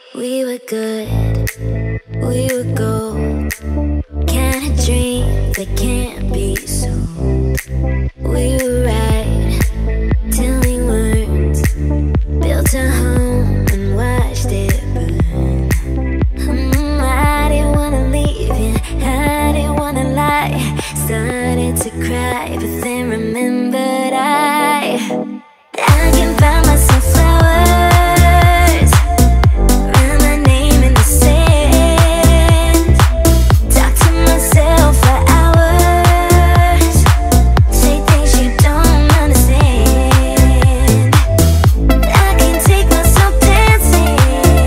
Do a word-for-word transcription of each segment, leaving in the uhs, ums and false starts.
We were good, we were gold. Kind of dream that can't be sold. We were right till we weren't. Built a home and watched it burn. mm, I didn't wanna leave you, I didn't wanna lie. Started to cry, but then remembered I I can buy myself flowers, write my name in the sand, talk to myself for hours, say things you don't understand. I can take myself dancing,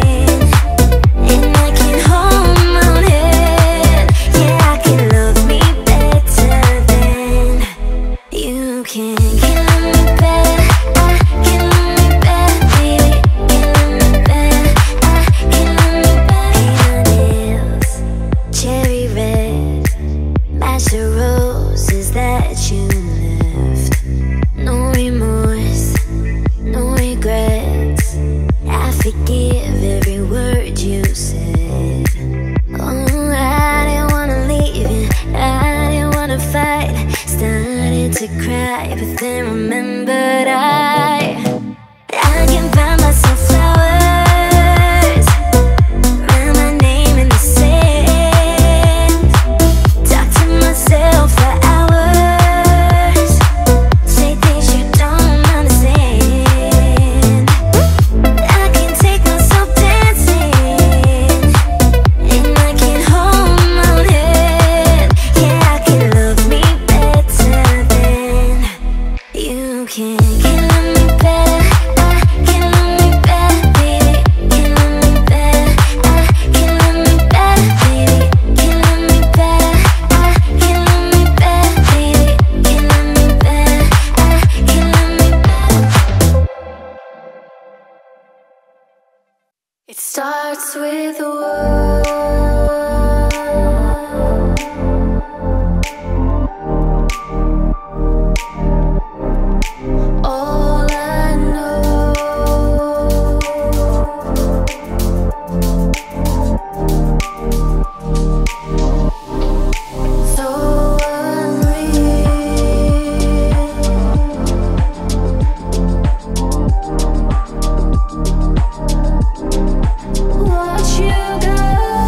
and I can hold my own head. Yeah, I can love me better than you can. Can love me better, I can love me better, baby. Can love me better, I can love me better. Paint my nails cherry red, match the roses that you left. No remorse, no regrets. I forgive every word you said. Oh, I didn't wanna leave you, I didn't wanna fight. Started to cry, but then remembered I I can buy myself flowers, write my name in the sand, talk to myself for hours, say things you don't understand. I can take myself dancing, and I can hold my own head. Yeah, I can love me better than you can. Can love me better, I can love me better, baby. Can love me better, I can love me better, baby. Can love me better, I can love me better, baby. Can love me better, I can love me better. It starts with a word. All I know, so unreal. Watch you go.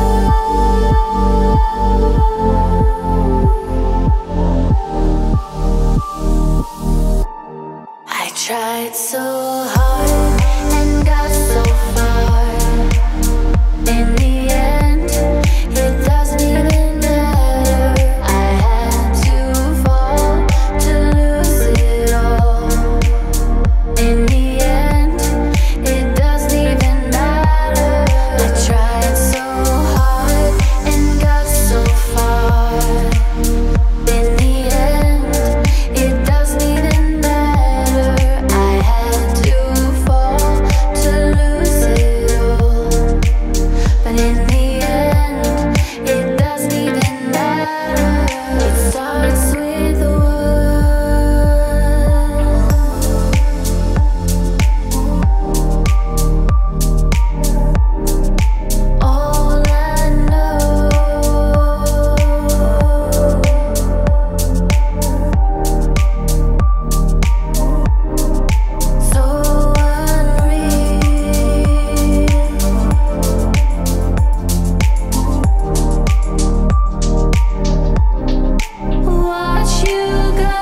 I tried so hard and got so far. In the end, it doesn't even matter. I had to fall to lose it all. In the end, it doesn't even matter. I tried so hard and got so far. In the end, it doesn't even matter. I had to fall to lose it all. But in the end, it doesn't even matter. It starts with a word. All I know, so unreal. Watch you go.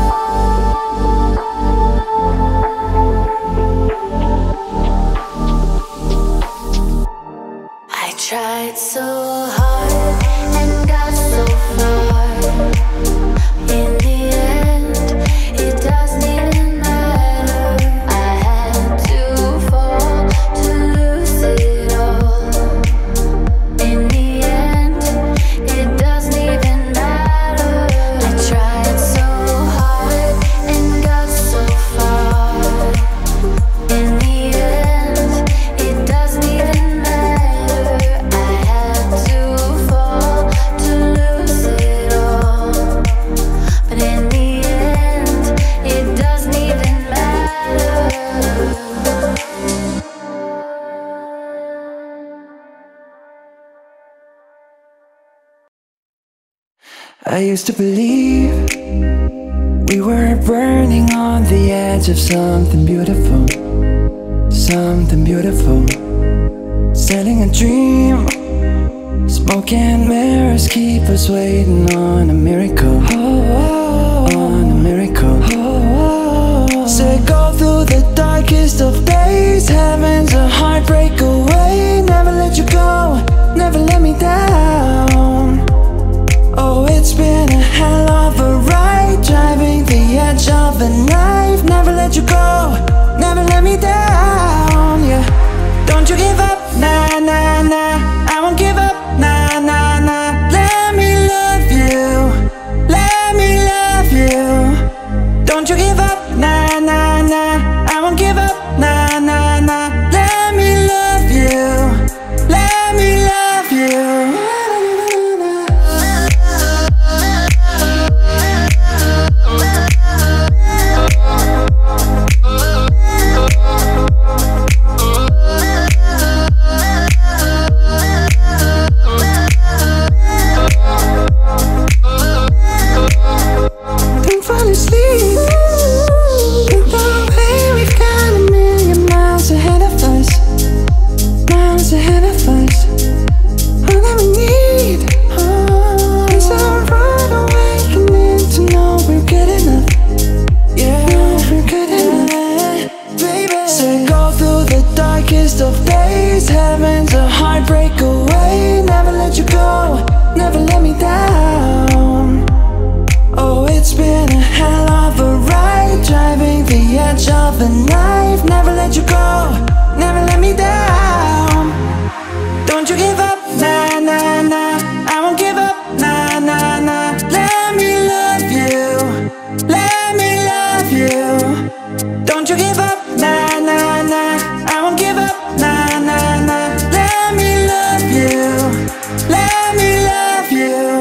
I tried so hard and got so far. In the end, it doesn't even matter. I had to fall to lose it all. In the end, it doesn't even matter. I tried so hard and got so far. In the end, it doesn't even matter. I had to I used to believe we were burning on the edge of something beautiful, something beautiful. Selling a dream, smoke and mirrors keep us waiting on a miracle, oh, on a miracle. Say go through the darkest of days, heaven's a heartbreak away. Never let you go, never let me down. Oh, it's been a hell of a ride, driving the edge of a knife. Never let you go, never let me down, yeah. Don't you give up, nah, nah, nah. I won't give up, nah, nah, nah. Let me love you, let me love you. Don't you give up, nah, nah, nah. I won't give up, nah, nah, nah. Let me love you, let me love you. Don't fall asleep. Look the way, we've got a million miles ahead of us, miles ahead of us. All that we need, oh, is a rude awakening to know we're good enough. Yeah, know we're good enough, baby. Say go through the darkest of days, heaven's a heartbreak away. Never let you go, never let me down. Oh, it's been a hell of a ride, driving the edge of a knife. Never let you go, never let me down. Don't you give up, nah, nah, nah. I won't give up, nah, nah, nah. Let me love you, let me love you. Don't you give up, nah, nah, nah. I won't give up, nah, nah, nah. Let me love you, let me love you.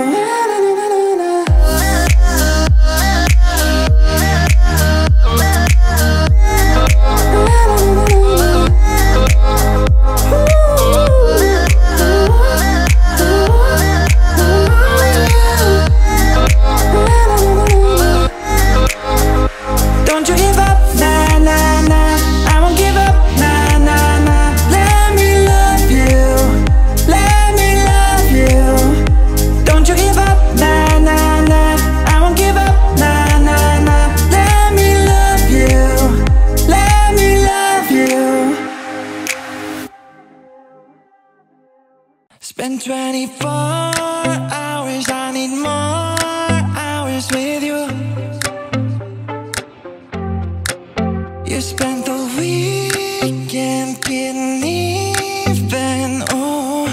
Don't you give up, nah, nah, nah. I won't give up, nah, nah, nah. Let me love you, let me love you. Don't you give up, nah, nah, nah. I won't give up, nah, nah, nah. Let me love you, let me love you. Spend twenty-four hours, I need more hours with you. You spent the weekend getting even, oh.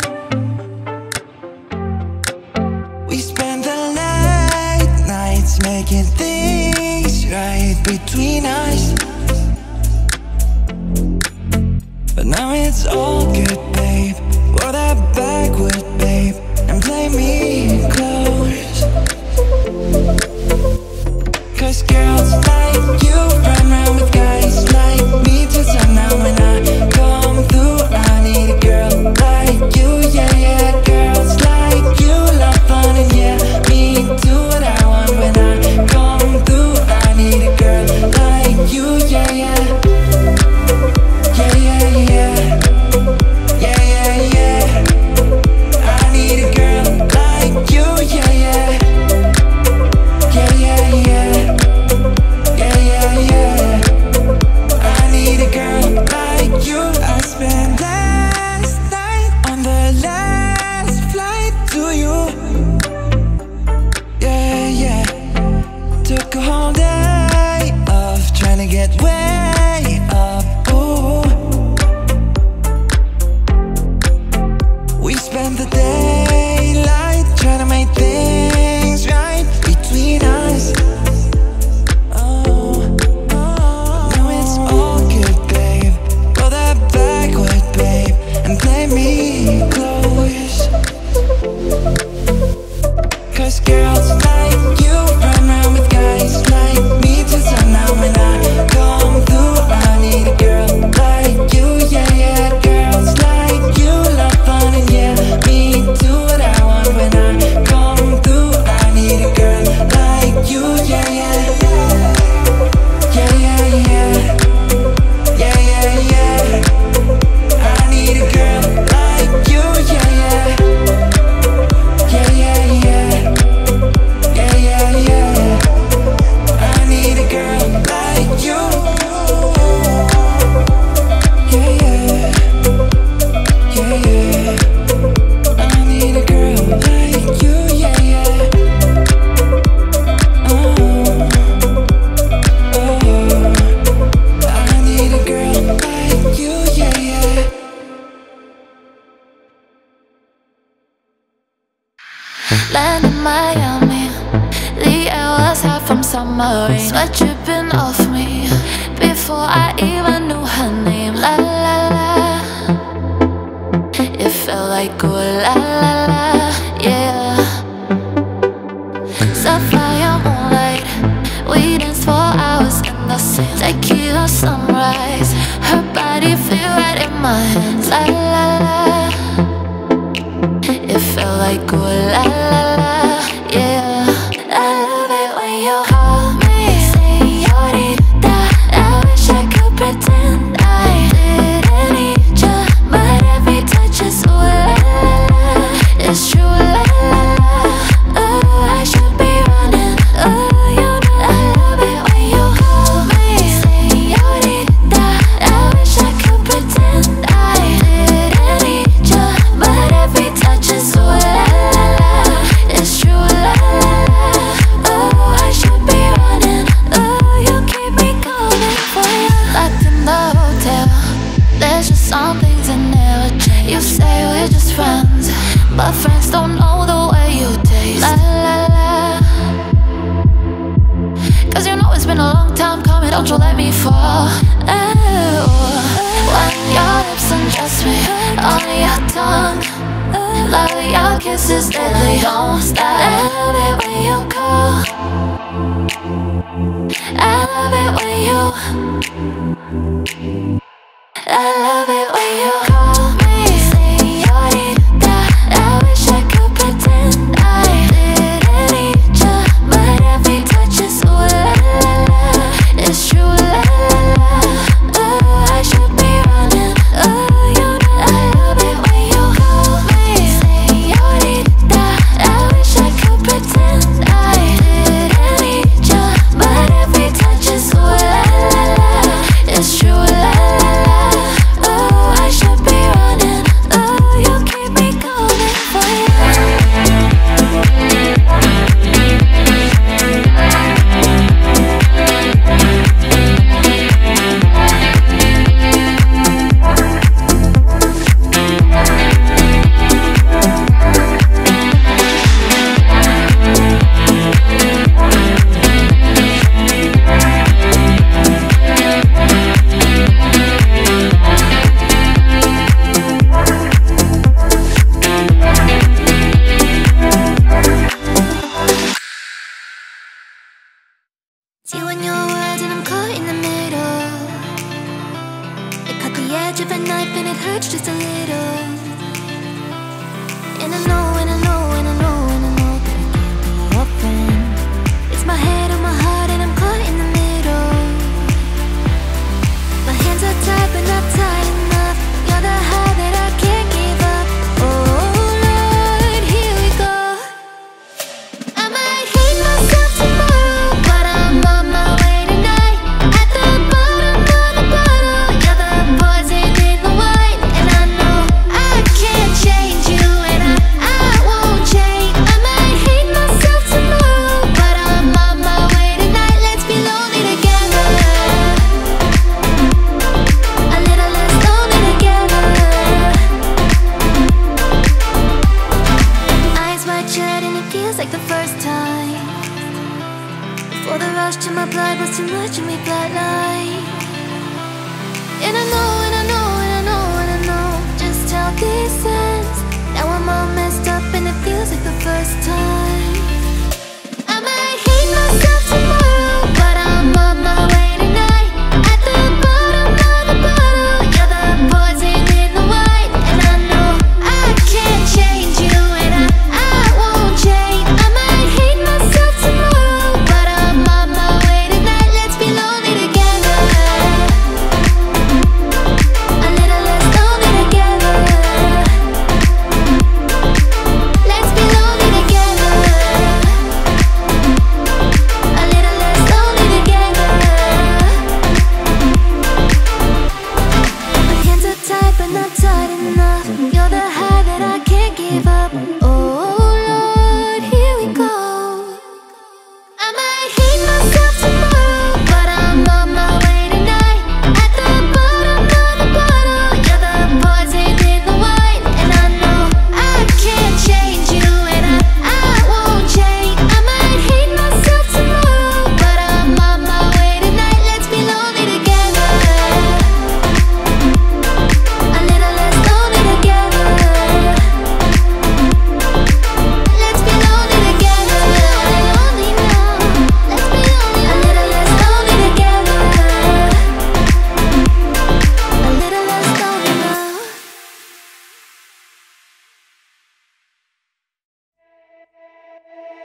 We spent the late nights making things right between us. But now it's all good, babe. Roll that backward, babe, and play me close. Cause girls like you run around with guys like me till sundown. When I come through, I need a girl like you, yeah, yeah. Girls like you love fun and yeah, me do what I want. When I come through, I need a girl like you, yeah, yeah. Yeah, yeah, yeah. Land in Miami, the air was hot from summer rain. Sweat dripping off me before I even knew her name. La la la, it felt like oh la la la, yeah. Sapphire moonlight, we danced for hours in the sand. Tequila sunrise, her body fit right in my hands. La la la, it felt like oh la la la, yeah. I love it when you call me señorita. I wish I could pretend I didn't need ya, but every touch is ooh la la la. It's true la la la. Oh, I should be running. Oh, you know I love it when you call me señorita. I wish I could pretend I didn't need ya, but every touch is ooh la la la. It's true la la la. Oh, I should be running. Oh, you keep me coming for you. Locked in the hotel, there's just some things that never change. You say we're just friends, but friends don't know the way you taste. La la la. Cause you know it's been a long time coming, don't you let me fall. Oh, when your lips undress me on your tongue, love your kisses deadly, don't stop. I love it when you call, I love it when you, I love it when you call me señorita. I wish I could pretend I didn't need ya, but every touch is ooh la la la. It's true la la la. Oh, I should be running. Oh, you know I love it when you call me señorita. I wish I could pretend I didn't need ya, but every touch is ooh la la la. It's true la la la. Oh, I should be running. Oh, you keep me coming for you. It's you and your words and I'm caught in the middle. It cut the edge of a knife and it hurts just a little. And I know, and I know, and I know, and I know that I can't be your friend. It's my head on my heart and I'm caught in the middle. My hands are tied but not tight enough. You're the high that I can't give up. Oh Lord, here we go. I might hate myself tomorrow, but I'm on my way tonight. At the bottom of the bottle, you're the poison in the wine. And I know I can't change you, and I, I won't change. I might hate myself tomorrow, but I'm on my way tonight. Let's be lonely together, a little less lonely together. Eyes wide shut and it feels like the first time. Before the rush to my blood was too much and we flatlined. And I know, and I know, and I know, and I know just how this ends. Now I'm all messed up and it feels like the first time. I might hate myself tomorrow, but I'm on my way tonight. At the bottom of the bottle, you're the poison in the wine. And I know I can't change you, and I, I won't change. I might hate myself tomorrow, but I'm on my way tonight. Let's be lonely together.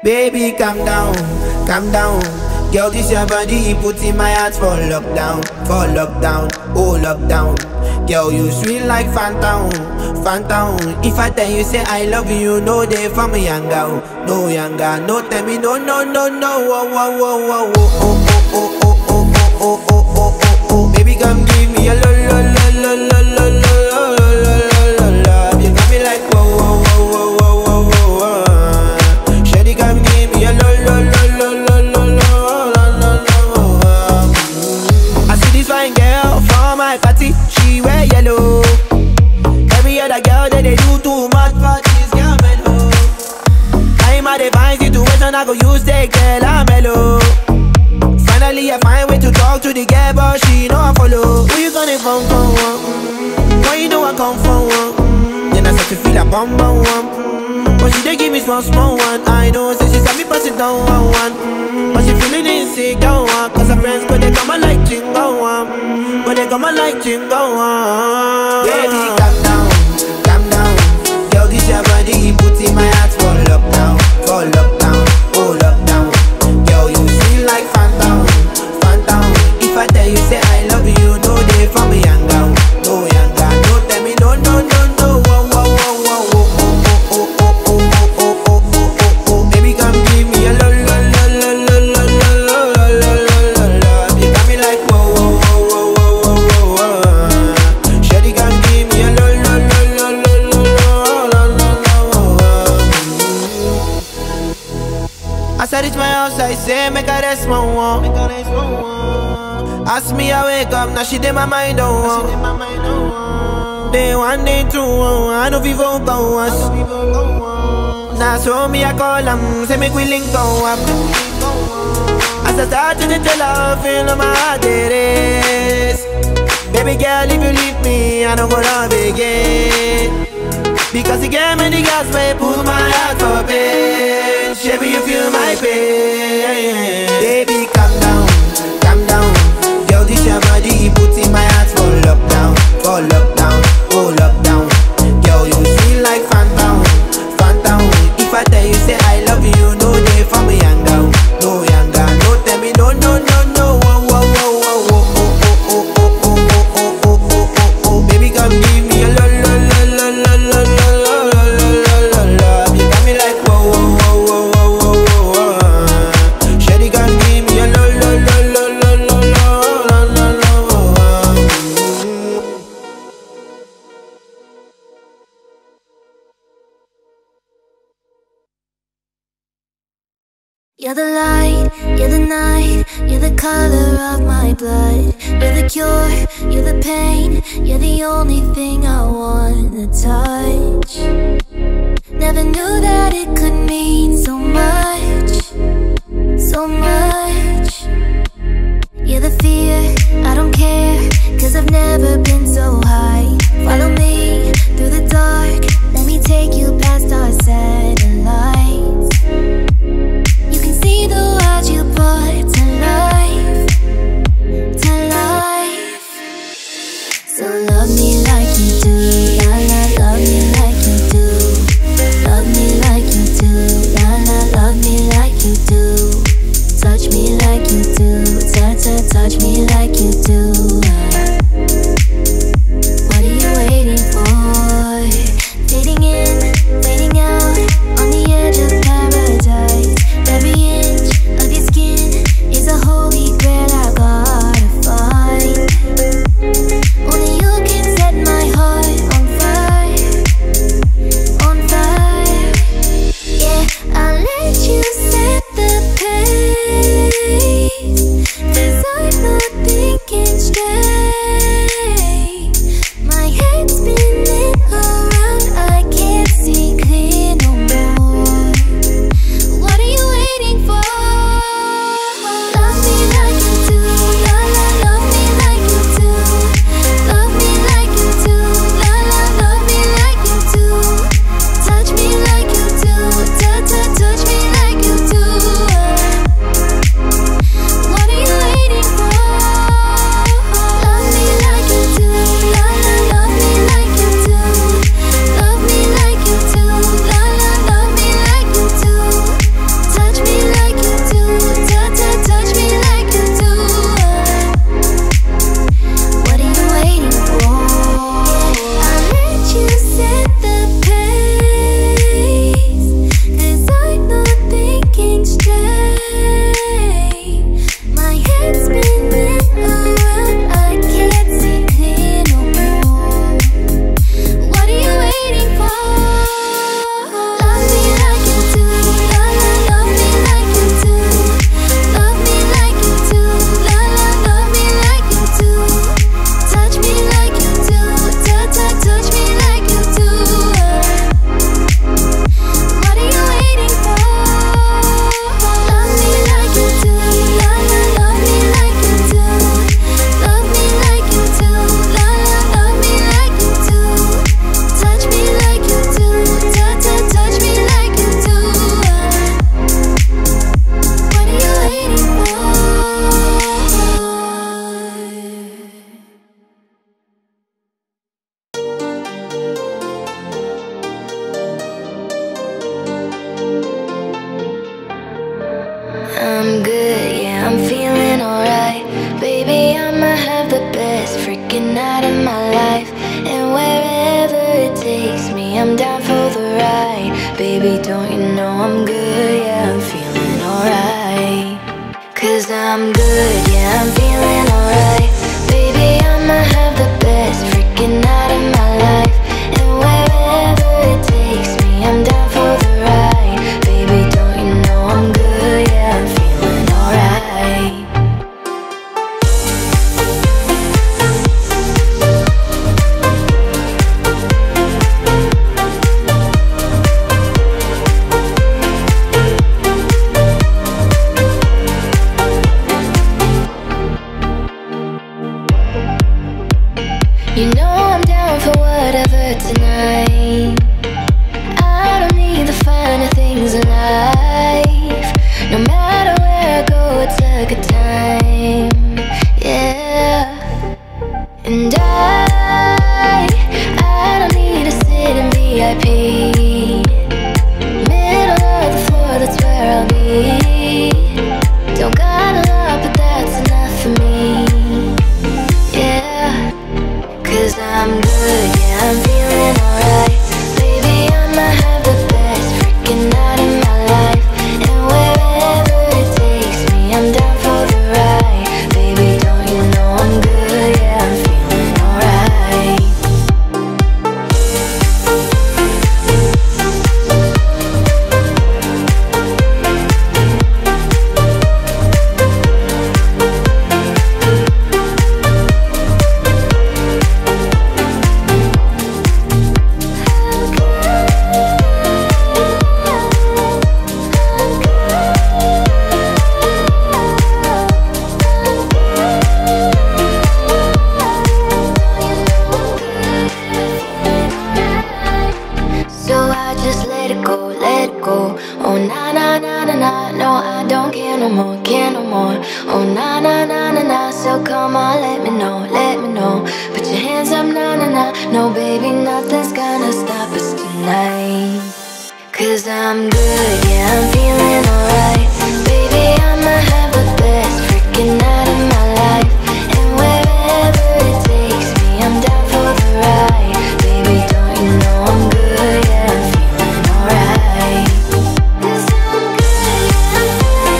Baby, calm down, calm down. Girl, this your body, put in my heart for lockdown, for lockdown, oh lockdown. Girl, you sweet like phantom, phantom. If I tell you say I love you, no day for me younger, no younger. No tell me no, no, no, no. Oh, oh, oh, oh, oh, oh, oh, oh, oh, oh, oh, oh, oh, oh. Baby, come give me a lo, lo, lo, lo, lo, lo, lo, lo, lo, lo, love. You got me like whoa, whoa, whoa, whoa, whoa, whoa, whoa. Shawty, come give me a lo, lo, lo, lo, lo, lo, lo, lo, lo. I see this fine girl from my party, she wear yellow. Every other girl that they do too much for this girl mellow. I'm at a fine situation, I go use the girl I'm mellow. Finally I find way to talk to the girl, but she know I follow. Who you gonna phone for? Mm-hmm. Why you know I come for one? Mm-hmm. Then I start to feel a bum bum one. Mm-hmm. But she dey give me small small one. I know, say she said me pass it down one one. Mm-hmm. But she feeling insecure one. Cause her friends go they come and like chingo one. Mm-hmm. But they come and like chingo one. Baby, calm down, calm down. Girl, this your body, put in my heart for lockdown, for lockdown, oh lockdown. Girl, you feel like phantom, phantom. If I tell you say I love you, no day for me younger, no younger. No tell me no, no, no, no. Whoa, whoa, whoa, whoa, whoa, oh, oh, oh, oh, oh, oh, oh, oh, oh. Baby, come give me a lo, lo, lo, lo, lo, lo, lo, lo, lo, lo, lo. You got me like whoa, whoa, whoa, whoa, whoa, whoa, whoa. Shawty, come give me a lo, lo, lo, lo, lo, lo, lo, lo, lo. As I reach my house, I say, make her rest my one. Ask me, I wake up, now she did my mind on one. Day one, day two, I know people go us. Now so me, I call them, say make we link go up. As I start to tell her, feel on my heart it is. Baby girl, if you leave me, I don't go love again. Because you gave me the gas, may pull my heart for pain. Baby, you feel my pain. Baby, calm down, calm down. Girl, this your body, put in my heart for lockdown, for lockdown, oh lockdown. Girl, you feel like phantom, phantom. If I tell you say I love you, no day for me younger, no younger. No tell me no, no, no, no. Whoa, whoa, whoa, whoa, whoa, oh, oh, oh, oh, oh, oh, oh, oh, oh, oh. Baby, come give me a lo, lo, lo, lo, lo, lo, lo, lo, lo, lo, lo. You got me like whoa, whoa, whoa, whoa, whoa, whoa, whoa. Shawty, come give me a lo, lo, lo, lo, lo, lo, lo, lo, lo. You're the light, you're the night, you're the color of my blood. You're the cure, you're the pain, you're the only thing I wanna touch. Never knew that it could mean so much, so much. You're the fear, I don't care, cause I've never been so high. Follow me through the dark, let me take you past our satellites. See the world you brought to life, to life. So love me like you do, la la, love me like you do. Love me like you do, la la, love me like you do. Touch me like you do, touch, touch, touch me like you do. What are you waiting for? me, I'm down for the ride. Baby, don't you know I'm good? Yeah, I'm feeling alright. Cause I'm good, yeah, I'm feeling alright. Baby, I'ma have the best freaking night of my life. And wherever it takes me, I'm down for the ride. Baby, don't you know I'm good? Yeah, I'm feeling alright. You know I'm down for whatever tonight. I don't need the finer things in life. No matter where I go, it's a good time. Yeah. And I, I don't need to sit in V I P. Middle of the floor, that's where I'll be. Don't got a lot, but that's enough for me. Yeah. Cause I'm good, yeah, I'm feeling alright. Baby, I'ma have the best freaking night of my life. And wherever it takes me, I'm down for the ride. Baby, don't you know I'm good, yeah, I'm feeling alright. So I just let it go, let it go. Oh na na na na na, no I don't care no more, care no more. Oh na na na na na, so come on, let me know, let me know. Put your hands up, na na na. No baby, nothing's gonna stop us tonight. Cause I'm good, yeah, I'm feeling alright. Baby, I'ma have the best freaking night of my life. And wherever it takes me, I'm down for the ride. Baby, don't you know I'm good, yeah, I'm feeling alright. Cause I'm good, yeah, I'm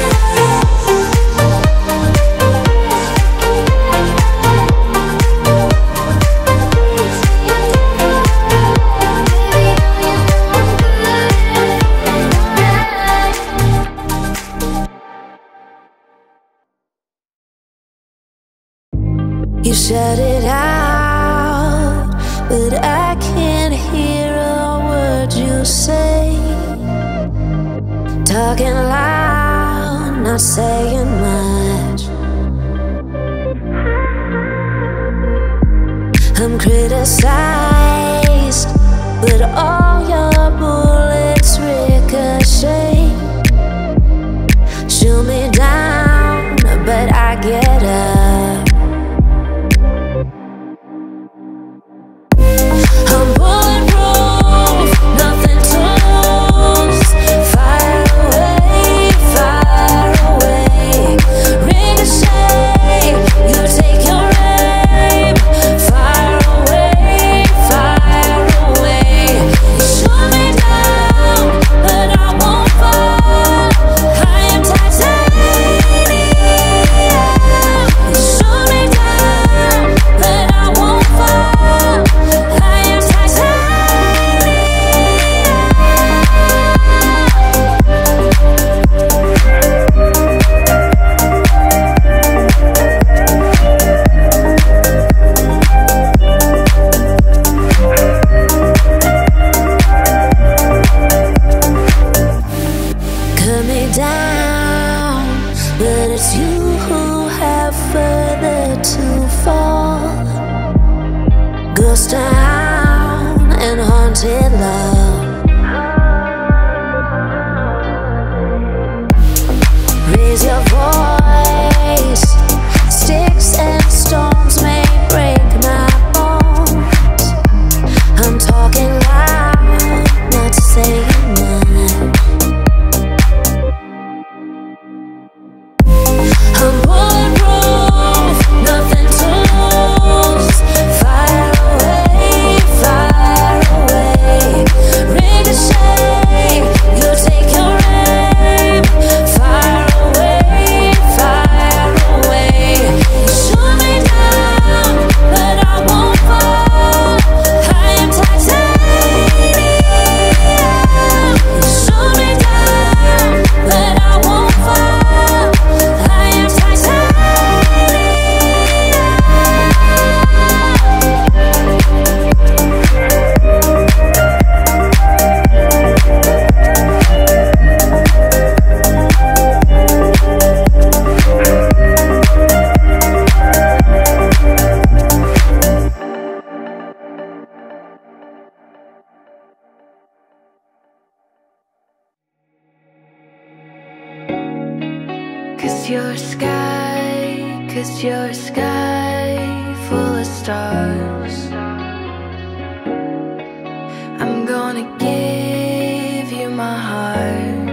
You shut it out, but I can't hear a word you say. Talking loud, not saying much. I'm criticized, but all your bullets ricochet. Shoot me down, but I get up. I'm bulletproof, nothing to lose. Fire away, fire away. Ricochet, you take your aim. Fire away, fire away. You shoot me down, but I won't fall. I am titanium. You shoot me down, but I won't fall. I am cut me down, but it's you who have further to fall. Ghost town and haunted love. Raise your voice. Sticks and stones may break my bones. I'm talking loud, not saying much. I'm bulletproof, nothing to lose. Fire away, fire away. 'Cause you're a sky, 'cause you're a sky full of stars. I'm gonna give you my heart.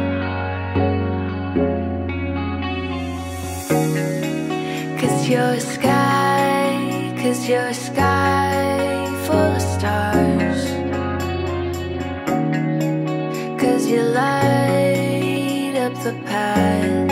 'Cause you're a sky, 'cause you're a sky full of stars. 'Cause you light up the path.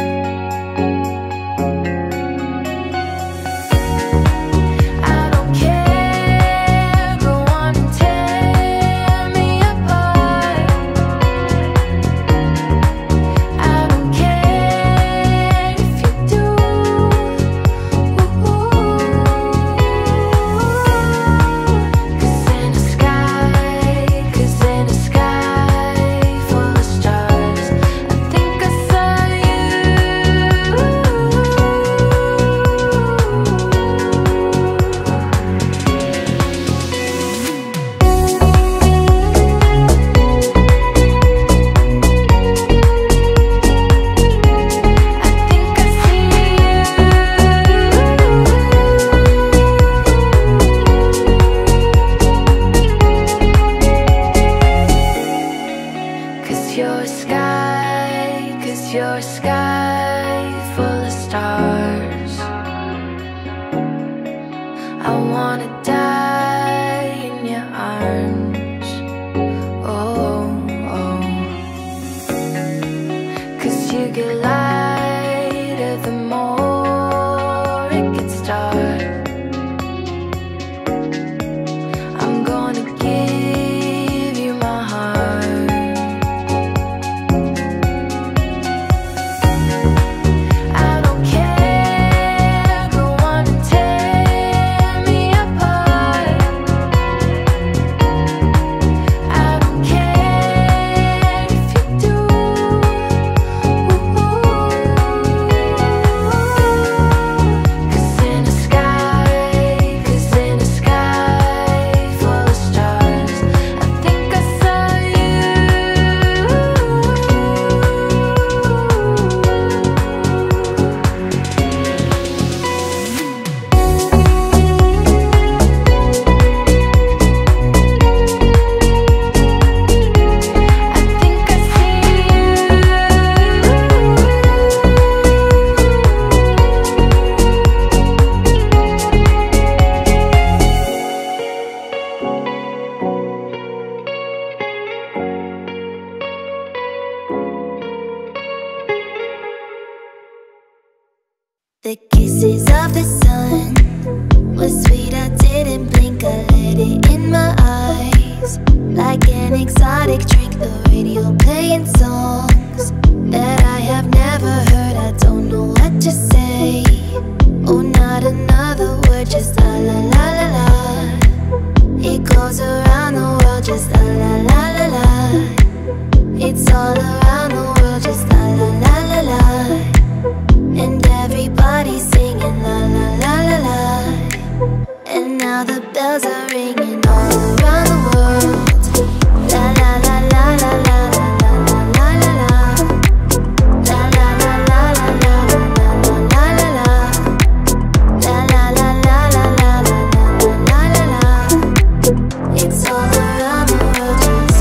You're a sky, 'cause you're a sky full of stars. I wanna die in your arms. Oh, oh. 'Cause you get lighter the more it gets dark. I'm gonna give you my heart. The kisses of the sun were sweet, I didn't blink, I let it in my eyes. Like an exotic drink, the radio playing songs that I have never heard, I don't know what to say. Oh, not another word, just la la la la la. It goes around the world, just la la la la la. It's all around the world, just la la la la la. And everybody's singing la la la la la. And now the bells are ringing all around the world. La la la la la la la la la la la. La la la la la la la la la la la. La la la la la la la la la la. It's all around the world, just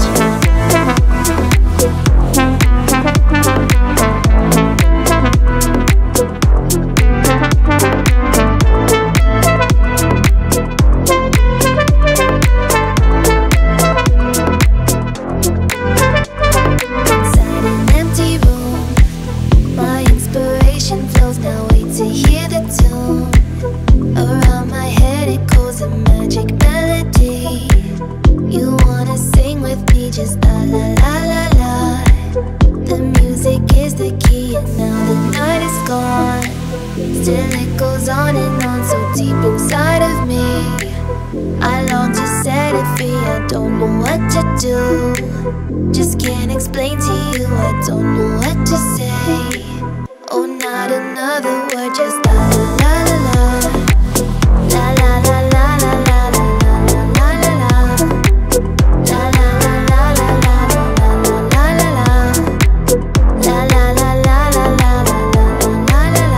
just can't explain to you, I don't know what to say. Oh, not another word, just la la la la la. La la la la la la la la la la la. La la la la la la la la la la la. La la la la la la la la la la la.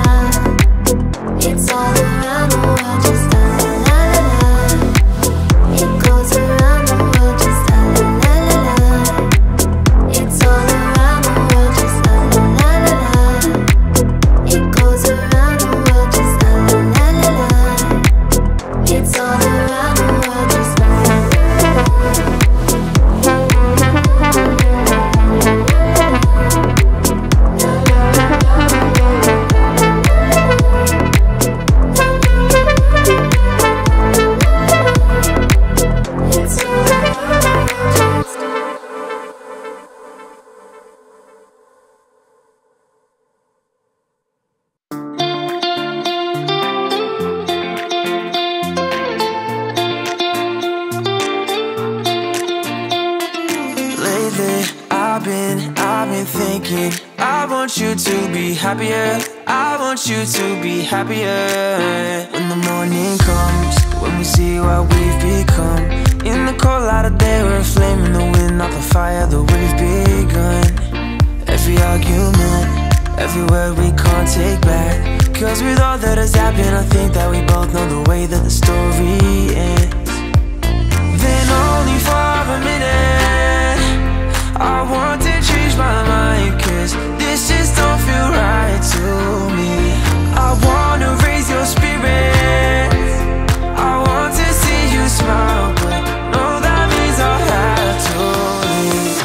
Lately, I've been, I've been thinking I want you to be happier, I want you to be happier. When the morning comes, when we see what we've become, in the cold light of day, we're a flame in the wind, not the fire that we've begun. Every argument, every word we can't take back, cause with all that has happened, I think that we both know the way that the story ends. Then only for a minute, I want to change my mind, cause this just don't feel right to me. I wanna raise your spirits, I want to see you smile, but no, that means I'll have to leave.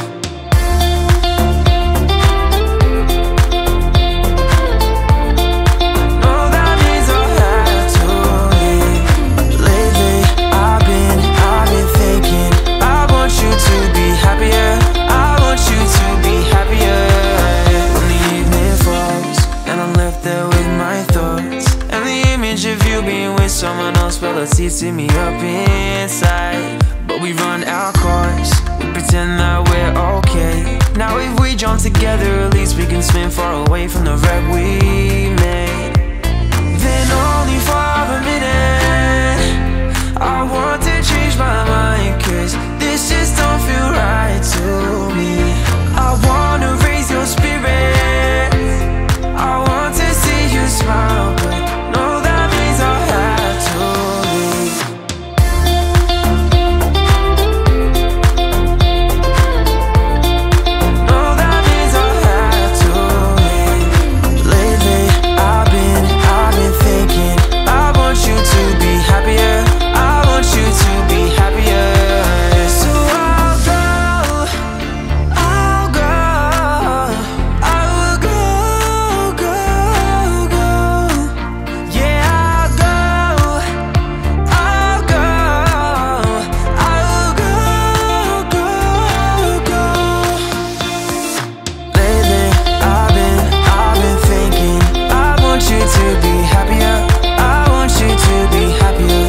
No, that means I'll have to leave. Lately, I've been, I've been thinking I want you to be happier, I want you to be happier. When the evening falls and I'm left there with my thoughts, and the image of you being with someone else, well, it's eating me up inside. But we run our course, we pretend that we're okay. Now if we jump together, at least we can swim far away from the wreck we made. Then only for a minute, I want to change my mind, cause this just don't feel right to me. I wanna raise your spirits, I want to see you smile, but no, that means I'll have to leave. No, that means I'll have to leave. Lately, I've been, I've been thinking I want you to be happier, I want you to be happier. So I'll go, I'll go, I will go, go, go. Yeah, I'll go, I'll go, I will go, go, go. Lately, I've been, I've been thinking I want you to be happier, I want you to be happier.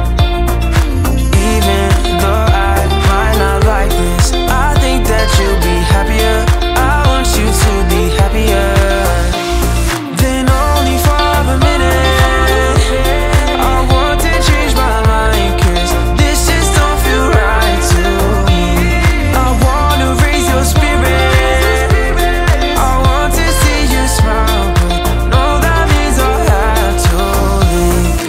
Even though I might not like this, I think that you'll be happier, I want you to be happier. Then only for a minute, I want to change my mind, cause this just don't feel right to me. I wanna raise your spirit, I want to see you smile, but no, that means I'll have to leave.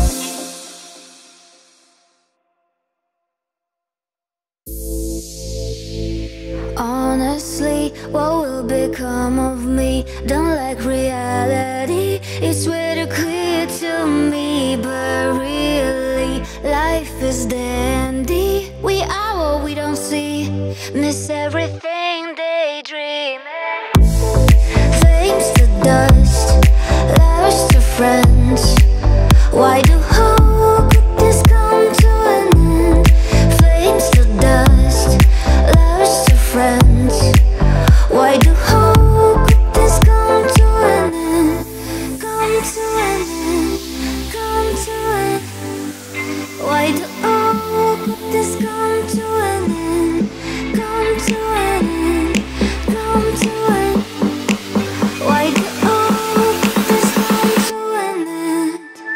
Honestly, what will become of me? Don't like reality, it's way too clear to me. But really, life is dandy. We are what we don't see, miss everything daydreaming. Flames to dust, lovers to friends. Why do how could this come to an end? Flames to dust, lovers to friends. Why do how could this come to an end? Come to an end, come to an end. Why do how could this come to an end? Come to an end, come to an end. Why do how could this come to an end?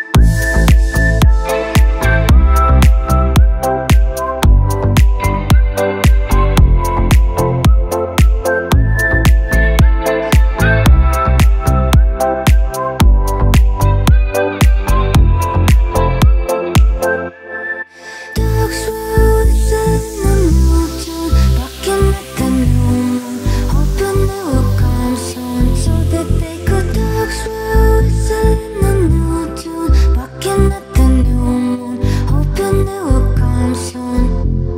Dogs were within the mountain, barking at the new moon, hoping they would come soon, so that they could. Dogs were within the mountain, barking at the new moon, hoping they would come soon.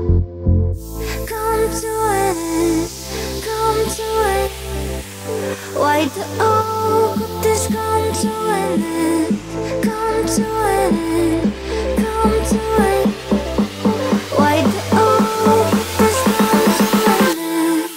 Come to an end, come to an end. Why do oh could this come to an end? Come to an end, come to an end. Why do oh could this come to an end?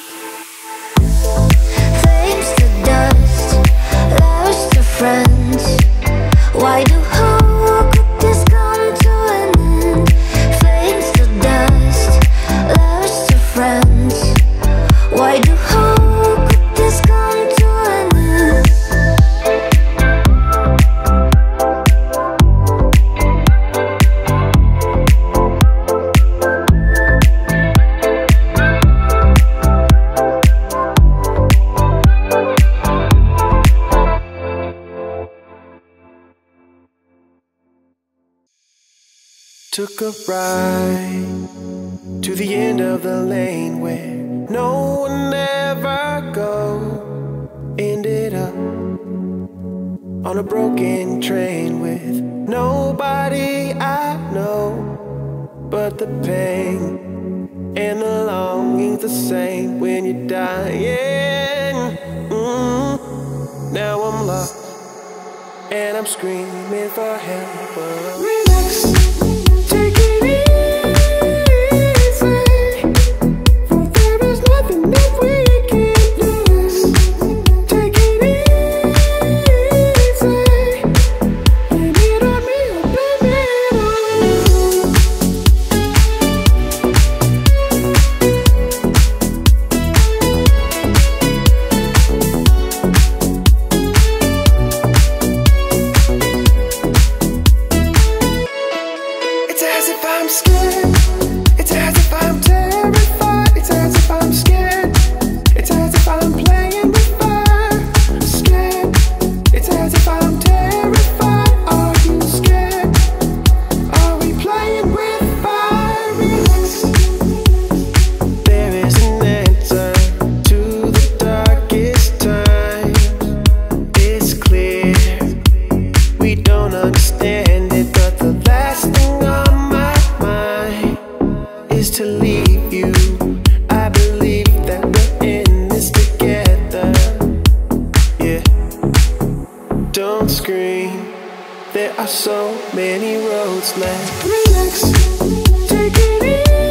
Flames to dust, lovers to friends. Why do how could this come to an end? Flames to dust, lovers to friends. Took a ride to the end of the lane where no one ever goes. Ended up on a broken train with nobody I know. But the pain and the longing's the same when you're dying. mm. Now I'm lost and I'm screaming for help. Relax, take it easy, for there is nothing that we can lose. Take it easy, blame it on me or blame it on you. It's as if I'm scared. It's as if I'm terrified. It's as if I'm scared. It's as if I'm playing with fire. Scared. It's as if I'm terrified. Are you scared? Are we playing with fire? Relax. There is an answer to the darkest times. It's clear we don't understand it, but the last thing on my mind is to leave you. I believe that we're in this together. Yeah. Don't scream. There are so many roads left. Relax. Take it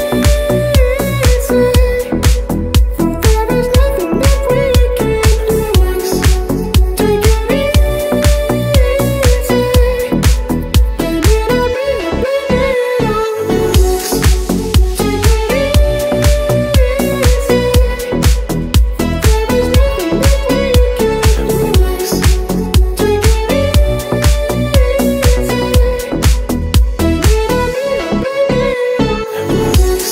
easy, for there is nothing that we can lose. Take it easy, blame it on me or blame it on you. Take it easy, for there is nothing that we can lose. Take it easy, blame it on me or blame it on you.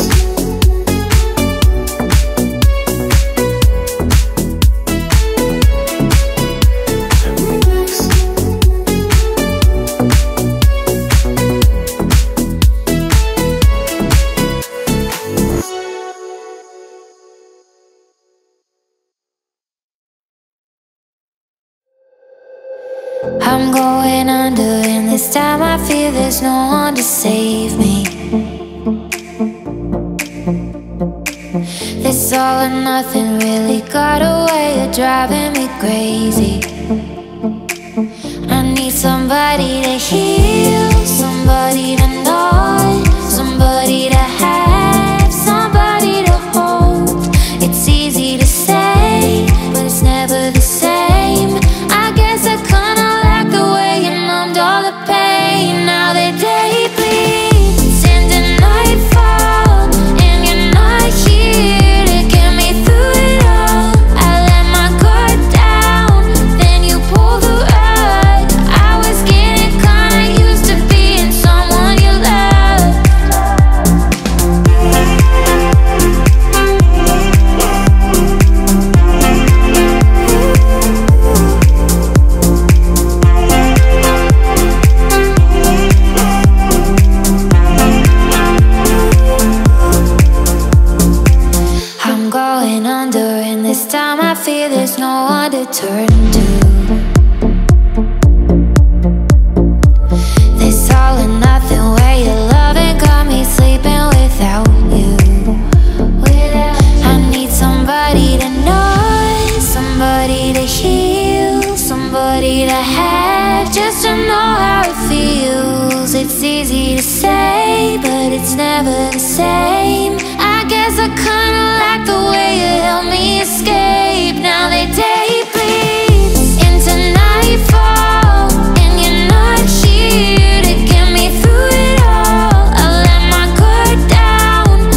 I'm going under, and this time I feel there's no one to save me. This all or nothing really got a way of driving me crazy. I need somebody to heal, somebody to know, somebody to have, somebody to hold. It's easy to say, but it's never the same. I guess I kinda like the way you numbed all the pain. Now the day bleeds into nightfall, and you're not here to get me through it all. I let my guard down, then you pulled the rug. I was getting kinda used to being someone you loved. I'm going under, and this time I feel there's no one to turn to. This all or nothing way of loving got me sleeping without you. I need somebody to know, somebody to heal, somebody to have, just to know how it feels. It's easy to say, but it's never the same. I guess I kinda like the way you helped me escape. Now the day bleeds into nightfall, and you're not here to get me through it all. I let my guard down,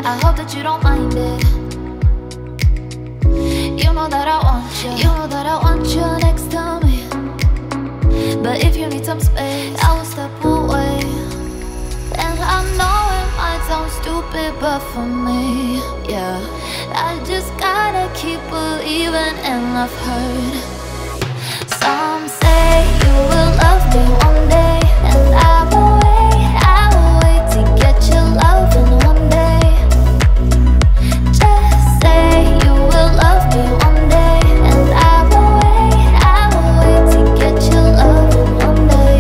I hope that you don't mind it. You know that I want you. You know that I want you next to me. But if you need some space, I will step away. And I know it might sound stupid, but for me, yeah, I just gotta keep believing. And I've heard some say you will love me one day, and I will wait, I will wait to get your loving one day. Just say you will love me one day, and I will wait, I will wait to get your loving one day.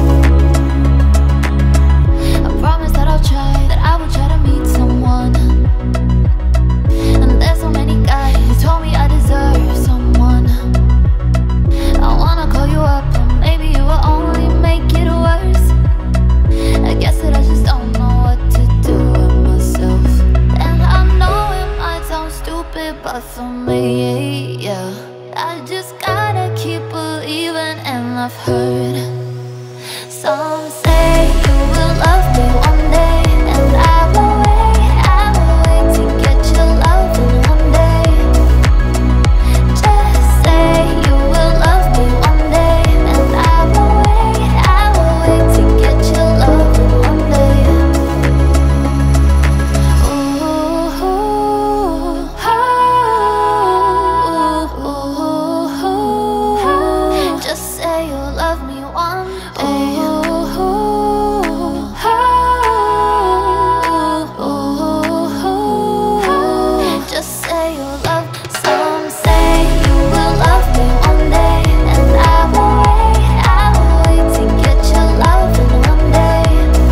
I promise that I'll try, that I will try to meet someone. And there's so many guys who told me I deserve someone. I wanna call you up, and maybe you will only make it worse. I guess that I just don't know what to do with myself. And I know it might sound stupid, but for me, yeah, I just gotta keep believing. And I've heard some say you will love me one day, and I will wait, I will wait to get your loving one day. Just say you will love me one day, and I will wait, I will wait to get your loving one day. Ooh, ooh, ooh, ooh. Just say you'll love me one day. Just say you'll love. Some say you will love me one day, and I will wait, I will wait to get your loving one day.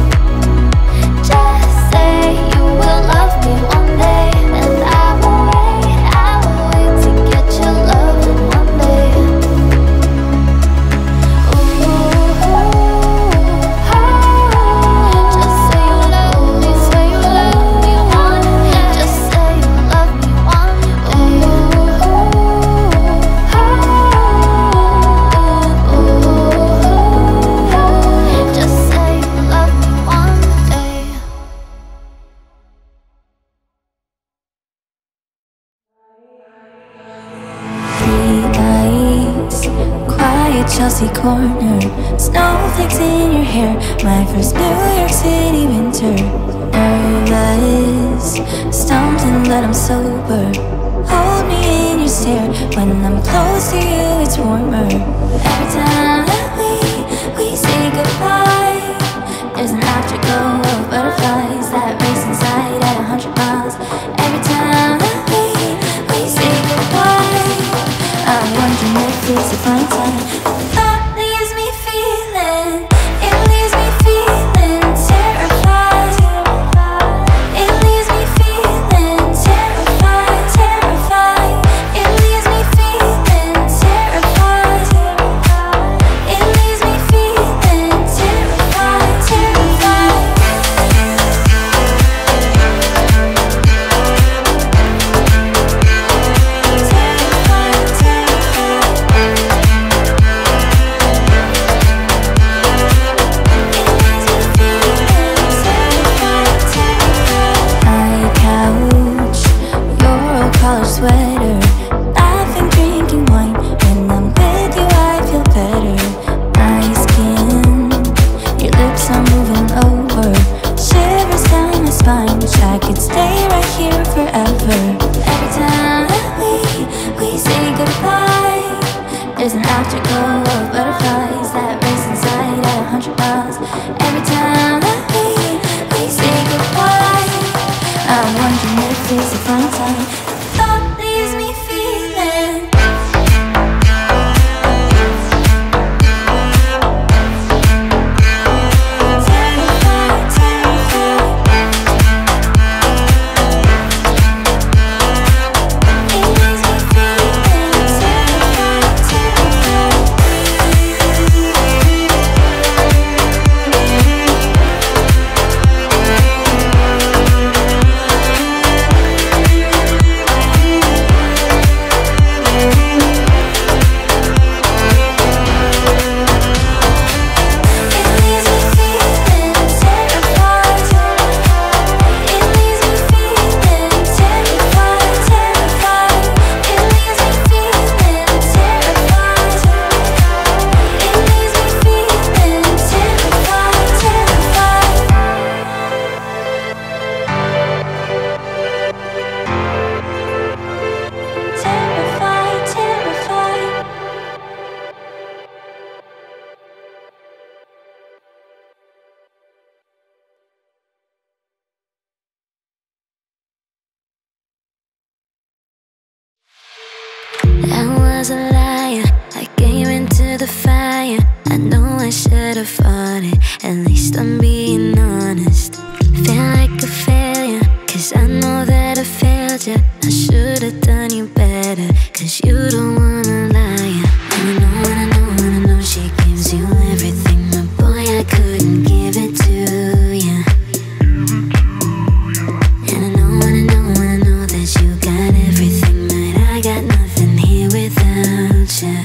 Just say you will love me one day, and I will wait, I will wait to get your loving one day. Ooh, just say you love me, say you love me one. Just say you love me one day. Just say you love me one day. Three nights, quiet Chelsea corner, snowflakes in your hair, my first New York City winter. Nervous, stumbling but I'm sober. Hold me in your stare, when I'm close to you it's warmer. Every time that we, we say goodbye, there's an afterglow of butterflies that race inside at a hundred miles. Every time that we, we say goodbye, I'm wondering if it's a fine time. The thought leaves me feeling, it leaves me feeling terrified. It leaves me feeling terrified, terrified. It leaves me feeling terrified. It leaves me feeling terrified, terrified. Sweater, laughing, drinking wine. When I'm with you, I feel better. My skin, your lips are moving over. Shivers down my spine. Wish I could stay right here forever. Every time that we, we say goodbye, there's an afterglow of butterflies that race inside at a hundred miles. Every time that we, we say goodbye, I'm wondering if it's a fine time. Thought leaves me feeling. Terrified, terrified. It leaves me feeling terrified, terrified. I was a liar, I gave into the fire. I know I should have fought it, at least I'm being honest. Feel like a failure, cause I know that I failed you. I should have done you better, cause you don't wanna lie. And I know, and I know, and I know she gives you everything, but boy, I couldn't give it to you. And I know, and I know, and I know that you got everything, but I got nothing here without you.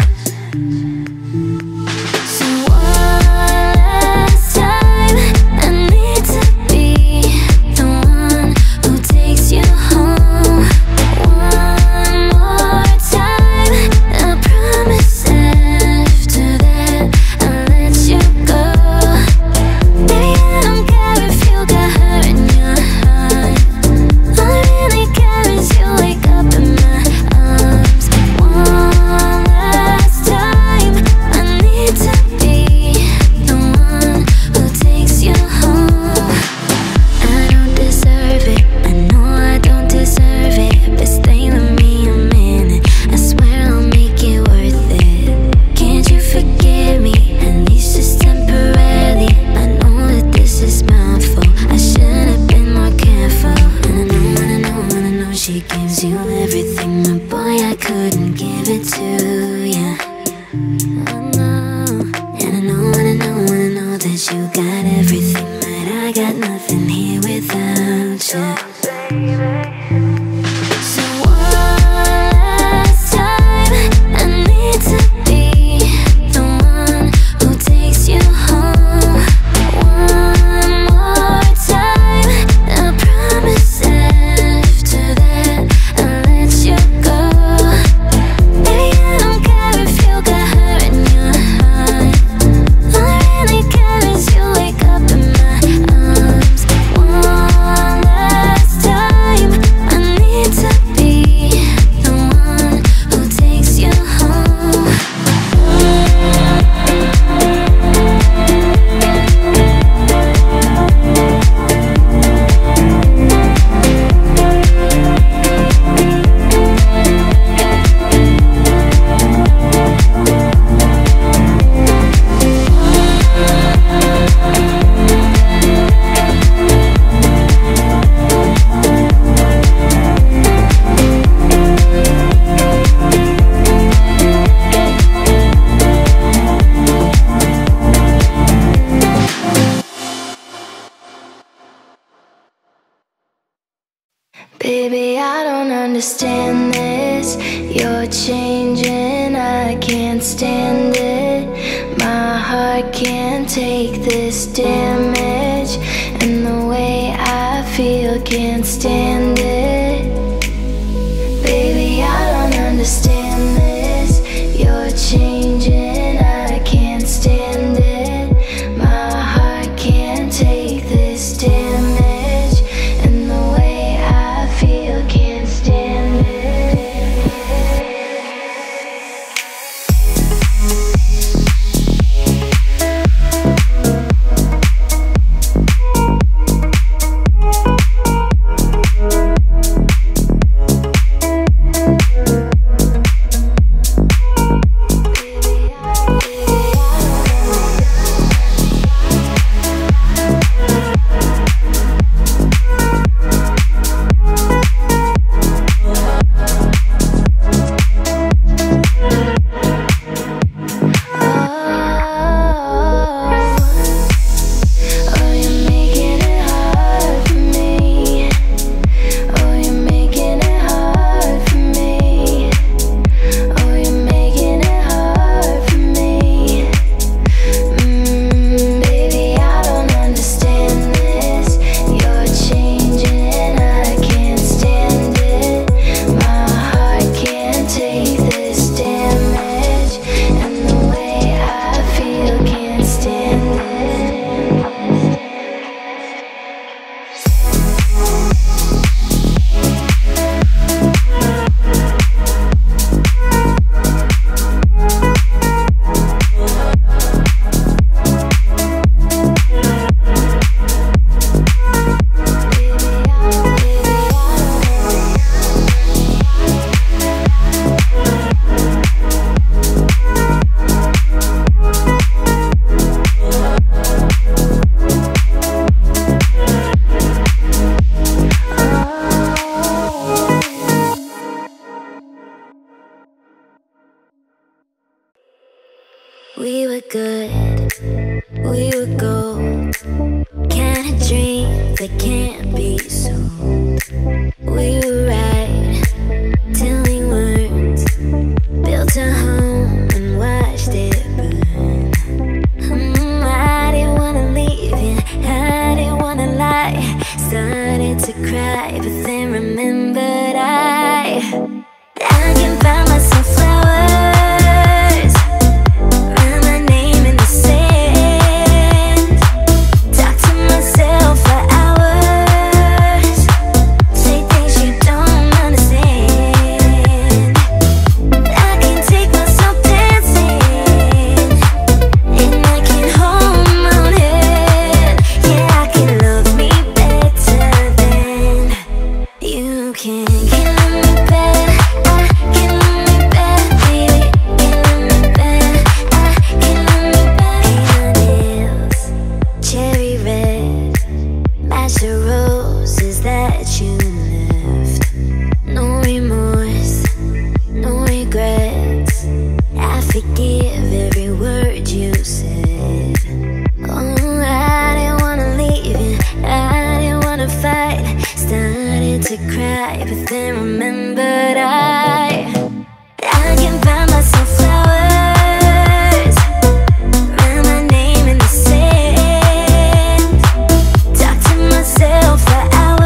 So one last time, I need to be the one who takes you home. One more time, I promise after that I'll let you go. Baby, I don't care if you got hurt in your heart. All I really care is you wake up in my arms. One last time, I need to be the one who takes you home. I don't deserve it, I know I don't deserve it, but stay with me a minute, I swear I'll make it worth it. Can't you forgive me, at least just temporarily? I know that this is my fault, I should have been more careful. And I know, and I know, and I know she gives you everything, but boy, I couldn't give it to you. I know, and I know, and I know, and I know that you got everything, but I got nothing here without you. So one last time, I need to be the one who takes you home. One more time, I promise after that I'll let you go. Baby, I don't care if you got hurt in your heart. All I really care is you wake up in my arms. One last time, I need to be the one who takes you home. Baby, I don't understand this. You're changing, I can't stand it. My heart can't take this damage, and the way I feel can't stand it. Baby, I don't understand this. You're changing, I can't stand it. My heart can't take this damage, and the way I feel can't stand it. good, we were gold. Kind of dream that can't be sold. We were right till we weren't. Built a home and watched it burn. mm, I didn't wanna leave you, I didn't wanna lie. Started to cry, but then remembered I I can buy myself flowers, write my name in the sand, talk to myself for hours, say things you don't understand. I can take myself dancing, and I can hold my own head. Yeah, I can love me better than you can. Can love me better, I can love me better, baby. Can love me better, I can love me better. Paint my nails cherry red, match the roses that you left. No remorse, no regrets. I forgive every word you said. Oh, I didn't wanna leave you, I didn't wanna fight. Started to cry, but then remembered I I can buy myself flowers, write my name in the sand, talk to myself for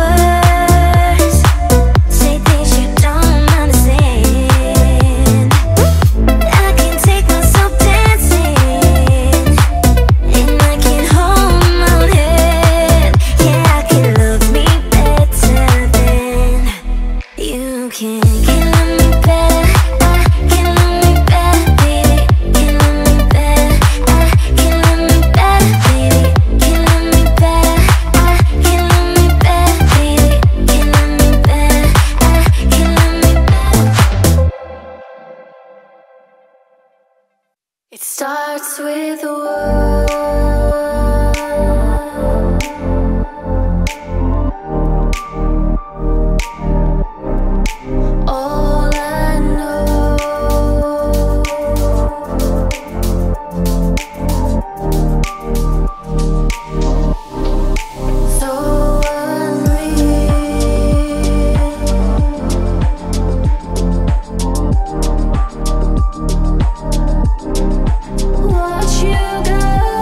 hours, say things you don't understand. I can take myself dancing, and I can hold my own head. Yeah, I can love me better than you can. Can love me better, I can love me better, baby. Can love me better, I can love me better, baby. Can love me better, I can love me better, baby. Can love me better, I can love me better. It starts with a word. All I know, so unreal. Watch you go.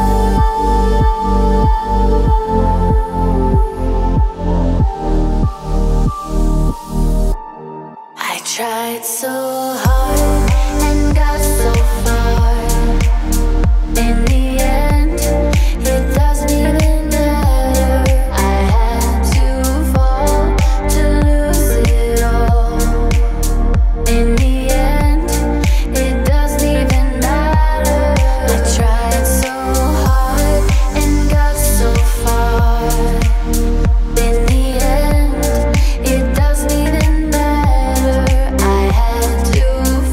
I tried so hard and got so far. In the end, it doesn't even matter. I had to fall to lose it all. In the end, it doesn't even matter. I tried so hard and got so far. In the end, it doesn't even matter. I had to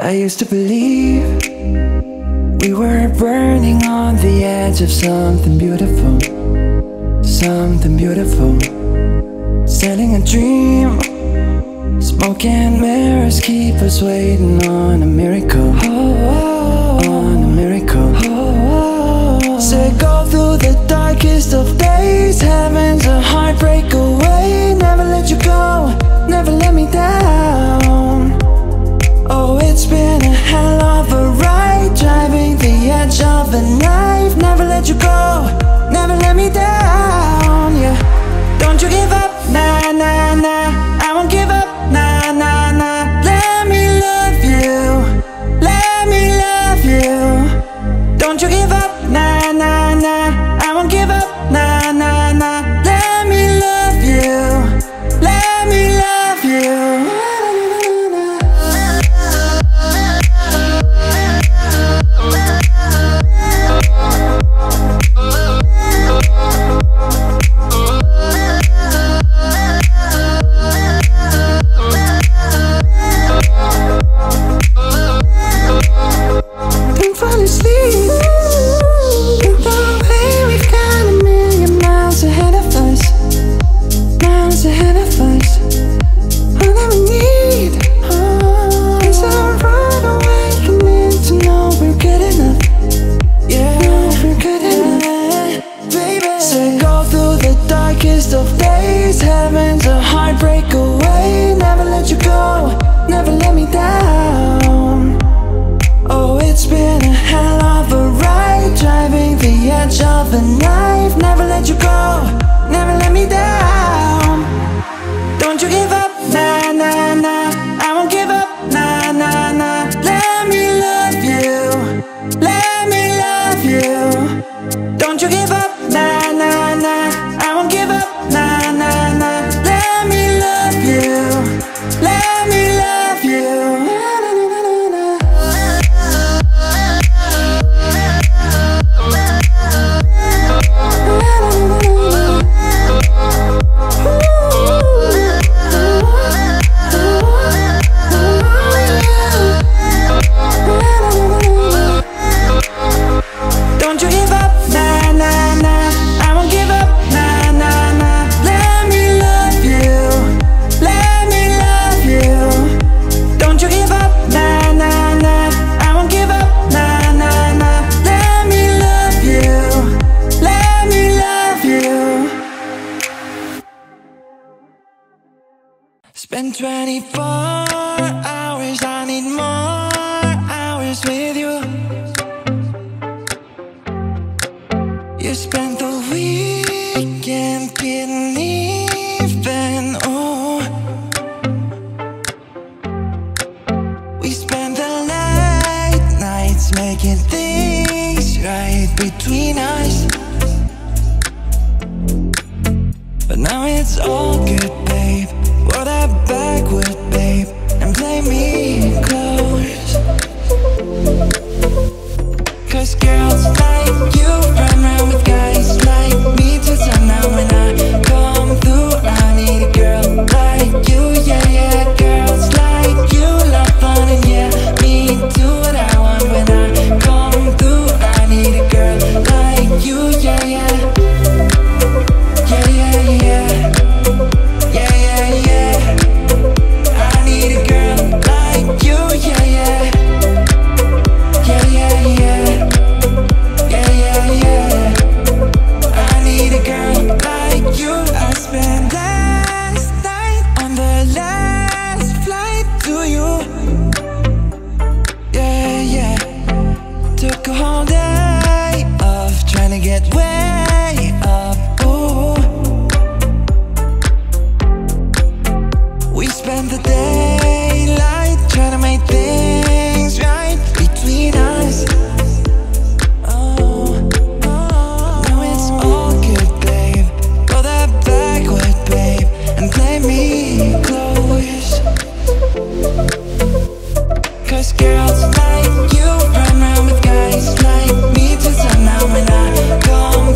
I used to believe we were burning on the edge of something beautiful, something beautiful, selling a dream. Smoke and mirrors keep us waiting on a miracle, on a miracle. Say go through the darkest of days, heaven's a heartbreak away. Never let you go, never let me down. Oh, it's been a hell of a ride, driving the edge of a knife. Never let you go, never let me down, yeah. Don't you give up, nah, nah, nah. I won't give up, nah, nah, nah. Let me love you, let me love you. Don't you give up, nah, nah, nah. I won't give up, nah, nah, nah. Let me love you, let me love you. Don't fall asleep. Don't go away, we've got a million miles ahead of us, miles ahead of us. All that we need oh, is a rude awakening to know we're good enough. Yeah, know we're good enough, baby. Say go through the darkest of days, heaven's a heartbreak away. Never let you go, never let me down. Oh, it's been a hell of a ride, driving the edge of a knife. Never let you go, never let me down. Don't you give up, nah, nah, nah. I won't give up, nah, nah, nah. Let me love you, let me love you. Don't you give up, nah, nah, nah. I won't give up, nah, nah, nah. Let me love you, let me love you. Don't you give up, nah, nah, nah. I won't give up, nah, nah, nah. Let me love you, let me love you. Don't you give up, nah, nah, nah. I won't give up, nah, nah, nah. Let me love you, let me love you. Spend twenty-four hours, I need more hours with you. You spent the weekend getting even, oh. We spent the late nights making things right between us. But now it's all good, babe. Roll that backward, babe, and play me close. Cause girls like you run around with guys like me till sundown. When I come through, I need a girl like you, yeah, yeah. Girls like you love fun and yeah, me do what I want. When I come through, I need a girl like you, yeah, yeah. Yeah, yeah, yeah. Yeah, yeah, yeah. I need a girl like you, yeah, yeah. Yeah, yeah, yeah. Yeah, yeah, yeah. I need a girl like you. I spent last night on the last flight to you. Yeah, yeah. Took a whole day off trying to get way up. Ooh. We spent the daylight trying to make things right between us. Oh, oh, now it's all good, babe. Go that backward, babe, and play me close. Cause girls like you run around with guys like me till sundown. When I come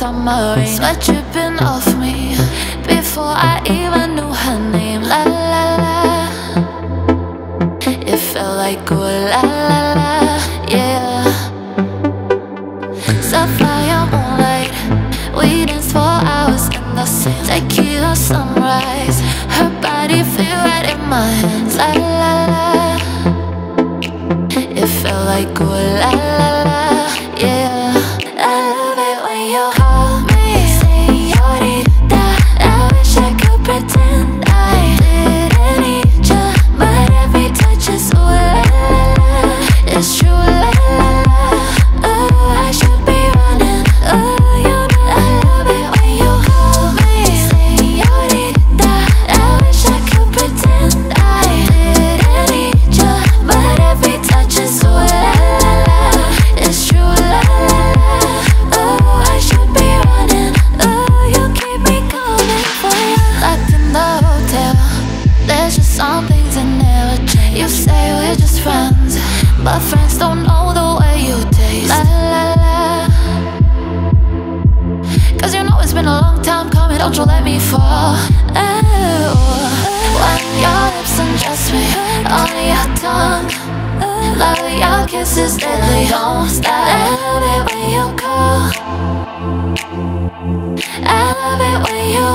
submarine. Sweat dripping off me before I even knew her name. La la la, it felt like ooh la la la, yeah. Sapphire moonlight, we danced for hours in the same tequila sunrise. Her body fit right in my hands. La la la, it felt like ooh la la la, yeah. I love it when you call me señorita. I wish I could pretend I didn't need ya, but every touch is ooh la la la. It's true la la la. Oh, I should be running. Oh, you know I love it when you call me señorita. I wish I could pretend I didn't need ya, but every touch is ooh la la la. It's true la la la. Oh, I should be running. Oh, you keep me coming for you. Locked in the hotel, there's just some things that never change. You say we're just friends, but friends don't know the way you taste. La la la. Cause you know it's been a long time coming, don't you let me fall. Oh, when your lips undress me on your tongue, love your kisses deadly, don't stop. I love it when you call, I love it when you,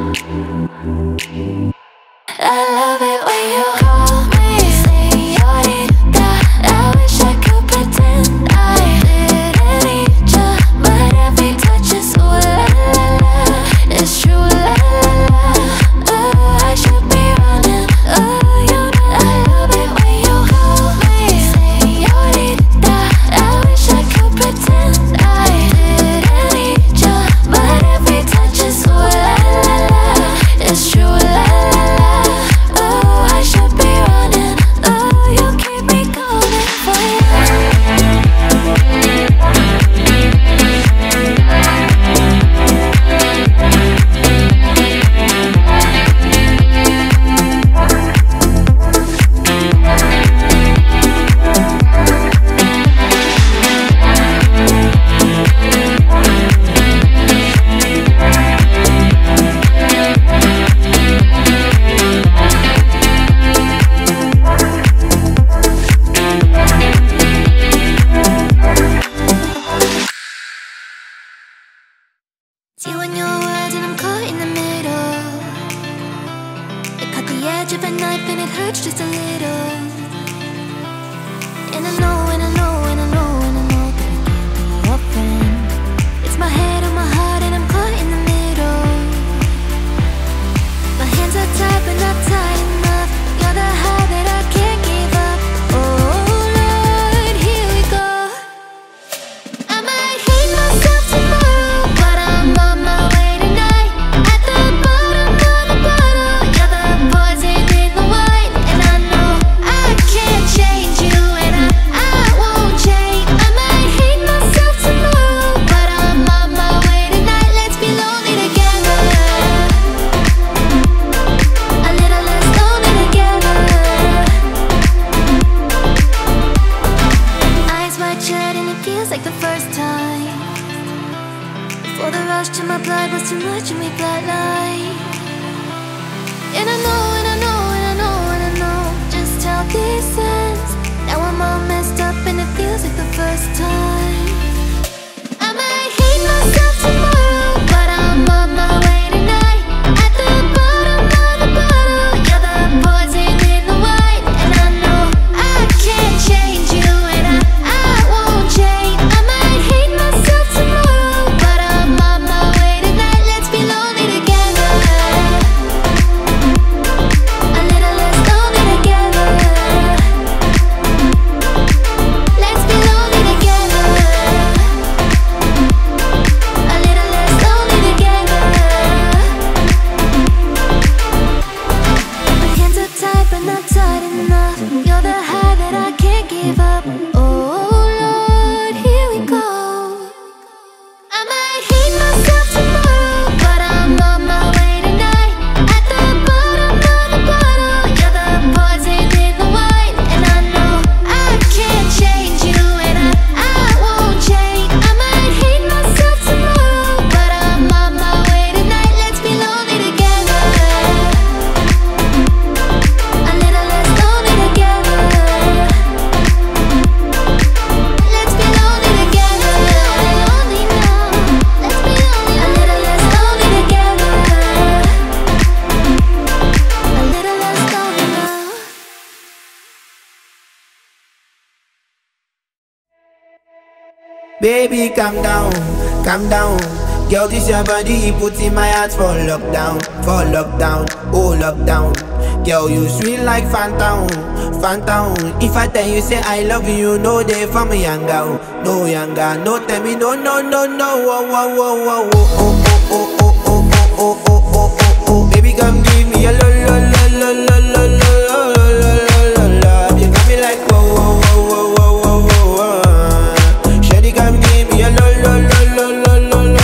I love it when you call me señorita. I wish I could pretend I didn't need ya, but every touch is ooh la la la. It's true la la la. Oh, I should be running. Oh, you know I love it when you call me señorita. I wish I could pretend I didn't need ya, but every touch is ooh la la la. It's true la la la. Oh, I should be running. Oh, you keep me coming for you. See when your words and I'm caught in the middle. It cut the edge of a knife and it hurts just a little. And I know, and I know, and I know, and I know that I can't be your friend. It's my head on my heart and I'm caught in the middle. My hands are tied but not tight enough. You're the high that I can't give up. Oh Lord, here we go. I might hate myself tomorrow, but I'm on my way tonight. At the bottom of the bottle, you're the poison in the wine. And I know I can't change you, and I, I won't change. I might hate myself tomorrow, but I'm on my way tonight. Let's be lonely together, a little less lonely together. Eyes wide shut and it feels like the first time. Before the rush to my blood was too much and we flatlined. And I know, and I know, and I know, and I know just how this ends. Now I'm all messed up and it feels like the first time. I might hate myself tomorrow, but I'm on my way tonight. At the bottom of the bottle, you're the poison in the wine. And I know I can't change you, and I, I won't change. I might hate myself tomorrow, but I'm on my way tonight. Let's be lonely together. Baby, calm down, calm down. Girl, this your body, put in my heart for lockdown, for lockdown, oh lockdown. Girl, you sweet like phantom, phantom. If I tell you say I love you, no day for me younger, no younger. No tell me no, no, no, no. Oh, oh, oh, oh, oh, oh, oh, oh, oh, oh, oh, oh, oh, oh. Baby, come give me a lo, lo, lo, lo, lo, lo, lo, lo, lo, lo, lo. You got me like whoa, whoa, whoa, whoa, whoa, whoa, whoa. Shawty, come give me a lo, lo, lo, lo, lo, lo, lo.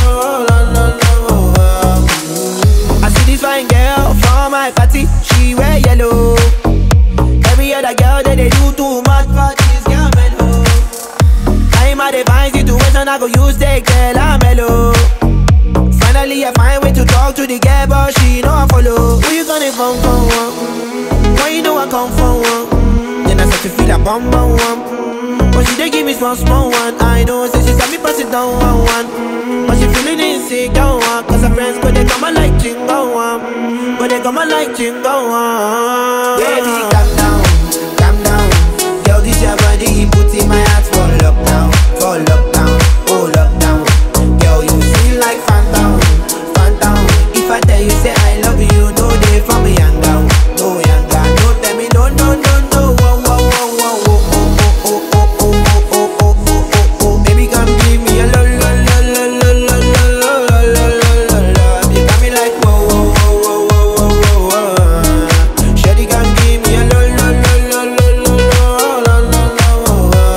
My party, she wear yellow. Every other girl that they do too much for this girl mellow. I'm at a fine situation, I go use the girl I'm mellow. Finally I find way to talk to the girl, but she know I follow. Who you gonna phone for one? Mm-hmm. Why you know I come for one? Mm-hmm. Then I start to feel a bum bum one. Mm-hmm. But she dey give me small small one. I know, say she got me pass it down one one. Mm-hmm. But she feeling insecure one. Cause her friends go they come and like jingle one. Mm-hmm. But they come and like jingle one. Baby, calm down, calm down. Girl, this your body, put in my heart for lockdown, for lockdown, oh lockdown. Girl, you feel like phantom, phantom. If I tell you say I love you, no day for me younger, no younger. No tell me no, no, no, no. Whoa, whoa, whoa, whoa, whoa, oh, oh, oh, oh, oh, oh, oh, oh, oh, oh. Baby, come give me a lo, lo, lo, lo, lo, lo, lo, lo, lo, lo, lo. You got me like whoa, whoa, whoa, whoa, whoa, whoa, whoa. Shawty, come give me a lo, lo, lo, lo, lo, lo, lo, lo, lo.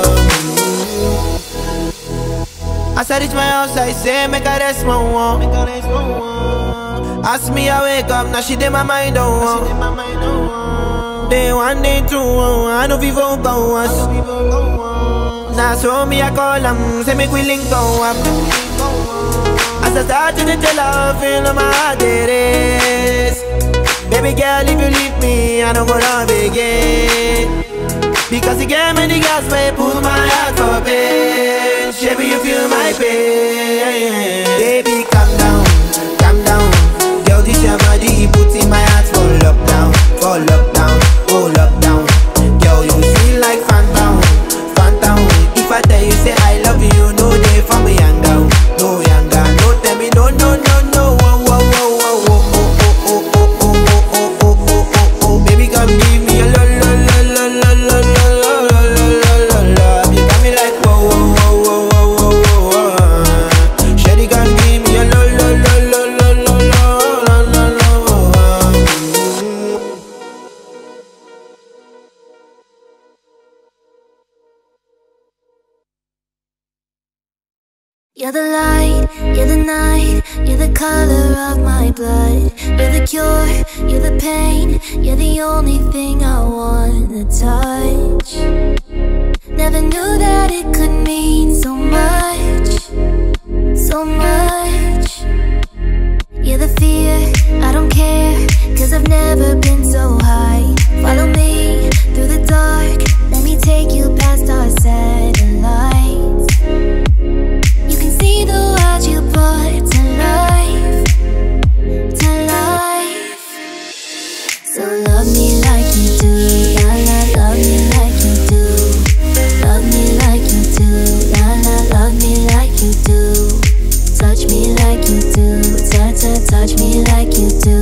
As I reach my house, I say make her rest my one. Ask me I wake up, now she did my mind on one. Day one, day two, I know people go us. Now so me I call them, say make we link go up. As I start to tell her, feel on my heart it is. Baby girl, if you leave me, I don't go love again. Because you gave me the gas, may pull my heart for pain. Baby, you feel my pain. Baby, calm down, calm down. Girl, this your body, put in my heart for lockdown, for lockdown, oh lockdown. Girl, you feel like phantom, phantom. If I tell you say I love you, no day for me younger, no younger. No tell me no, no, no, no. Whoa, whoa, whoa, whoa, whoa, oh, oh, oh, oh, oh, oh, oh, oh, oh, oh. Baby, come give me a lo, lo, lo, lo, lo, lo, lo, lo, lo, lo, lo. You got me like whoa, whoa, whoa, whoa, whoa, whoa, whoa. Shawty, come give me a lo, lo, lo, lo, lo, lo, lo, lo, lo. You're the light, you're the night, you're the color of my blood. You're the cure, you're the pain, you're the only thing I wanna touch. Never knew that it could mean so much, so much. You're the fear, I don't care, cause I've never been so high. Follow me through the dark, let me take you past our satellites. See the world you brought to life, to life. So love me like you do, la la, love me like you do. Love me like you do, la la, love me like you do. Touch me like you do, touch, touch, touch me like you do.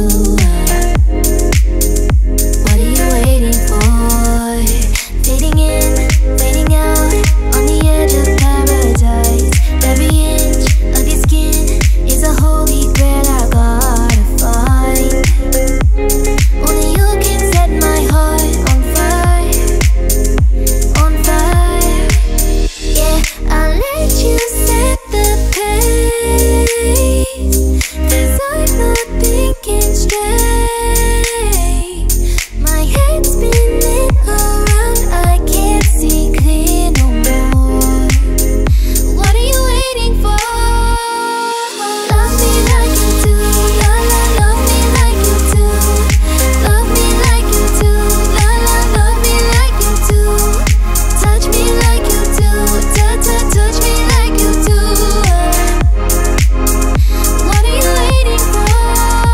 What are you waiting for? Fading in, fading out, on the edge of paradise. Every inch of your skin is a holy grail I gotta find. Only you can set my heart on fire, on fire. Yeah, I'll let you set the pace, cause I'm not thinking straight. My head's spinning around, I can't see clear no more. What are you waiting for? Love me like you do, la la, love me like you do. Love me like you do, la la, love me like you do. Touch me like you do, touch, touch, touch me like you do. What are you waiting for?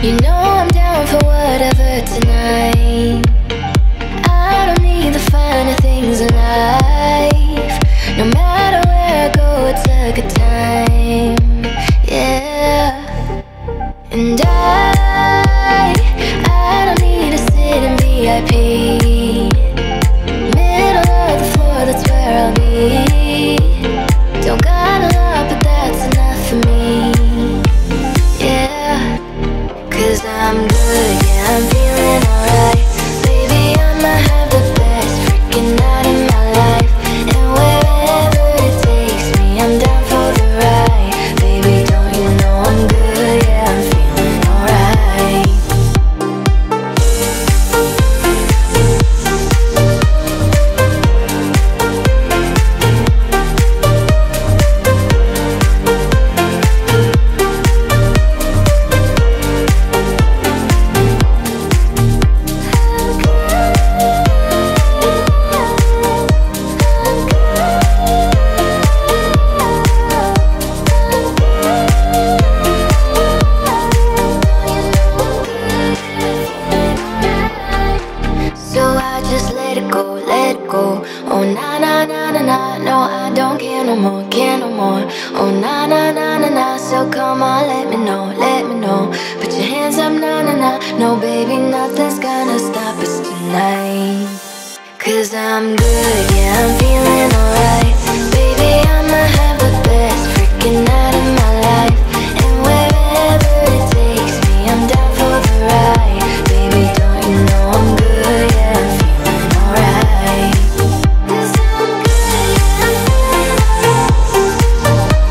You know I'm down for whatever tonight. I don't need the finer things in life. No matter where I go, it's a good time. Yeah. And I, I don't need to sit in V I P. Middle of the floor, that's where I'll be. Don't got a lot, but that's enough for me. Yeah. Cause I'm good, yeah, I'm feeling alright. Baby, I'ma have the best freaking night of my life. And wherever it takes me, I'm down for the ride. Baby, don't you know I'm good, yeah, I'm feeling alright. So I just let it go, let it go. Oh na na na na na, no I don't care no more, care no more. Oh na na na na na, so come on, let me know, let me know. Put your hands up, na na na. No baby, nothing's gonna stop us tonight. Cause I'm good, yeah, I'm feeling alright. Baby, I'ma have the best freaking night of my life. And wherever it takes me, I'm down for the ride. Baby, don't you know I'm good, yeah, I'm feeling alright. Cause I'm good, yeah, I'm feeling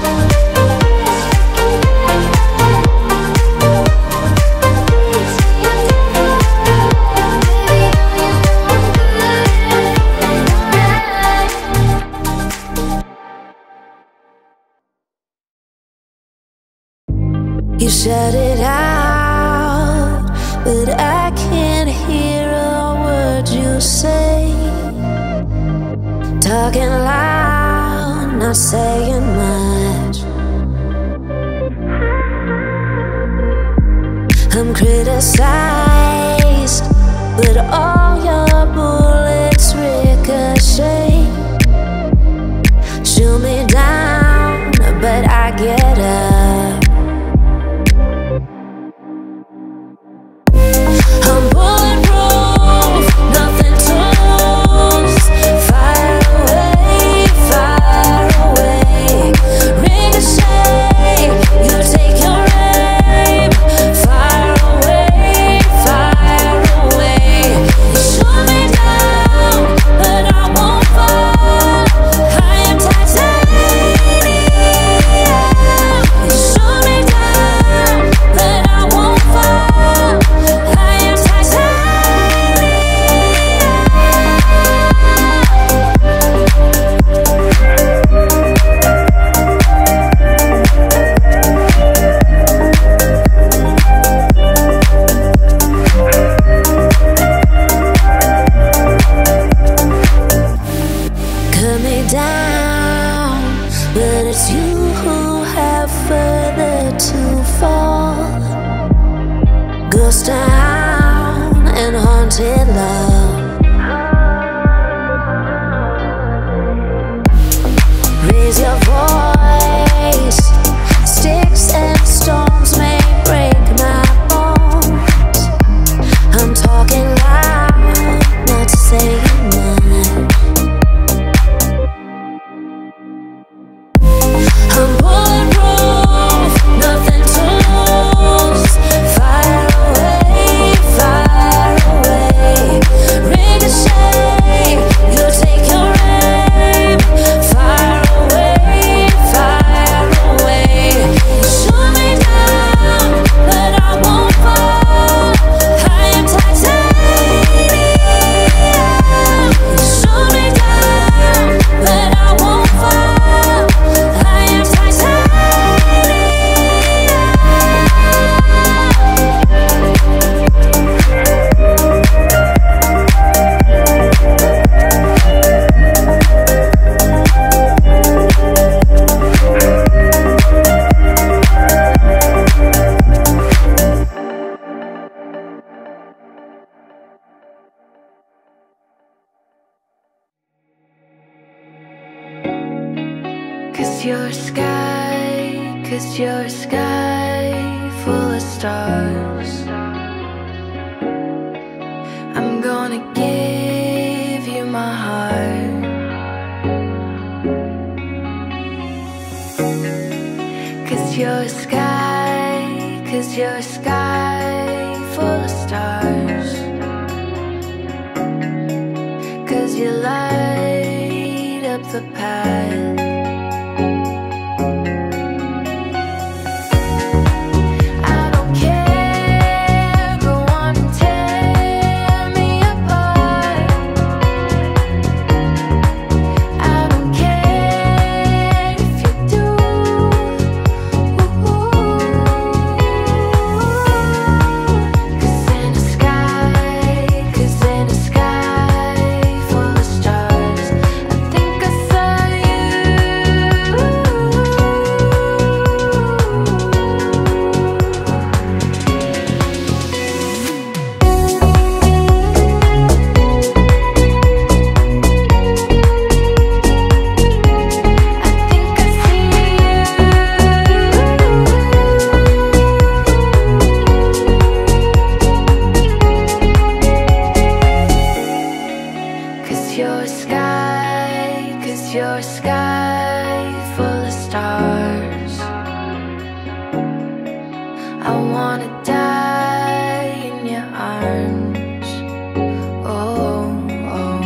You shut it out, but I can't hear a word you say. Talking loud, not saying much. I'm criticized, but all your bullets ricochet. Shoot me down, but I get up. I'm bulletproof, nothing to lose. Fire away, fire away. Ricochet, you take your aim. Fire away, fire away. You shoot me down, but I won't fall. I am titanium. You shoot me down, but I won't fall. I am titanium. Cut me down, but it's you who have further to fall. Ghost town and haunted love. Raise your voice. Sticks and stones may break my bones. I'm talking loud, not saying much. I'm bulletproof, nothing to lose. Fire away, fire away. you're a sky full of stars. I'm gonna give you my heart. Cause you're a sky, cause you're a sky full of stars. Cause you light up the path. You're a sky, cause you're a sky full of stars. I wanna die in your arms. Oh, oh.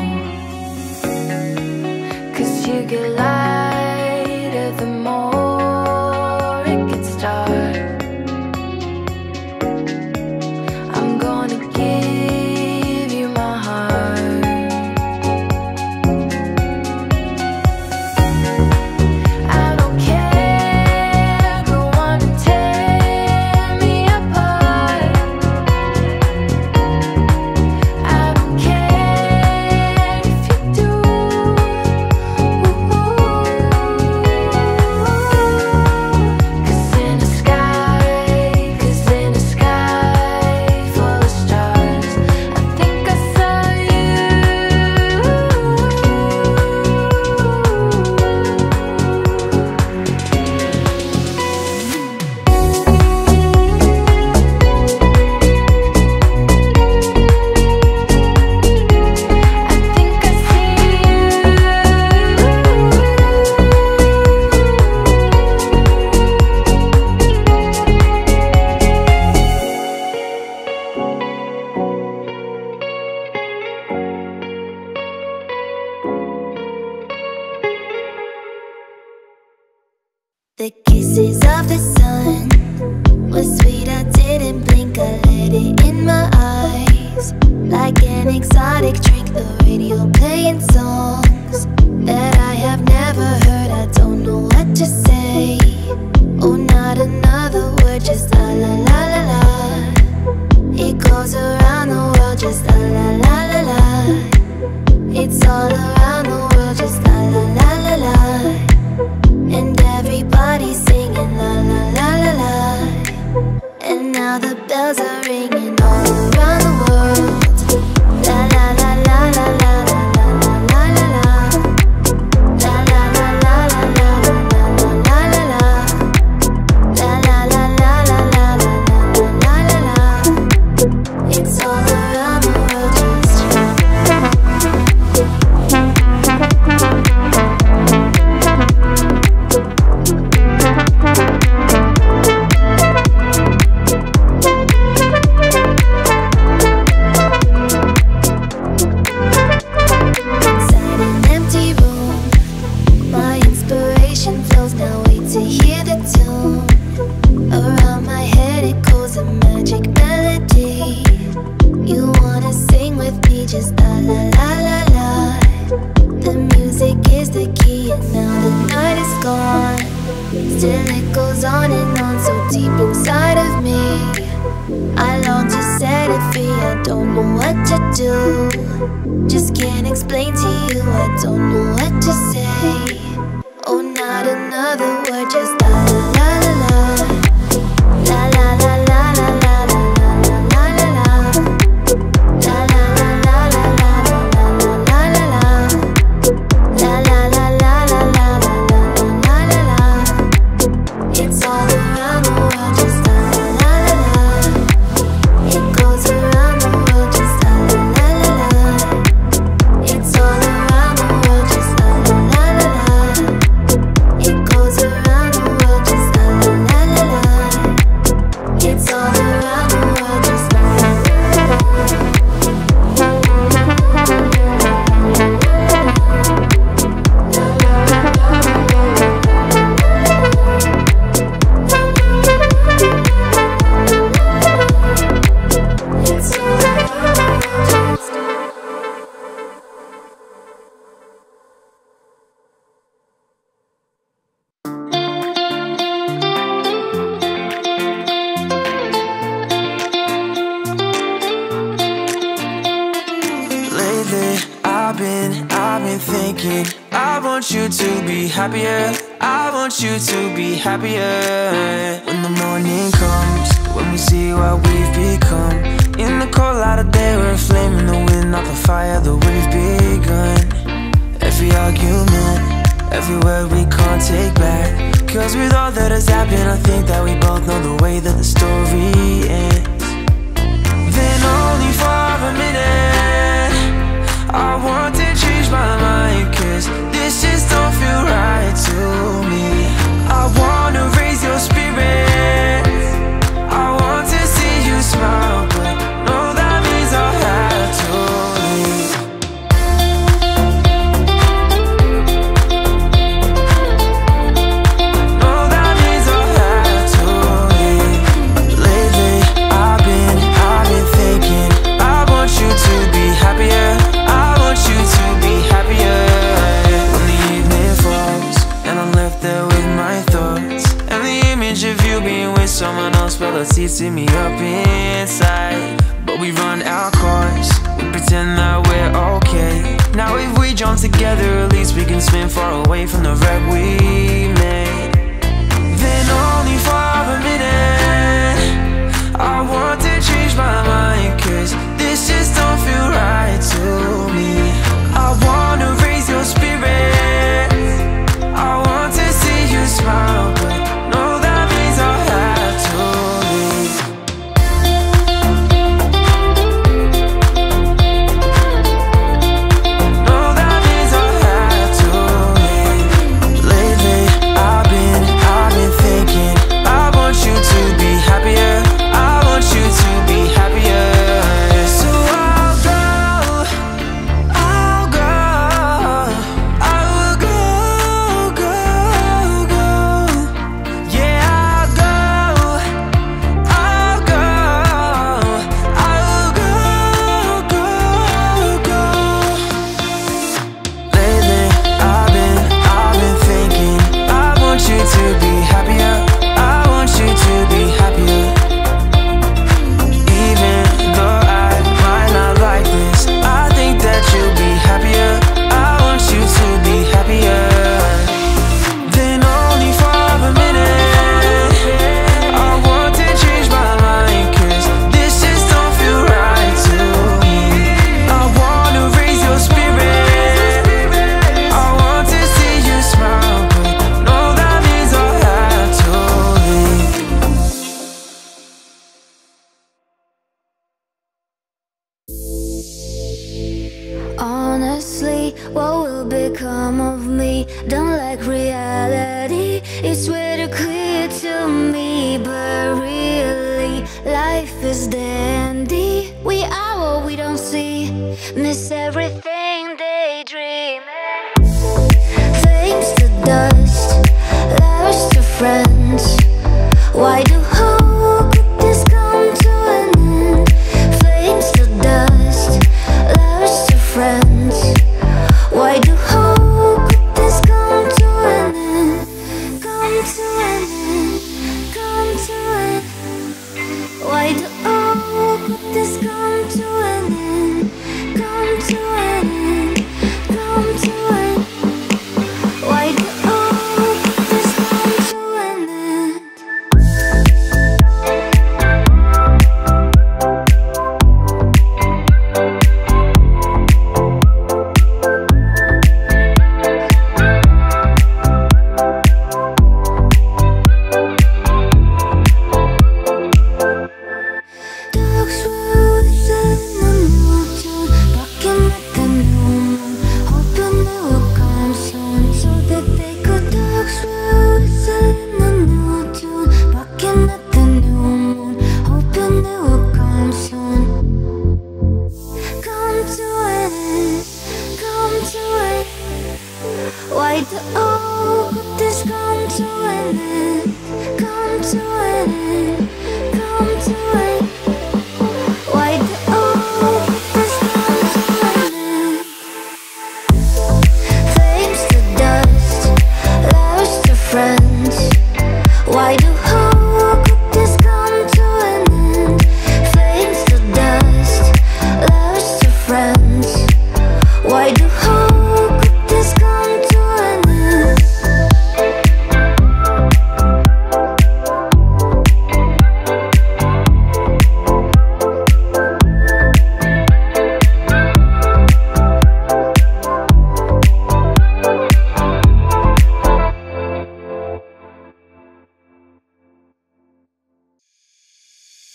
Cause you get lighter the more it gets dark. I'm gonna give you my heart. The kisses of the sun were sweet, I didn't blink, I let it in my eyes. Like an exotic drink, the radio playing songs that I have never heard, I don't know what to say. Oh, not another word, just la la la la la. It goes around the world, just la la la la la. It's all around the world, just la la la la la. And everybody's singing la la la la la. And now the bells are ringing all around the world. La la la la la la la la la la la. La la la la la la la la la la la. La la la la la la la la la la. It's all around the world, just just can't explain to you, I don't know what to say. Oh, not another word, just la la la la la. La la la la la la la la la la. La la la la la la la la la la. La la la la la la la la la la. It's all around. thinking, I want you to be happier. I want you to be happier. When the morning comes, when we see what we've become, in the cold light of day, we're a flame in the wind, not the fire that we've begun. Every argument, every word we can't take back, cause with all that has happened, I think that we both know the way that the story ends. Then only for a minute, I want to change my mind, cause this just don't feel right to me. I wanna raise your spirits, I want to see you smile, but no, that means I'll have to leave. No, that means I'll have to leave. Lately, I've been, I've been thinking, I want you to be happier. I want you to be happier. When the evening falls and I'm left there with my thoughts, and the image of you being with someone else, well, it's eating me up inside. But we run our course, we pretend that we're okay. Now if we jump together, at least we can swim far away from the wreck we made. Then only for a minute, I want to change my mind, cause this just don't feel right to me. I wanna raise your spirits, I want to see you smile, but no, that means I'll have to leave. No, that means I'll have to leave. Lately, I've been, I've been thinking, I want you to be happier. I want you to be happier. So I'll go, I'll go, I will go, go, go. Yeah, I'll go, I'll go, I will go, go, go. Lately, I've been, I've been thinking, I want you to be happier. I want you to be happier. Even though I might not like this, I think that you'll be happier. I want you to be happier. Then only for a minute, I want to change my mind, cause this just don't feel right to me. I wanna raise your spirit, I want to see you smile, but no, that means I'll have to leave. Honestly, what will become of me? Don't like reality, it's very clear to me. But really, life is dandy. We are what we don't see, miss everything daydreaming. Flames to dust, lovers to friends. Why do how could this come to an end? Flames to dust, lovers to friends. Why do how could this come to an end? Come to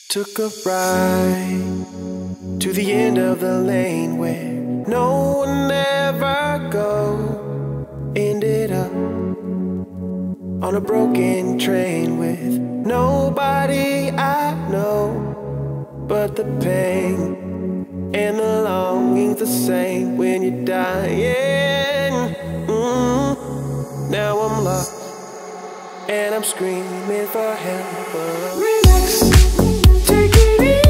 Took a ride to the end of the lane where no one ever go. Ended up on a broken train with nobody I know. But the pain and the longing's the same when you're dying. mm. Now I'm lost and I'm screaming for help. Relax, take it easy.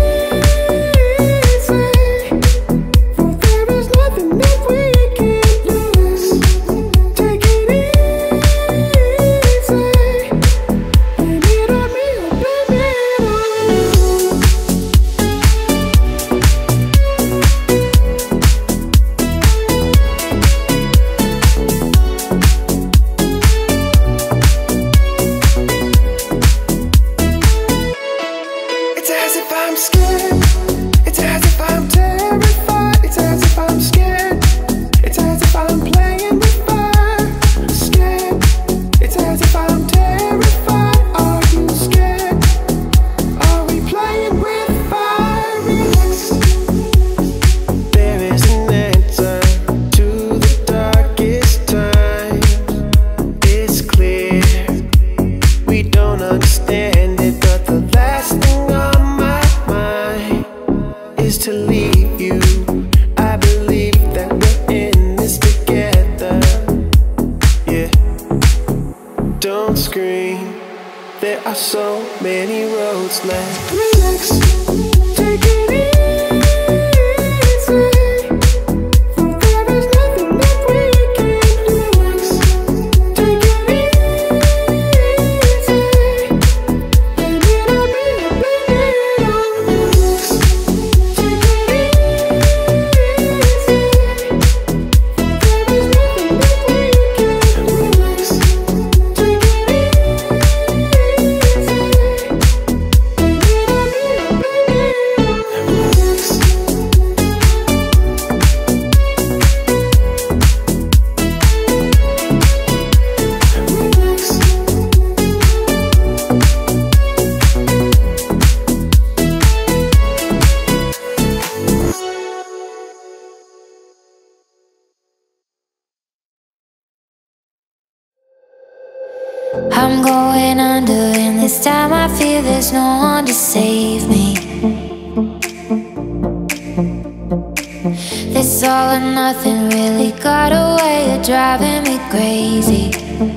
I'm going under, and this time I feel there's no one to save me. This all or nothing really got a way of driving me crazy.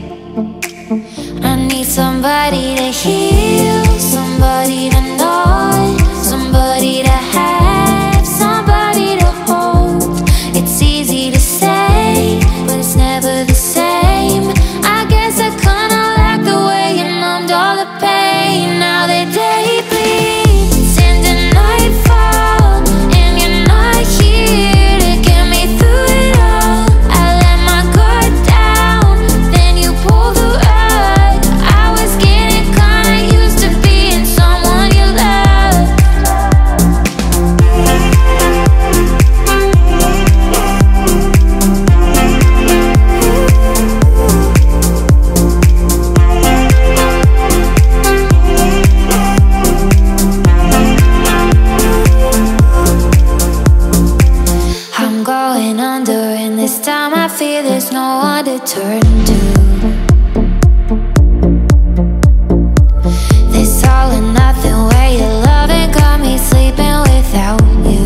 I need somebody to heal, somebody to know, somebody to have, somebody to hold. It's easy to say, but it's never the same. I guess I kinda like the way you numbed all the pain. Now the day bleeds into nightfall, and you're not here to get me through it all. I let my guard down, then you pulled the rug. I was getting kinda used to being someone you loved. I'm going under, and this time I fear there's no one to turn to. This all or nothing way of loving got me sleeping without you.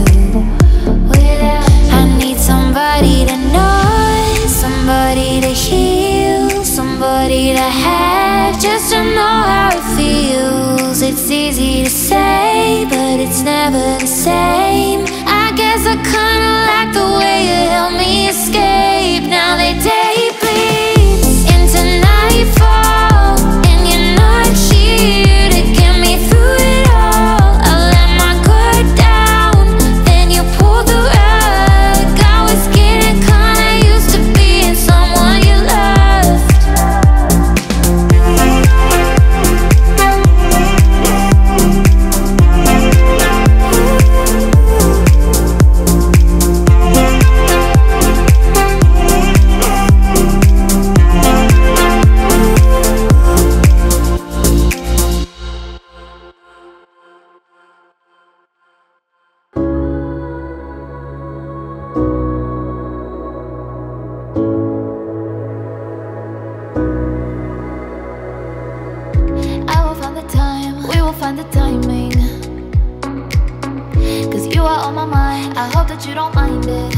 I need somebody to know, somebody to heal, somebody to have, just to know how it feels. It's easy to say, but it's never the same. I guess I kinda like the way you help me escape. Now the day bleeds into nightfall, and you're not here to get me through it all. I let my guard down, then you pulled the rug. I was getting kinda used to being someone you loved. find the timing, cause you are on my mind. I hope that you don't mind it.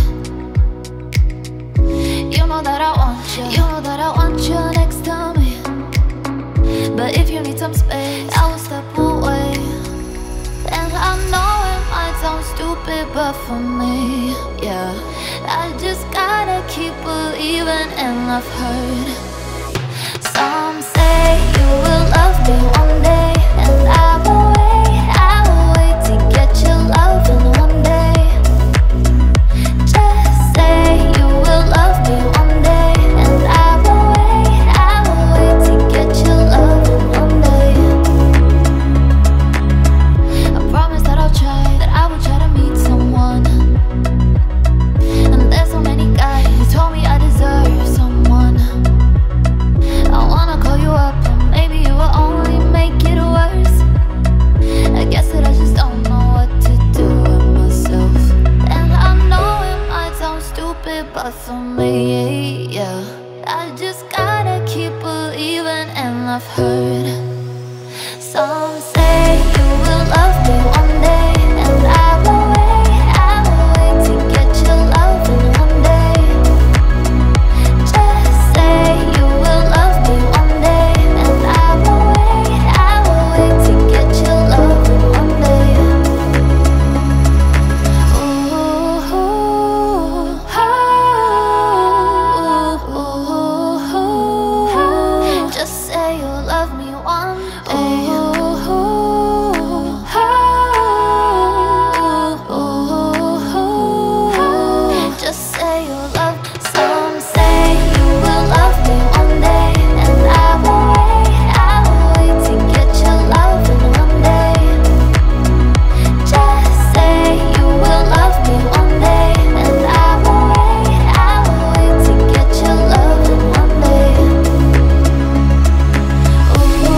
You know that I want you, you know that I want you next to me. But if you need some space, I will step away. And I know it might sound stupid, but for me, yeah, I just gotta keep believing. And I've heard some say you will love me one day, and I will wait, I will wait to get your loving one day. Just say you will love me one day, and I will wait, I will wait to get your loving one day. I promise that I'll try, that I will try to meet someone. And there's so many guys who told me I deserve someone. I wanna call you up, and maybe you will only make it worse. I guess that I just don't know what to do with myself. And I know it might sound stupid, but for me, yeah, I just gotta keep believing. And I've heard some say you will love me one day, and I will wait, I will wait to get your loving one day. Just say you will love me one day, and I will wait, I will wait to get your loving one day. Ooh, ooh, ooh, ooh. Just say you'll love me one day. Just say you'll love. Some say you will love me one day, and I will wait, I will wait to get your loving one day. Just say you will love me one day, and I will wait, I will wait to get your loving one day. Ooh,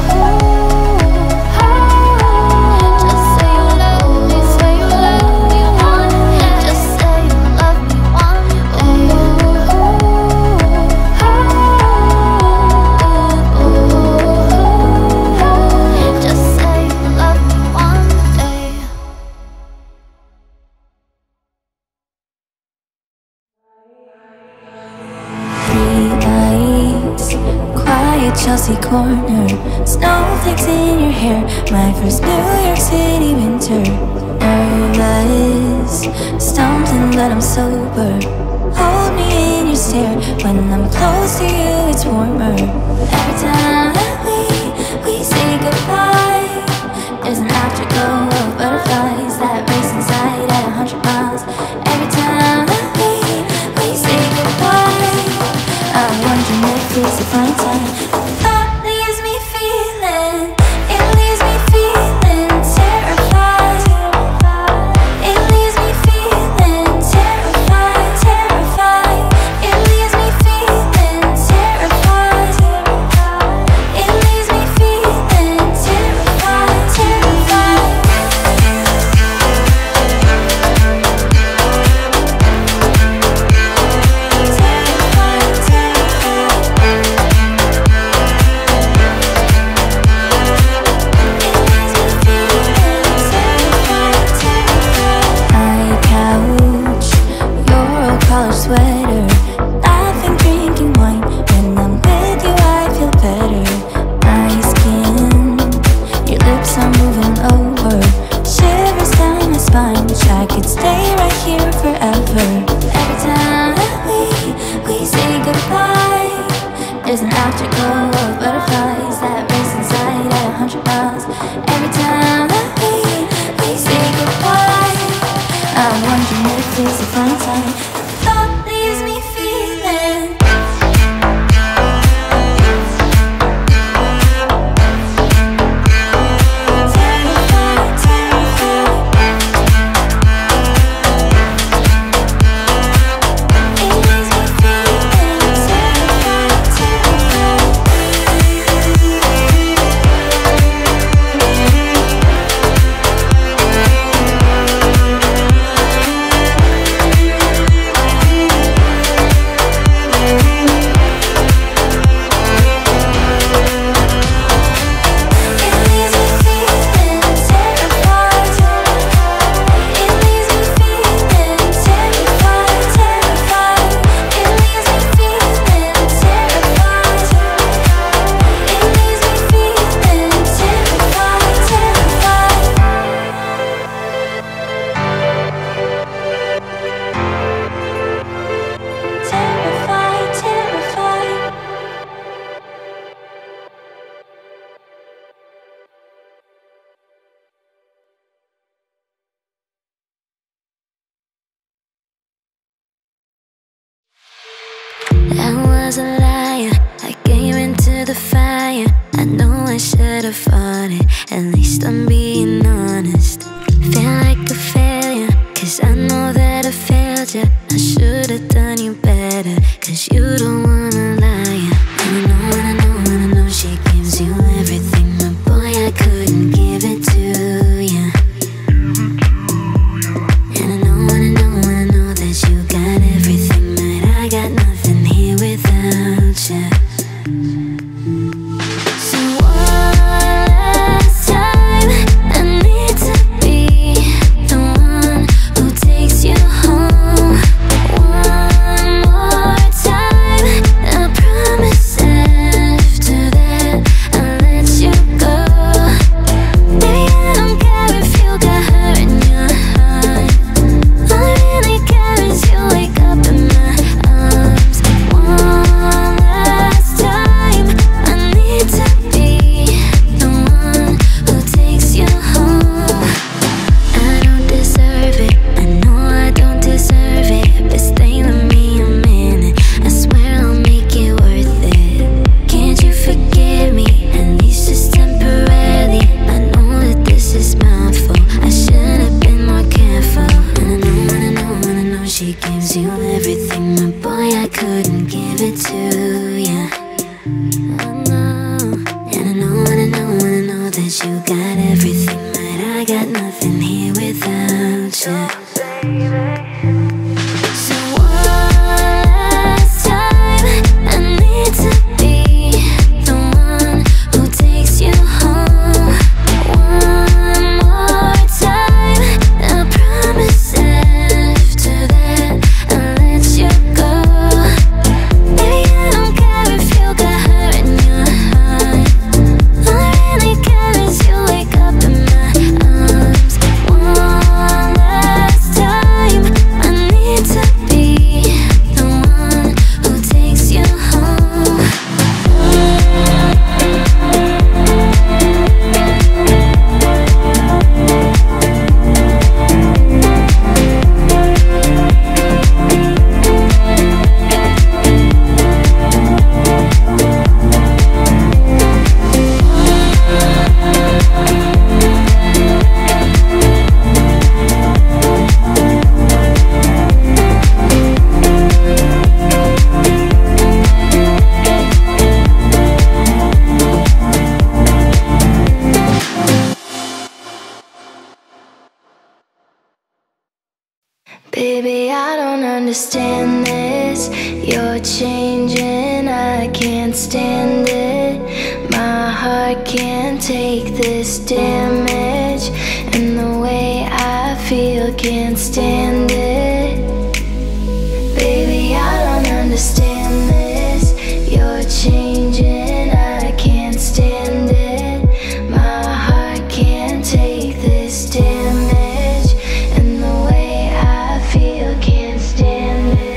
just say you love me, say you love me one day. Just say you love me one day. Just say you love me one day. Three nights, quiet Chelsea corner, snowflakes in your hair, my first New York City winter. Nervous, stumbling but I'm sober. Hold me in your stare, when I'm close to you it's warmer. Every time that we, we say goodbye, there's an afterglow of butterflies that race inside at a hundred miles. Every time that we, we say goodbye, I'm wondering if it's the final time. The thought leaves me feeling, it leaves me feeling terrified. It leaves me feeling terrified, terrified. It leaves me feeling terrified. It leaves me feeling terrified, terrified. Sweater, laughing, drinking wine. When I'm with you, I feel better. My skin, your lips are moving over, shivers down my spine. Wish I could stay right here forever. Every time that we, we say goodbye, there's an afterglow of butterflies that race inside at a hundred miles. Every time that we, we say goodbye, I'm wondering if it's the final time. Thought leaves me feeling. Terrified, terrified. It leaves me feeling terrified, terrified. I was a liar, I came into the fire. I know I should have fought it, at least I'm being honest. Feel like a failure, cause I know that I failed you. I should have done you better, cause you don't wanna lie. And I know, and I know, and I know she gives you everything, but boy, I couldn't give it to you. And I know, and I know, and I know that you got everything, but I got nothing here without you. So one last time, I need to be the one who takes you home. One more time, I promise after that I'll let you go. Baby, I don't care if you got hurt in your heart. All I really care is you wake up in my arms. One last time, I need to be the one who takes you home. I don't deserve it, I know I don't deserve it, but stay with me a minute, I swear I'll make it worth it. Can't you forgive me, at least just temporarily? I know that this is my fault, I should have been more careful. And I know, and I know, and I know she gives you everything, but boy, I couldn't give it to you. I know, and I know, and I know, and I know that you got everything, but I got nothing here without you. So one last time, I need to be the one who takes you home. One more time, I promise after that I'll let you go. Baby, I don't care if you got hurt in your heart. All I really care is you wake up in my arms. One last time, I need to be the one who takes you home. Baby, I don't understand this. You're changing, I can't stand it. My heart can't take this damage, and the way I feel can't stand it. Baby, I don't understand this. You're changing, I can't stand it. My heart can't take this damage, and the way I feel can't stand it.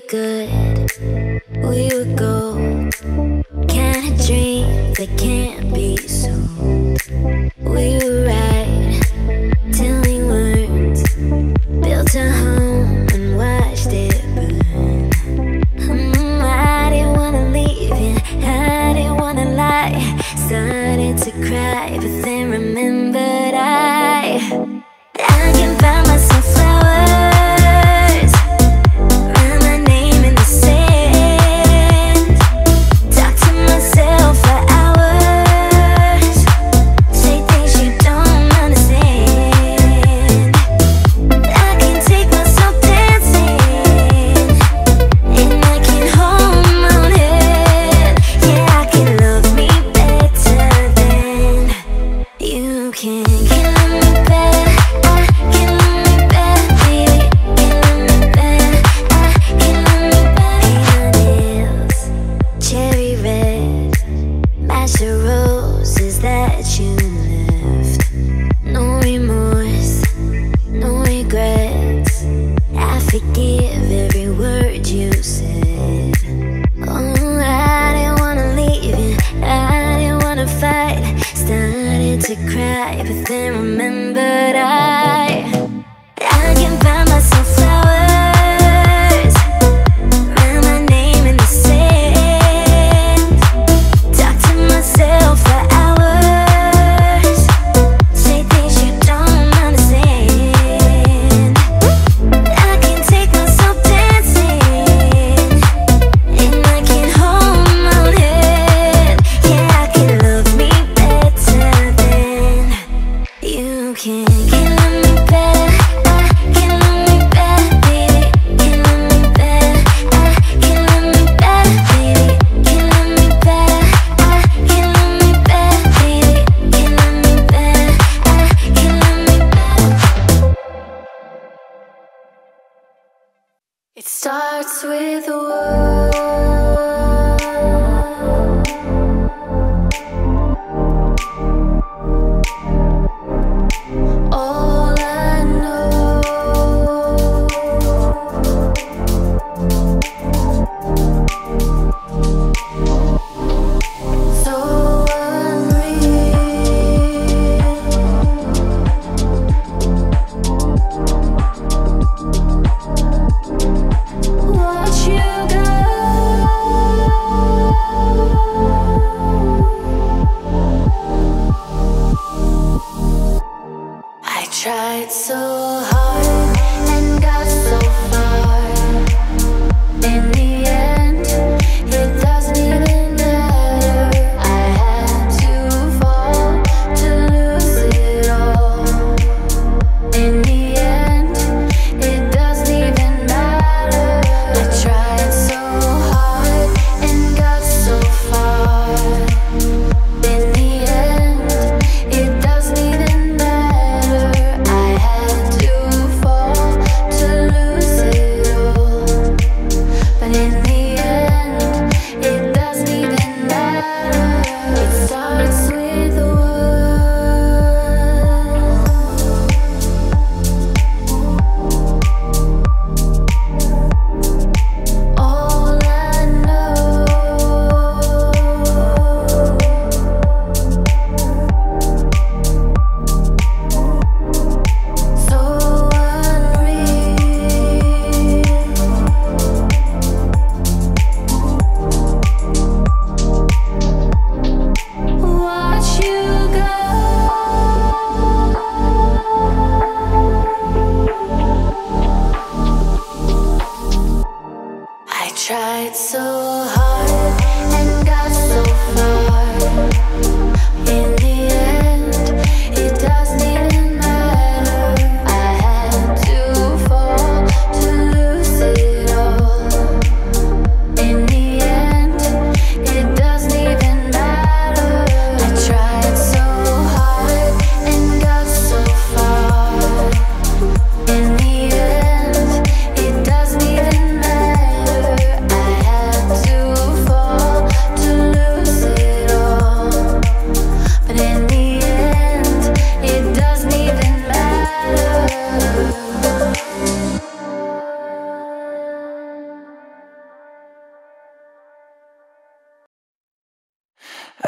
good, we were gold. Kind of dream that can't be sold. We were right till we weren't. Built a home and watched it burn. mm, I didn't wanna leave you, I didn't wanna lie. Started to cry, but then remembered I I can buy myself flowers, write my name in the sand, talk to myself for hours.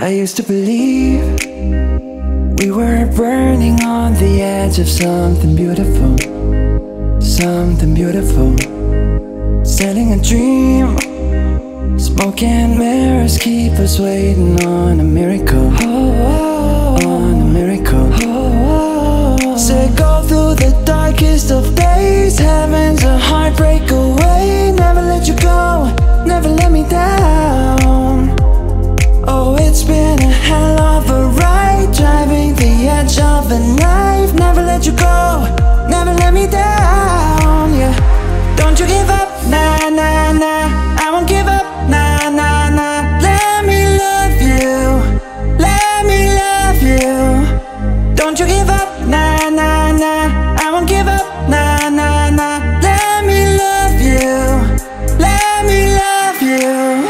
I used to believe we were burning on the edge of something beautiful, something beautiful, selling a dream. Smoke and mirrors keep us waiting on a miracle, on a miracle. Say go through the darkest of days, heaven's a heartbreak away. Never let you go, never let me down. Oh, it's been a hell of a ride, driving the edge of a knife. Never let you go, never let me down, yeah. Don't you give up, nah, nah, nah. I won't give up, nah, nah, nah. Let me love you, let me love you. Don't you give up, nah, nah, nah. I won't give up, nah, nah, nah. Let me love you, let me love you.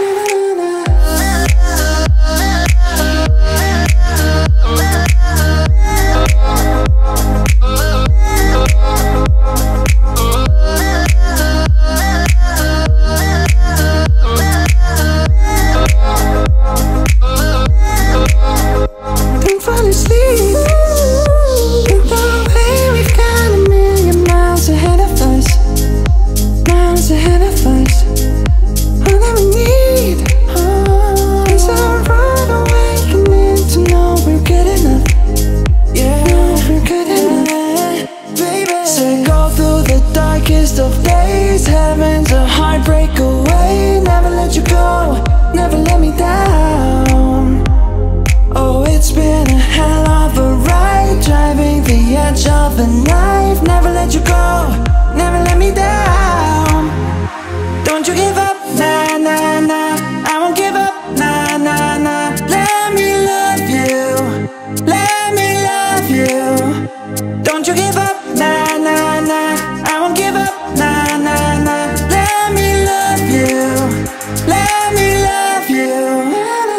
Don't fall asleep. Don't worry, we've got a million miles ahead of us, miles ahead of us. All that we need oh, is a rude awakening to know we're good enough. Yeah, know we're good enough, baby. Say go through the darkest of days, heaven's a heartbreak away. Never let you go, never let me down. Oh, it's been a hell of a ride, driving the edge of a knife. Never let you go, never let me down. Don't you give up, nah, nah, nah. I won't give up, nah, nah, nah. Let me love you, let me love you. Don't you give up, nah, nah, nah. I won't give up, nah, nah, nah. Let me love you, let me love you.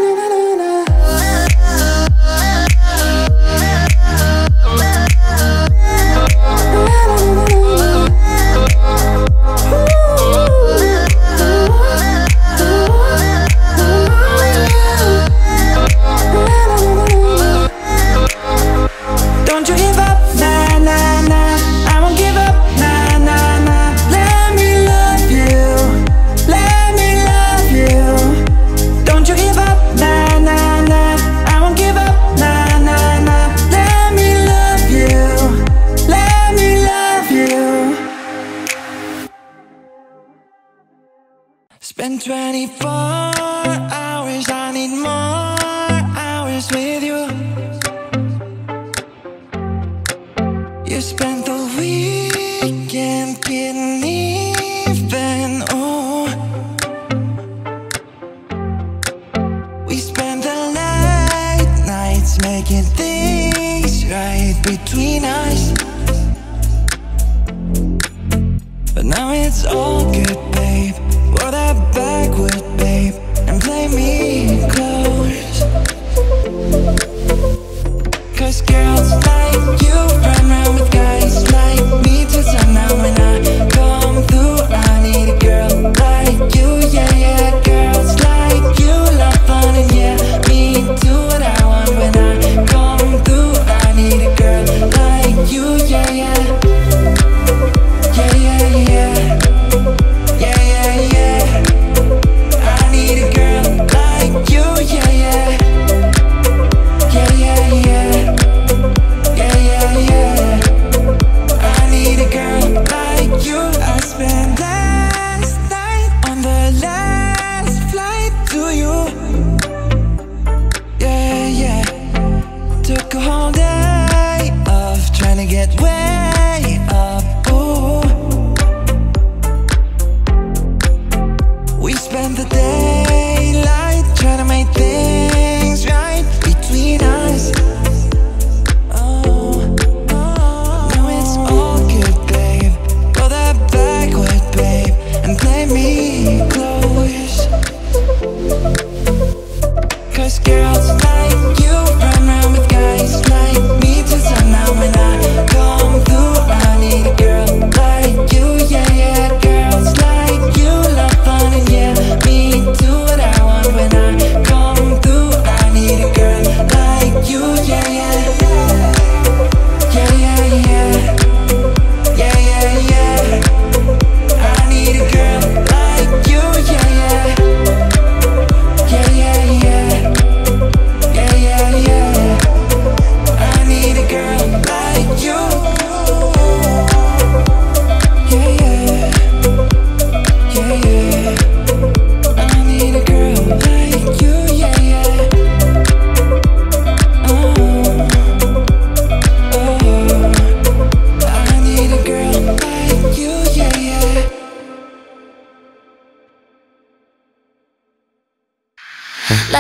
Don't you give up, nah, nah, nah. I won't give up, nah, nah, nah. Let me love you, let me love you. Don't you give up, nah, nah, nah. I won't give up, nah, nah, nah. Let me love you, let me love you. Spend twenty-four hours, I need more hours with you. You spent the weekend getting even, oh. We spent the late nights making things right between us. But now it's all good, babe. Roll that backward, babe, and play me close. Cause girls like you run around with guys like me till sundown. When I come through, I need a girl like you, yeah, yeah. Girls like you love fun and yeah, me do what I want. When I come through, I need a girl like you, yeah, yeah. Yeah, yeah, yeah. Yeah, yeah, yeah. I need a girl like you, yeah, yeah. Yeah, yeah, yeah. Yeah, yeah, yeah. I need a girl like you. I spent last night on the last flight to you. Yeah, yeah. Took a whole day off trying to get way up, ooh. We spent the daylight trying to make things right between us. Oh, oh. Now it's all good, babe. Roll that backward, babe, and play me close. Cause girls like you run around with guys like me till sundown. When I come through, I need a girl like you, yeah, yeah. Girls like you love fun and yeah, me do what I want. When I come through, I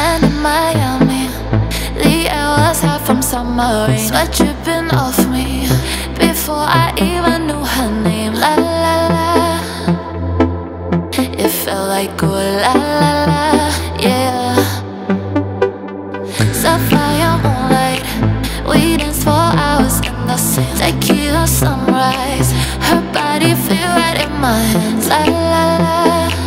land in Miami. The air was hot from summer rain, sweat dripping off me before I even knew her name. La la la, it felt like ooh la la la, yeah. Sapphire moonlight, we danced for hours in the sand. Tequila sunrise, her body fit right in my hands. La la la,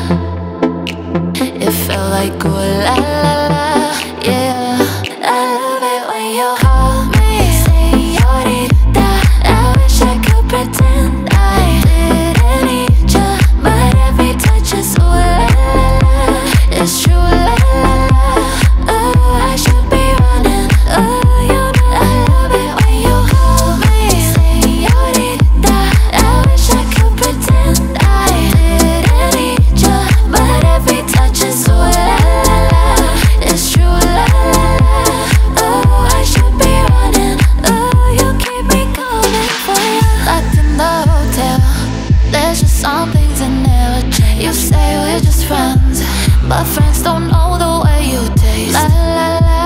it felt like ooh la la la, yeah. I love it when you call me señorita. I wish I could pretend I didn't need ya, but every touch is ooh la la la. It's true la la la. Oh, I should be running. Oh, you know I love it when you call me señorita. I wish I could pretend I didn't need ya, but every touch is ooh la la la. It's true la la la. Oh, I should be running. Oh, you keep me coming for you. Locked in the hotel, there's just some things that never change. You say we're just friends, but friends don't know the way you taste. La la la.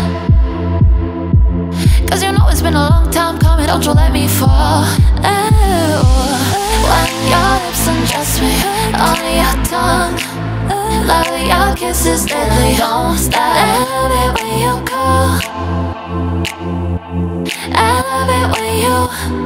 Cause you know it's been a long time coming, don't you let me fall. Oh, when your lips undress me on your tongue, love your kisses deadly, don't stop. I love it when you call, I love it when you,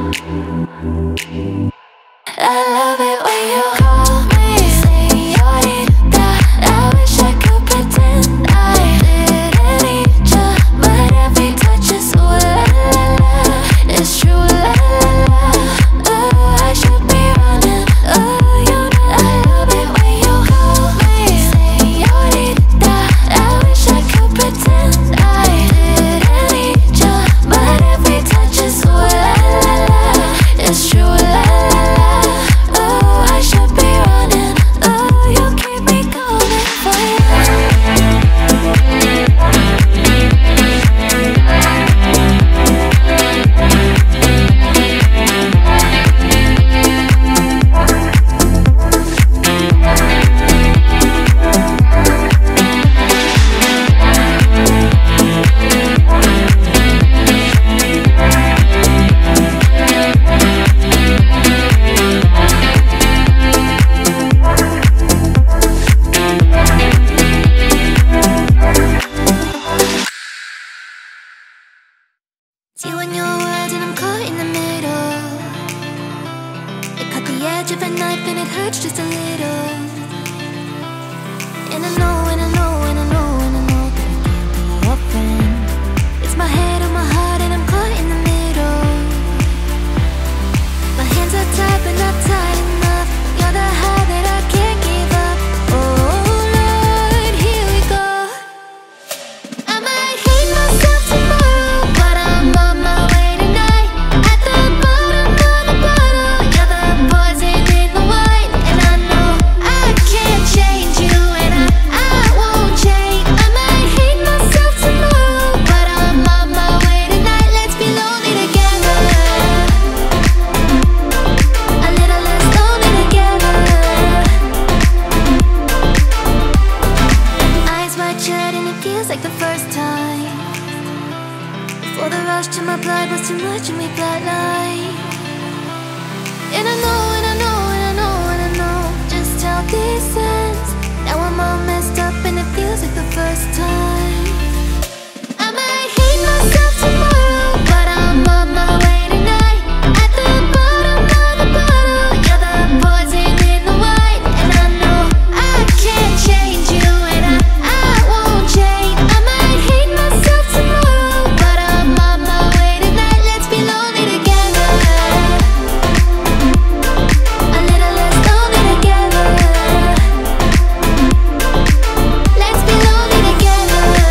I love it when you call me señorita. I wish I could pretend I didn't need ya, but every touch is ooh la la la. It's true la la la. Oh, I should be running. Oh, you know I love it when you call me señorita. I wish I could pretend I didn't need ya, but every touch is ooh la la la. It's true la la la. Oh, I should be running. Oh, you keep me coming for you. See when you're words and I'm caught in the middle. It cut the edge of a knife and it hurts just a little. And I know, and I know, and I know, and I know that I can't be your friend. It's my head on my heart and I'm caught in the middle. My hands are tied but not tight enough. You're the high that I can't give up. Oh Lord, here we go. I might hate myself tomorrow, but I'm on my way tonight. At the bottom of the bottle, you're the poison in the wine. And I know I can't change you, and I, I won't change. I might hate myself tomorrow, but I'm on my way tonight. Let's be lonely together, a little less lonely together. Eyes wide shut and it feels like the first time. Before the rush to my blood was too much and we flatlined. And I know, and I know, and I know, and I know just how this ends. Now I'm all messed up and it feels like the first time. I might hate myself tomorrow, but I'm on my way tonight. At the bottom of the bottle, you're the poison in the wine. And I know I can't change you, and I, I won't change. I might hate myself tomorrow, but I'm on my way tonight. Let's be lonely together, a little less lonely together. Let's be lonely together.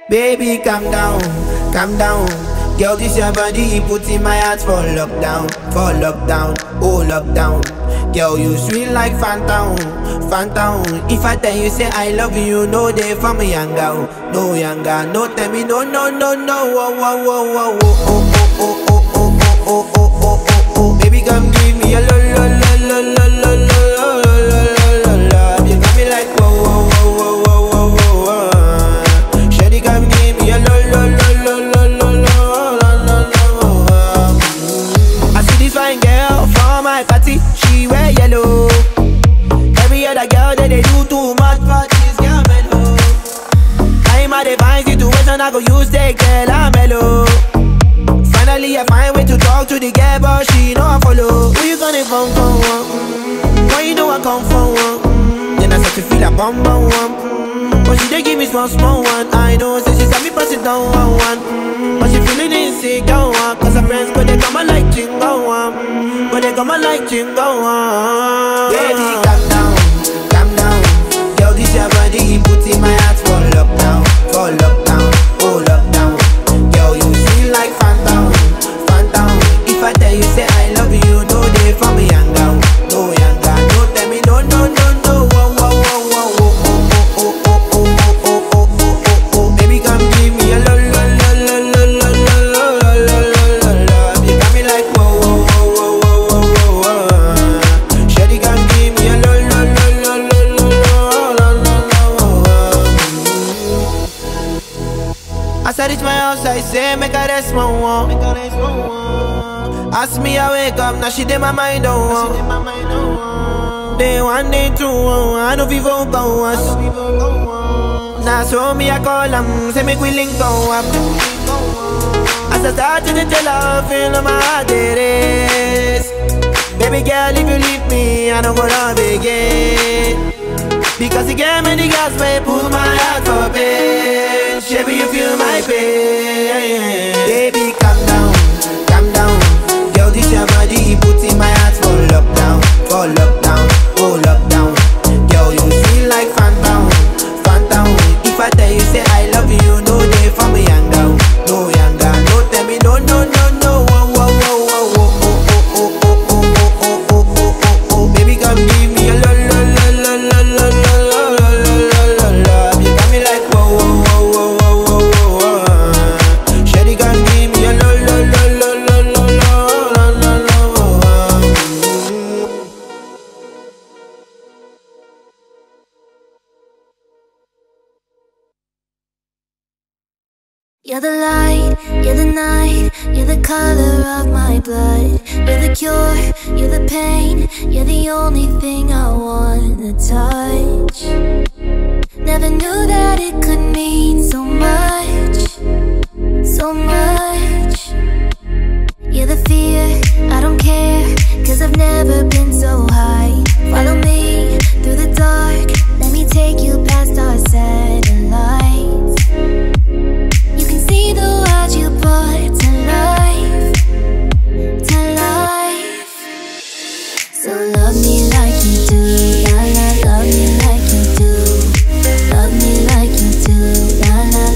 Baby, calm down, calm down. Girl, this your body, put in my heart for lockdown, for lockdown, oh lockdown. Girl, you sweet like phantom, phantom. If I tell you say I love you, no day for me younger, no younger. No tell me no, no, no, no. Oh, oh, oh, oh, oh, oh, oh, oh, oh, oh, oh, oh, oh, oh, oh. Baby, come give me a lo, lo, lo, lo, lo, lo, lo, lo, lo, lo. You got me like whoa, whoa, whoa, whoa, whoa, whoa, whoa. Shawty, come give me a lo, lo, lo, lo, lo, lo, lo, lo. I see this fine girl from my party, she wear yellow. Every other girl that they do too much for this girl mellow. I'm at a fine situation, I go use the girl I'm mellow. Finally I find way to talk to the girl, but she know I follow. Who you gonna phone for? Mm-hmm. Why you know I come for one? Mm-hmm. Then I start to feel a bum bum one. Mm-hmm. But she dey give me small small one. I know, say she said me pass it down one one. Mm-hmm. But she feeling insecure one. Cause her friends go they come and like chingo one. Mm-hmm. But they come and like chingo one. Baby, calm down, calm down. Girl, this your body, put in my heart for lockdown, for lockdown, oh lockdown. Girl, you feel like phantom, phantom. If I tell you say I love you, no day for me younger, no younger. No tell me no, no, no, no. Whoa, whoa, whoa, whoa, oh, oh, oh, oh, oh, oh, oh, oh, oh, oh. Baby, come give me a lo, lo, lo, lo, lo, lo, lo, lo, lo, lo, lo. You got me like whoa, whoa, whoa, whoa, whoa, whoa, whoa. Shawty, come give me a lo, lo, lo, lo, lo, lo, lo, lo, lo. As I reach my house, I say, make a rest, my one. Ask me, I wake up, now she did my mind, oh, oh. Day one, day two, oh, I know people go us. Now so me, I call them, say make we link go up. As I start to tell her, feel on my heart it is. Baby girl, if you leave me, I don't go love again. Because you gave me the gas, babe, pull my heart for pain. Baby, you feel my pain. Baby, calm down, calm down. Girl, this your body, put in my heart for lockdown, for lockdown, oh lockdown. Girl, you feel like phantom, phantom. If I tell you say I love you, no day for me younger, no younger. No tell me no, no, no, no. Whoa, whoa, whoa, whoa, oh, oh, oh, oh, oh, oh, oh, oh, oh, oh. Baby, come give me a lo, lo, lo, lo, lo, lo, lo, lo, lo, lo, lo. You got me like whoa, whoa, whoa, whoa, whoa, whoa, whoa. Shawty, come give me a lo, lo, lo, lo, lo, lo, lo, lo, lo. You're the light, you're the night, you're the color of my blood. You're the cure, you're the pain, you're the only thing I wanna touch. Never knew that it could mean so much, so much. You're the fear, I don't care, cause I've never been so high. Follow me through the dark, let me take you past our satellites. See the world you brought to life, to life. So love me like you do, la la. Love me like you do, love me like you do, la la.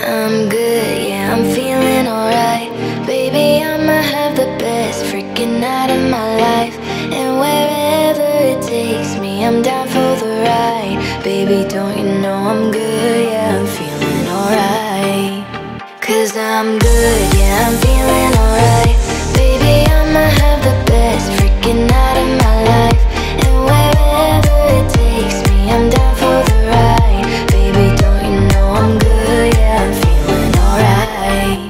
I'm good, yeah, I'm feeling alright. Baby, I'ma have the best freaking night of my life. And wherever it takes me, I'm down for the ride. Baby, don't you know I'm good, yeah, I'm feeling alright. Cause I'm good, yeah, I'm feeling alright. Baby, I'ma have the best freaking night of my life. And wherever it takes me, I'm down for the ride. Baby, don't you know I'm good, yeah, I'm feeling alright.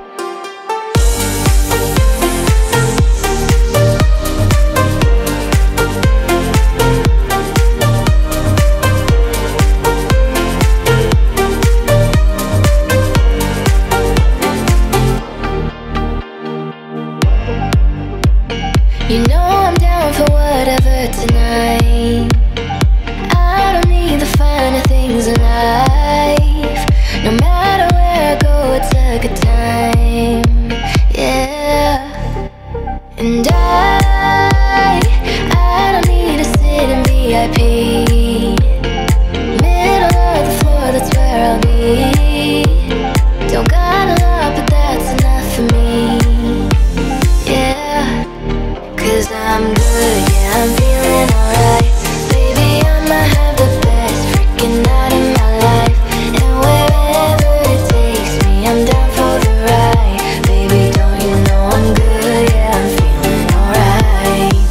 You know I'm down for whatever tonight. I don't need the finer things in life. No matter where I go, it's a good time. Yeah. And I, I don't need to sit in V I P. Middle of the floor, that's where I'll be. Don't got a lot, but that's enough for me. Yeah. Cause I'm good, yeah, I'm feeling alright. Baby, I'ma have the best freaking night of my life. And wherever it takes me, I'm down for the ride. Baby, don't you know I'm good, yeah, I'm feeling alright.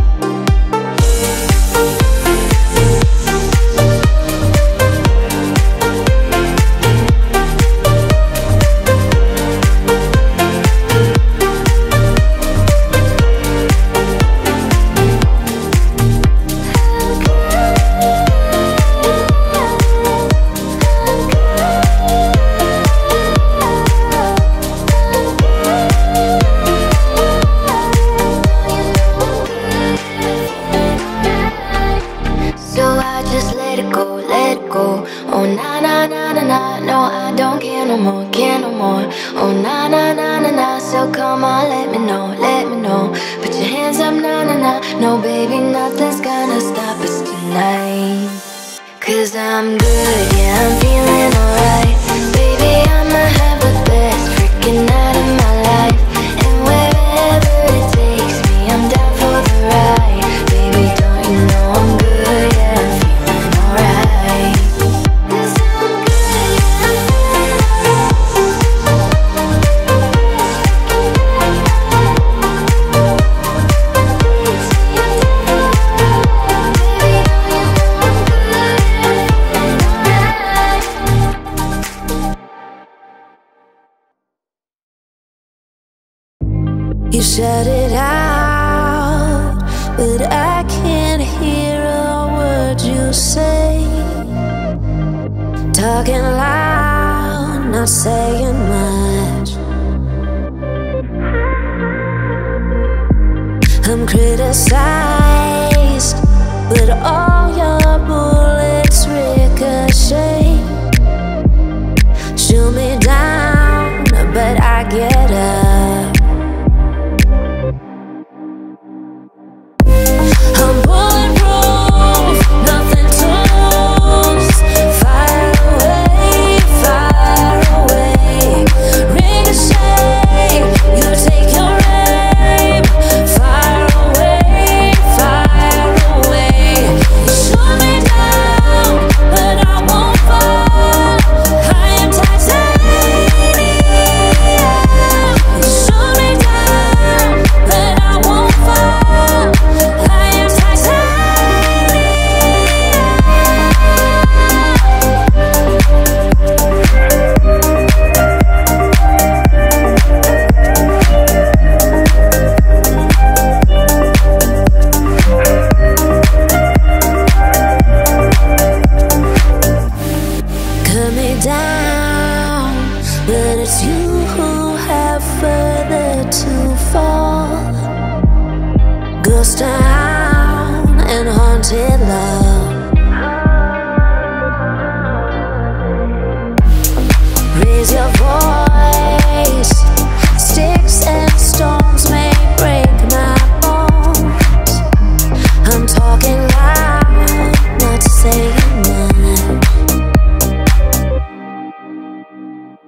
So I just let it go, let it go. Oh na na na na na, no I don't care no more, care no more. Oh na na na na na, so come on, let me know, let me know. Put your hands up, na na na. No baby, nothing's gonna stop us tonight. Cause I'm good, yeah, I'm feeling alright. Baby, I'ma have the best freaking night of my life. And wherever it takes me, I'm down for the ride. Baby, don't you know I'm good, yeah, I'm feeling alright. Cause I'm good, yeah, I'm feeling You shut it out, but I can't hear a word you say. Talking loud, not saying much. I'm criticized, but all your bullets ricochet. Shoot me down, but I get up. I'm bulletproof, nothing to lose. Fire away, fire away. Ricochet, you take your aim. Fire away, fire away. You shoot me down, but I won't fall. I am titanium. You shoot me down, but I won't fall. I am Cut me down, but it's you who have further to fall. Ghost town and haunted love. Raise your voice. Sticks and stones may break my bones. I'm talking loud, not saying much.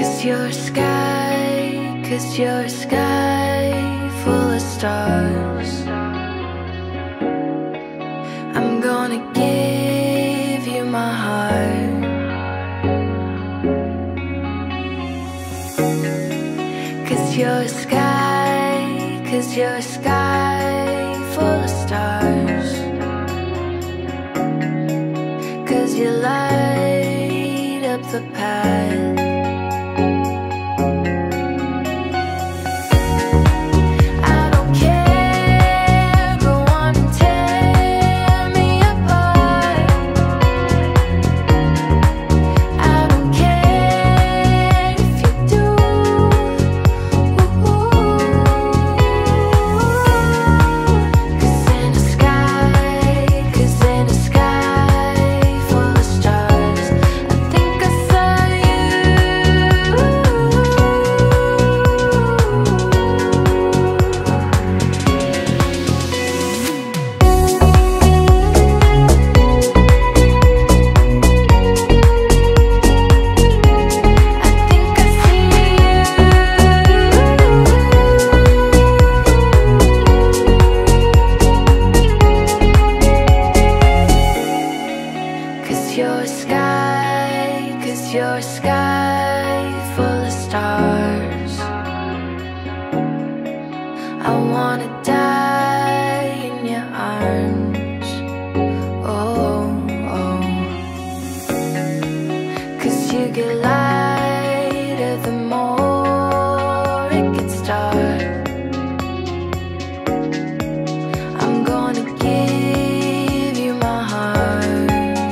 'Cause you're a sky, 'cause you're a sky full of stars. I'm gonna give you my heart. 'Cause you're a sky, 'cause you're a sky full of stars. 'Cause you light up the path. You're a sky, 'cause you're a sky full of stars. I wanna die in your arms. Oh, oh. 'Cause you get lighter the more it gets dark. I'm gonna give you my heart.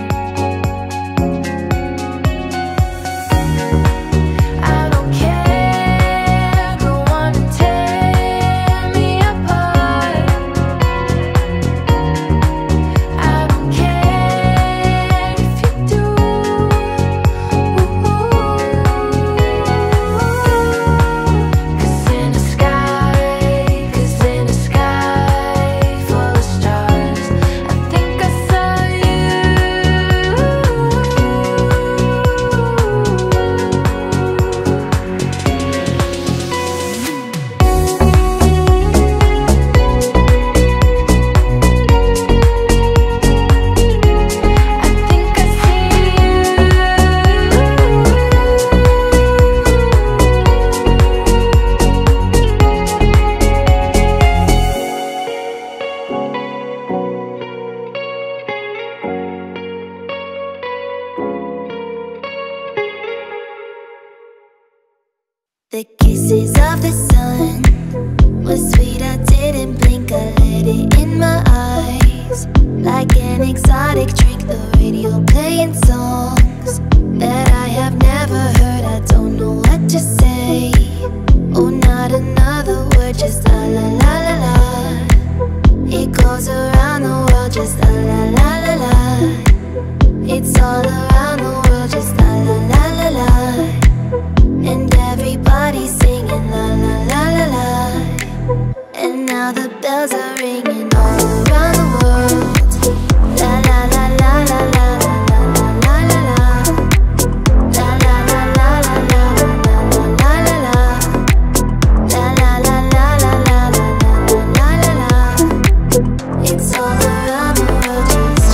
The kisses of the sun were sweet, I didn't blink, I let it in my eyes. Like an exotic drink, the radio playing songs that I have never heard, I don't know what to say. Oh, not another word, just la la la la la. It goes around the world, just la la la la la. It's all around the world, just la la la la la. And everybody's singing la la la la la. And now the bells are ringing all around the world. La la la la la la la la la la la. La la la la la la la la la la la. La la la la la la la la la la. It's all around the world, just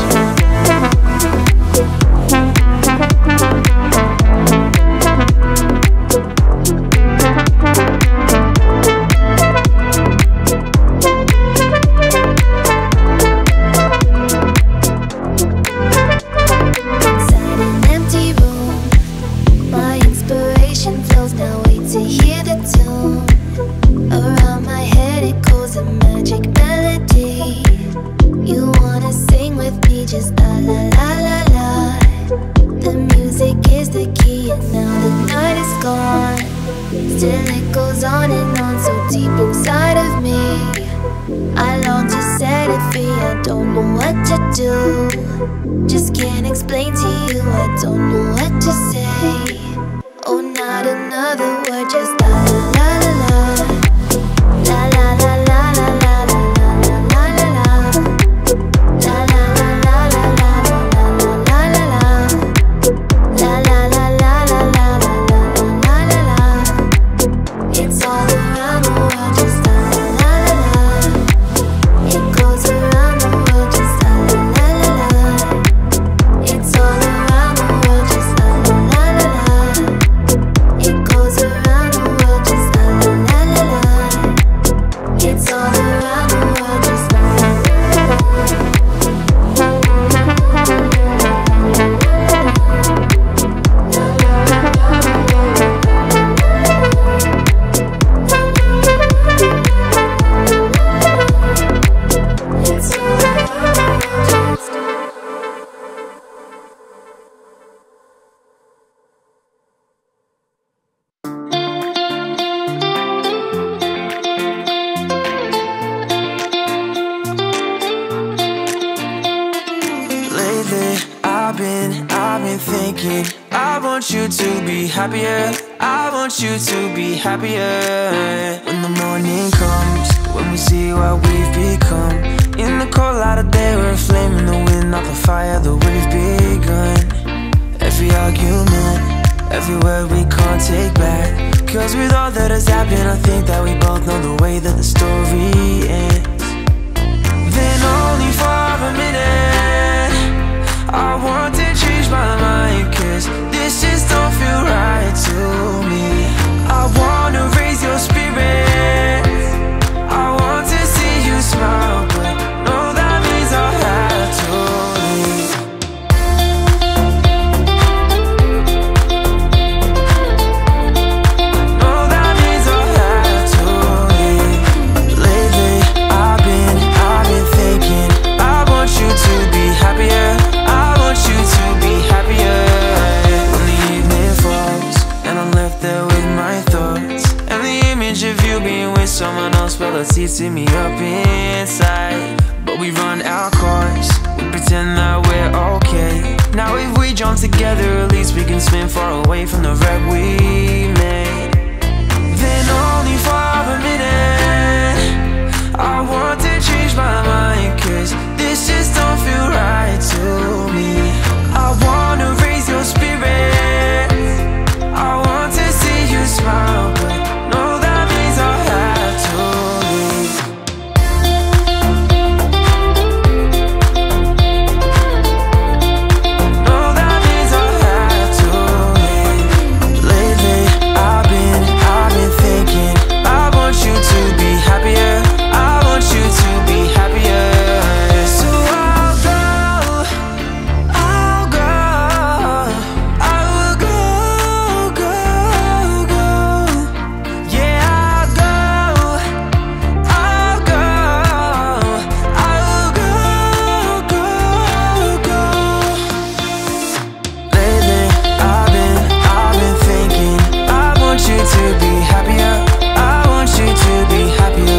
still it goes on and on, so deep inside of me. I long to set it free, I don't know what to do. Just can't explain to you, I don't know what to say. Oh, not another word, just la la la la la. La la la la la la la la la la la. La la la la la la la la la la la. La la la la la la la la la la. you to be happier. I want you to be happier. When the morning comes, when we see what we've become. In the cold light of day, we're a flame in the wind, not the fire that we've begun. Every argument, every word we can't take back. Cause with all that has happened, I think that we both know the way that the story ends. Then only for a minute, I want to change my mind, cause this just don't feel right to me. I wanna raise your spirits, I want to see you smile, but no, that means I'll have to leave. No, that means I'll have to leave. Lately, I've been, I've been thinking, I want you to be happier, I want you to be happier. When the evening falls and I'm left there with my thoughts, and the image of you being with someone else, well, it's eating me up inside. But we run our course, we pretend that we're okay. Now if we jump together, at least we can swim far away from the wreck we made. Then only for a minute, I want to change my mind, cause this just don't feel right to me. I wanna raise your spirits, I want to see you smile, but no, that means I'll have to leave. No, that means I'll have to leave. Lately, I've been, I've been thinking, I want you to be happier, I want you to be happier. So I'll go, I'll go, I will go, go, go. Yeah, I'll go, I'll go, I will go, go, go. Lately, I've been, I've been thinking, I want you to be happier, I want you to be happier.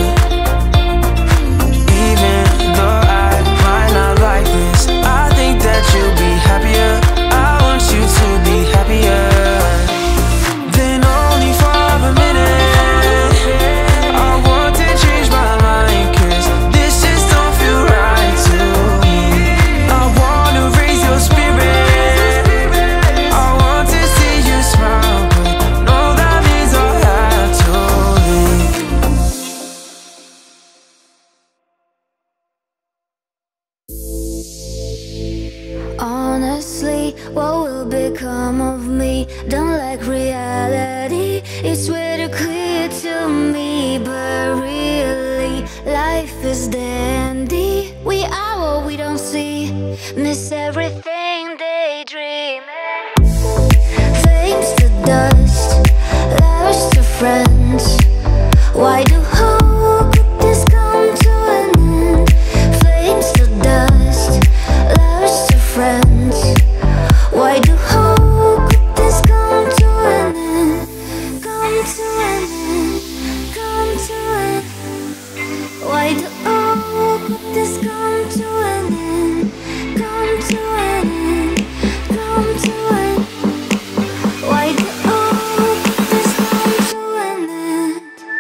Even though I might not like this, I think that you'll be happier, I want you to be happier. Then only for a minute, I want to change my mind, cause this just don't feel right to me. I wanna raise your spirit, I want to see you smile, but no, that means I'll have to leave. Honestly, what will become of me? Don't like reality, it's way too clear to me. But really, life is dandy. We are what we don't see, miss everything daydreaming. Flames to dust, lovers to friends. Why do how could this come to an end? Flames to dust, lovers to friends. Why do how could this come to an end? Come to an end, come to an end. Why do how could this come to an end? Come to an end, come to an end. Why do how could this come to an end?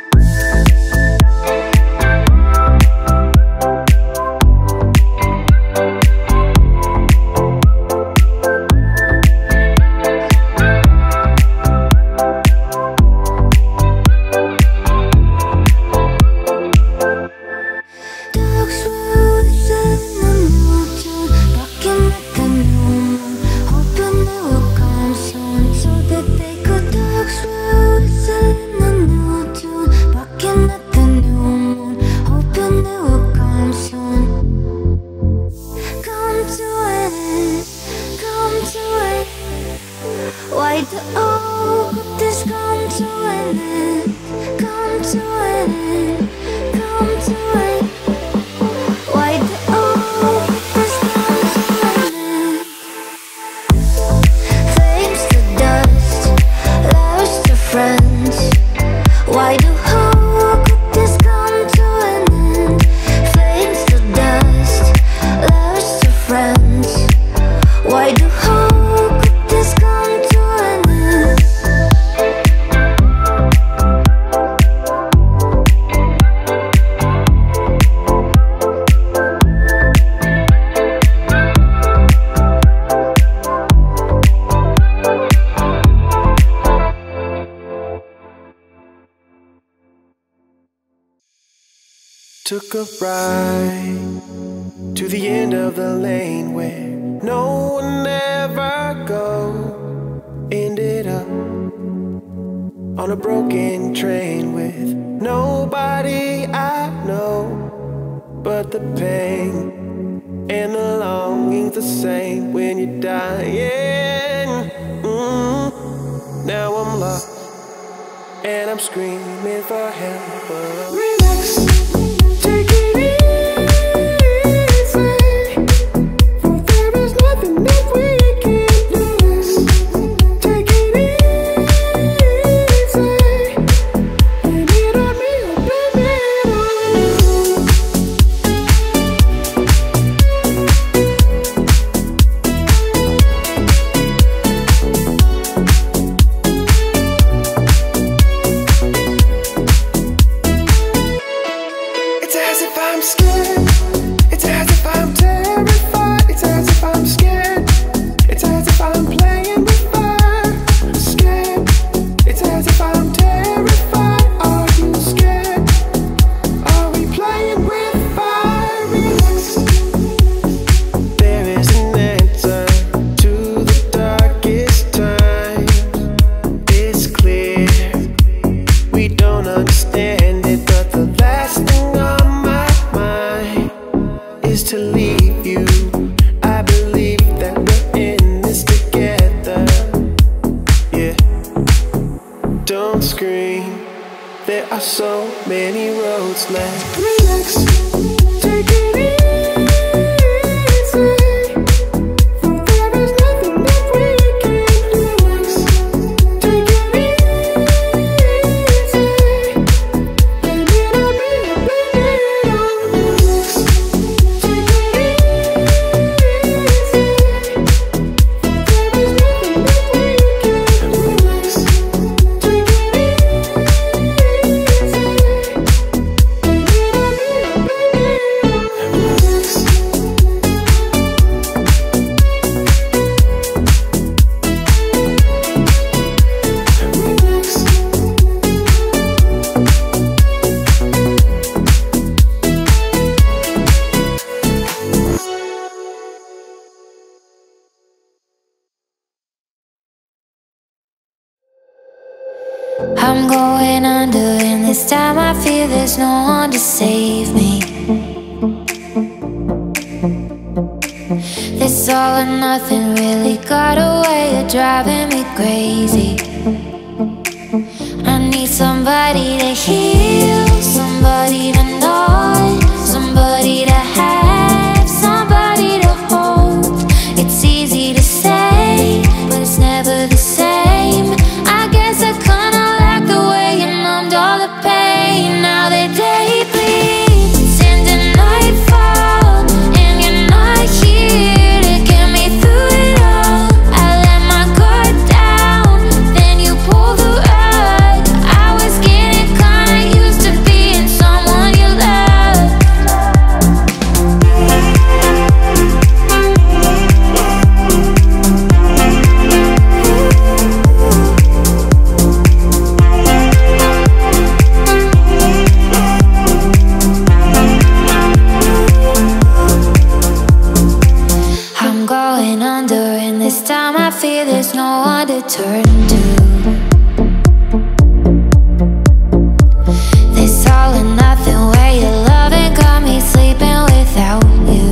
Dogs will listen and will tune, barking like a new moon, hoping they will come soon, so that they could. Dogs will listen and will tune, barking like a new moon, hoping they will come soon. Come to an end, come to an end. Why do all could this come to an end? Come to an end, come to an end. Why do all could this come to an end? Flames to dust, lovers to friends. Why do how could this come to an end? Flames to dust, lovers to friends. Why do how could this come to an end? Took a ride to the end of the lane where no one ever go. Ended up on a broken train with nobody I know. But the pain and the longing's the same when you're dying. Mm-hmm. Now I'm lost and I'm screaming for help. Relax, take it easy. For there is nothing that we can do. Take it easy. Blame it on me or blame it on It's as if I'm scared. It's as if I'm terrified. It's as if I'm scared. It's as if I'm playing with fire. Scared. It's as if I'm terrified. Are you scared? Are we playing with fire? Relax. There is an answer to the darkest times. It's clear we don't understand it, but the last thing on my mind is to leave you. I believe that we're in this together. Yeah. Don't scream. There are so many roads left. Relax. Take it easy. For there is nothing that we can do. Take it easy. Blame it on me or blame it on us. Take it easy. For there is nothing that we can relax. Take it easy. Blame it on me or blame it on us. I'm going under, and this time I feel there's no one to save me. This all or nothing really got a way of driving me crazy. I need somebody to heal, somebody to know, somebody to have, somebody to hold. It's easy to say, but it's never the same. I guess I kinda like the way you numbed all the pain. Now the day bleeds into nightfall, and you're not here to get me through it all. I let my guard down, then you pulled the rug. I was getting kinda used to being someone you loved. I'm going under, and this time I fear there's no one to turn to. This all or nothing way of loving got me sleeping without you.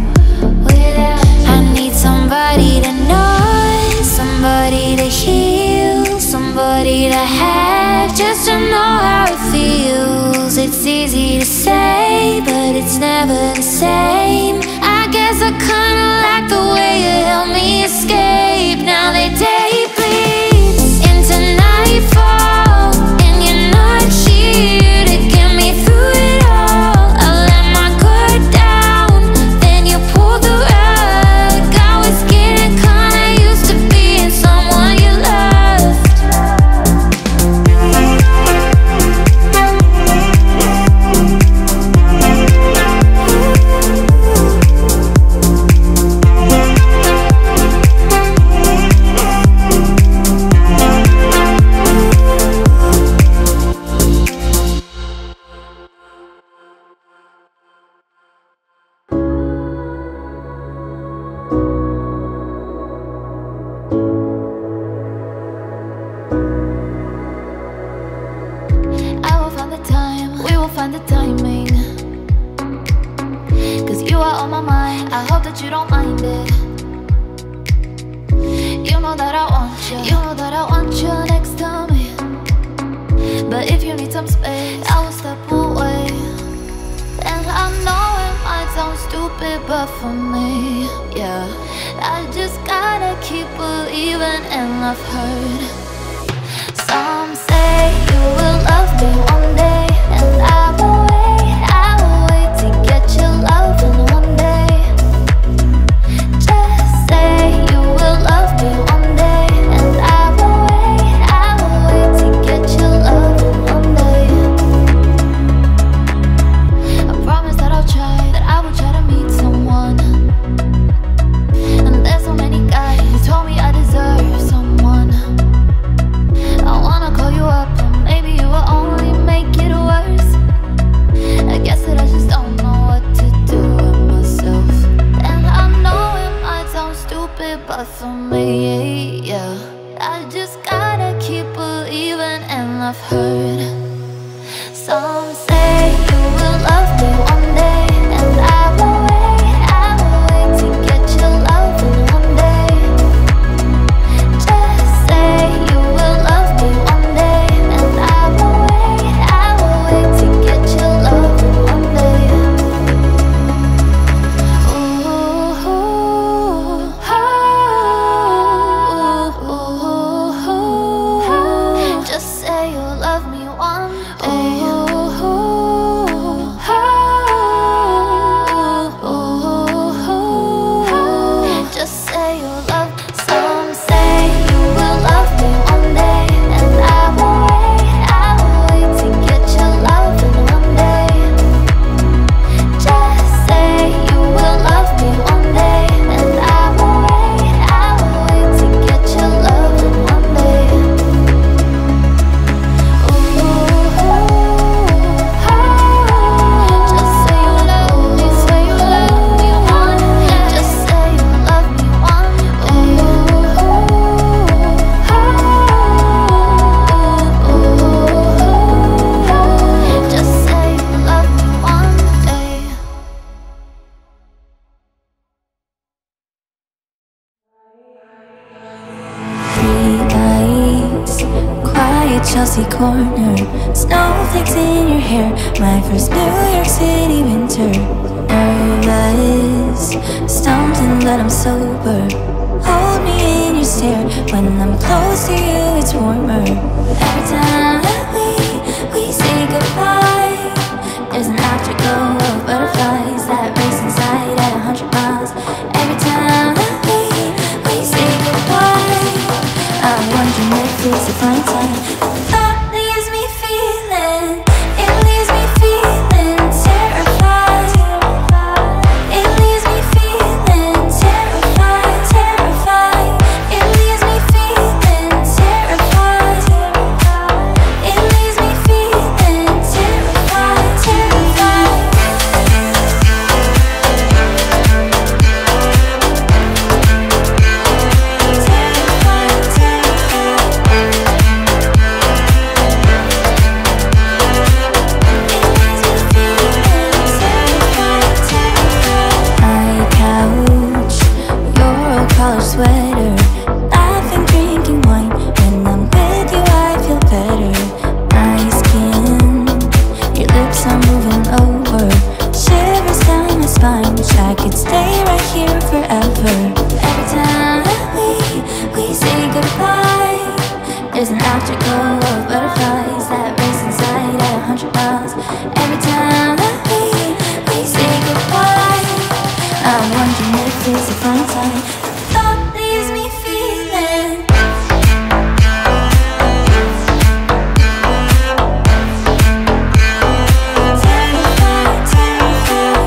I need somebody to know, somebody to heal, somebody to have, just to know how it feels. It's easy to say, but it's never the same. I guess I kinda like the way you helped me escape. Now the day bleeds into nightfall, and you're not here to get me through it all. I let my guard down, then you pulled the rug. I was getting kinda used to being someone you loved. find the timing, cause you are on my mind. I hope that you don't mind it. You know that I want you, you know that I want you next to me. But if you need some space, I will step away. And I know it might sound stupid, but for me, yeah, I just gotta keep believing. And I've heard some say you will love me one day, and I will wait, I will wait to get your loving one day. Just say you will love me one day, and I will wait, I will wait to get your loving one day. I promise that I'll try, that I will try to meet someone. And there's so many guys who told me I deserve someone. I wanna call you up, but maybe you will only make it worse. I guess that I just don't know what to do with myself. And I know it might sound stupid, but for me, yeah, I just gotta keep believing. And I've heard some say you will love me one day, and I will wait, I will wait to get your loving one day. Just say you will love me one day, and I will wait, I will wait to get your loving one day. Ooh, ooh, ooh, ooh. Just say you'll love me one day. Just say you'll love. Some say you will love me one day, and I will wait, I will wait to get your loving one day. Just say you will love me one day, and I will wait, I will wait to get your loving one day. Ooh, just say you love me, say you love me one day. Just say you love me one day. Just say you love me one day. Three nights, quiet Chelsea corner, snowflakes in your hair, my first New York City winter. Nervous, stumbling but I'm sober. Hold me in your stare, when I'm close to you it's warmer. Every time that we, we say goodbye, there's an afterglow of butterflies that race inside at a hundred miles. Every time that we, we say goodbye, I'm wondering if it's a fine time. The thought leaves me feeling, it leaves me feeling terrified. It leaves me feeling terrified, terrified. It leaves me feeling terrified. It leaves me feeling terrified, terrified. Sweater, laughing, drinking wine. When I'm with you, I feel better. My skin, your lips are moving over, shivers down my spine. Wish I could stay right here forever. Every time that we, we say goodbye, there's an afterglow of butterflies that race inside at a hundred miles. Every time that we, we say goodbye, I'm wondering if it's a fine time. Thought leaves me feeling. Terrified, terrified.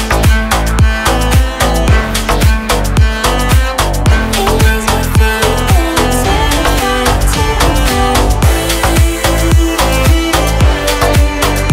It leaves me feeling terrified, terrified.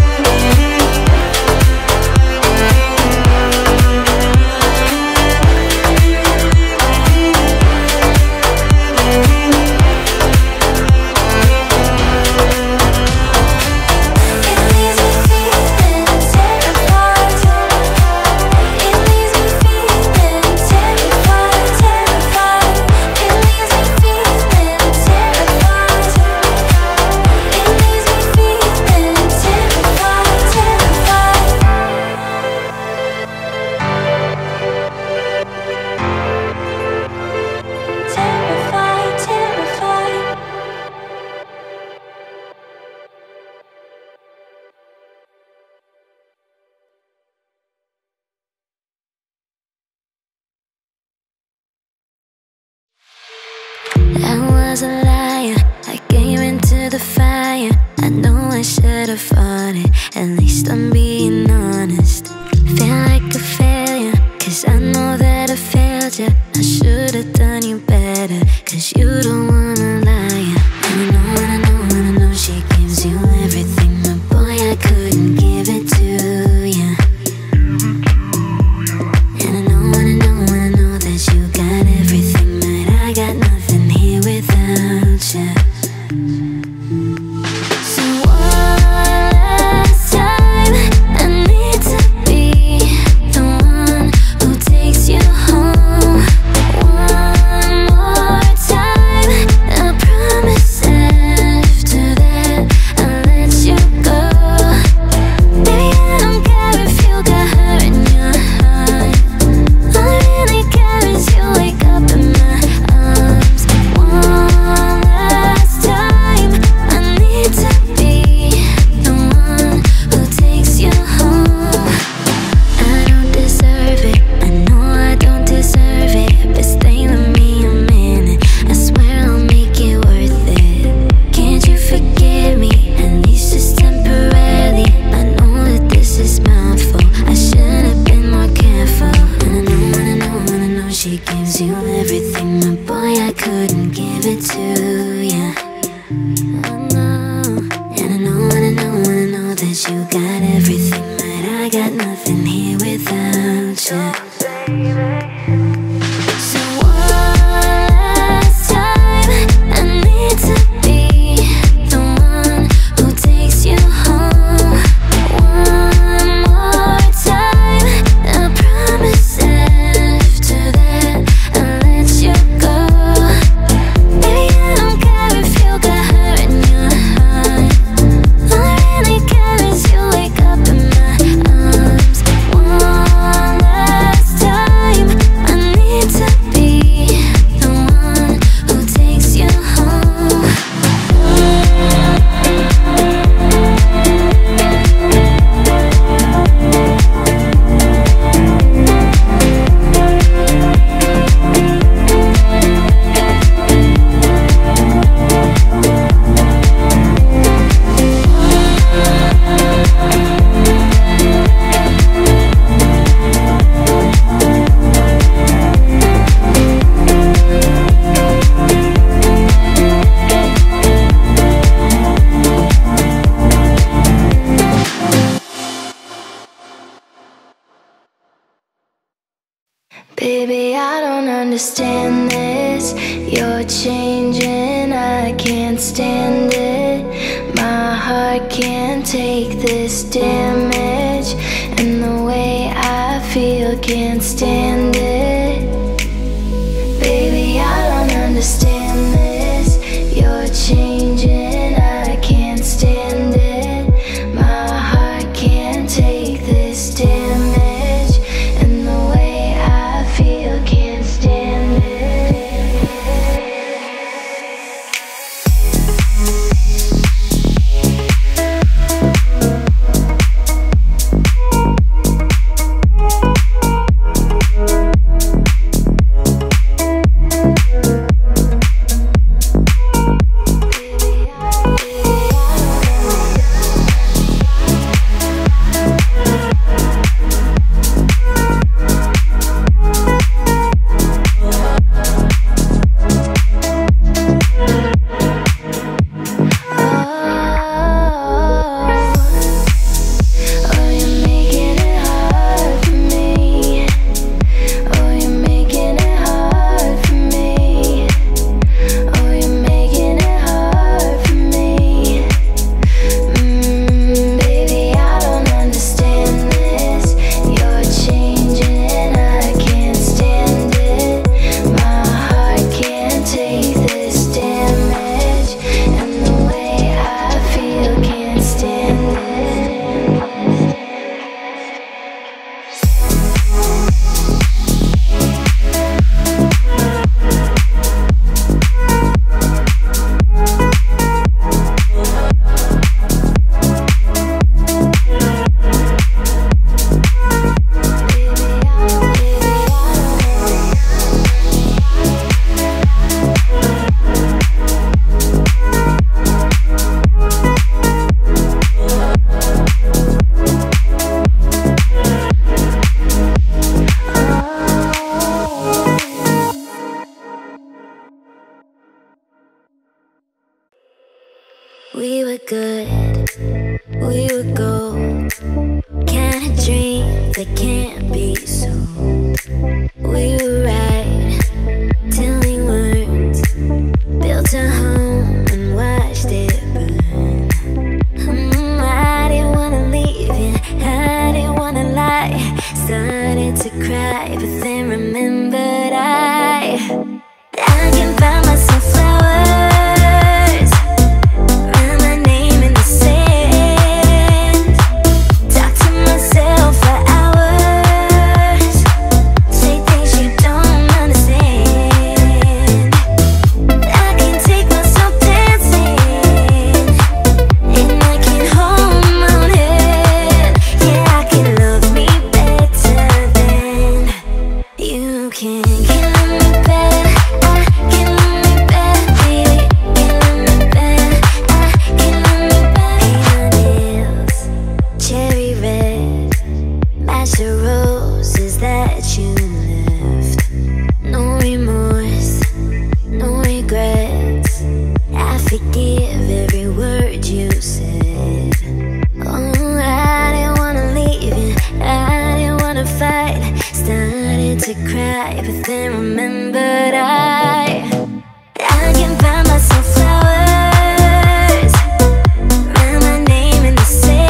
was a liar. I came into the fire. I know I should have fought it. At least I'm being honest. Feel like a failure, cause I know that I failed you. I should have done you better, cause you don't wanna lie. And I know, and I know, and I know she gives you everything, but boy, I couldn't give it to you. And I know, and I know, and I know that you got everything, but I got nothing here without you. So one last time, I need to be the one who takes you home. One more time, I promise after that I'll let you go. Baby, I don't care if you got hurt in your heart. All I really care is you wake up in my arms. One last time, I need to be the one who takes you home. I don't deserve it, I know I don't deserve it, but stay with me a minute, I swear I'll make it worth it. Can't you forgive me, at least just temporarily? I know that this is my fault, I should have been more careful. And I know, and I know, and I know she gives you everything, but boy, I couldn't give it to you. I know, and I know, and I know, and I know that you got everything, but I got nothing here without you. So one last time, I need to be the one who takes you home. One more time, I promise after that I'll let you go. Baby, I don't care if you got hurt in your heart. All I really care is you wake up in my arms. One last time, I need to be the one who takes you home. Baby, I don't understand this. You're changing, I can't stand it. My heart can't take this damage, and the way I feel can't stand it. Baby, I don't understand this. You're changing, I can't stand it. My heart can't take this damage, and the way I feel can't stand it. We were good, we were gold. Kind of dream that can't be sold. We were right till we weren't. Built a home and watched it burn. mm, I didn't wanna leave you, I didn't wanna lie. Started to cry, but then remembered I I can buy myself flowers, write my name in the sand, talk to myself for hours, say things you don't understand. I can take myself dancing, and I can hold my own head. Yeah, I can love me better than you can. Can love me better, I can love me better, baby. Can love me better, I can love me better. Paint my nails cherry red, match the roses that you left. No remorse, no regrets. I forgive every word you said. Oh, I didn't wanna leave you, I didn't wanna fight. Started to cry, but then remembered I I can buy myself flowers, write my name in the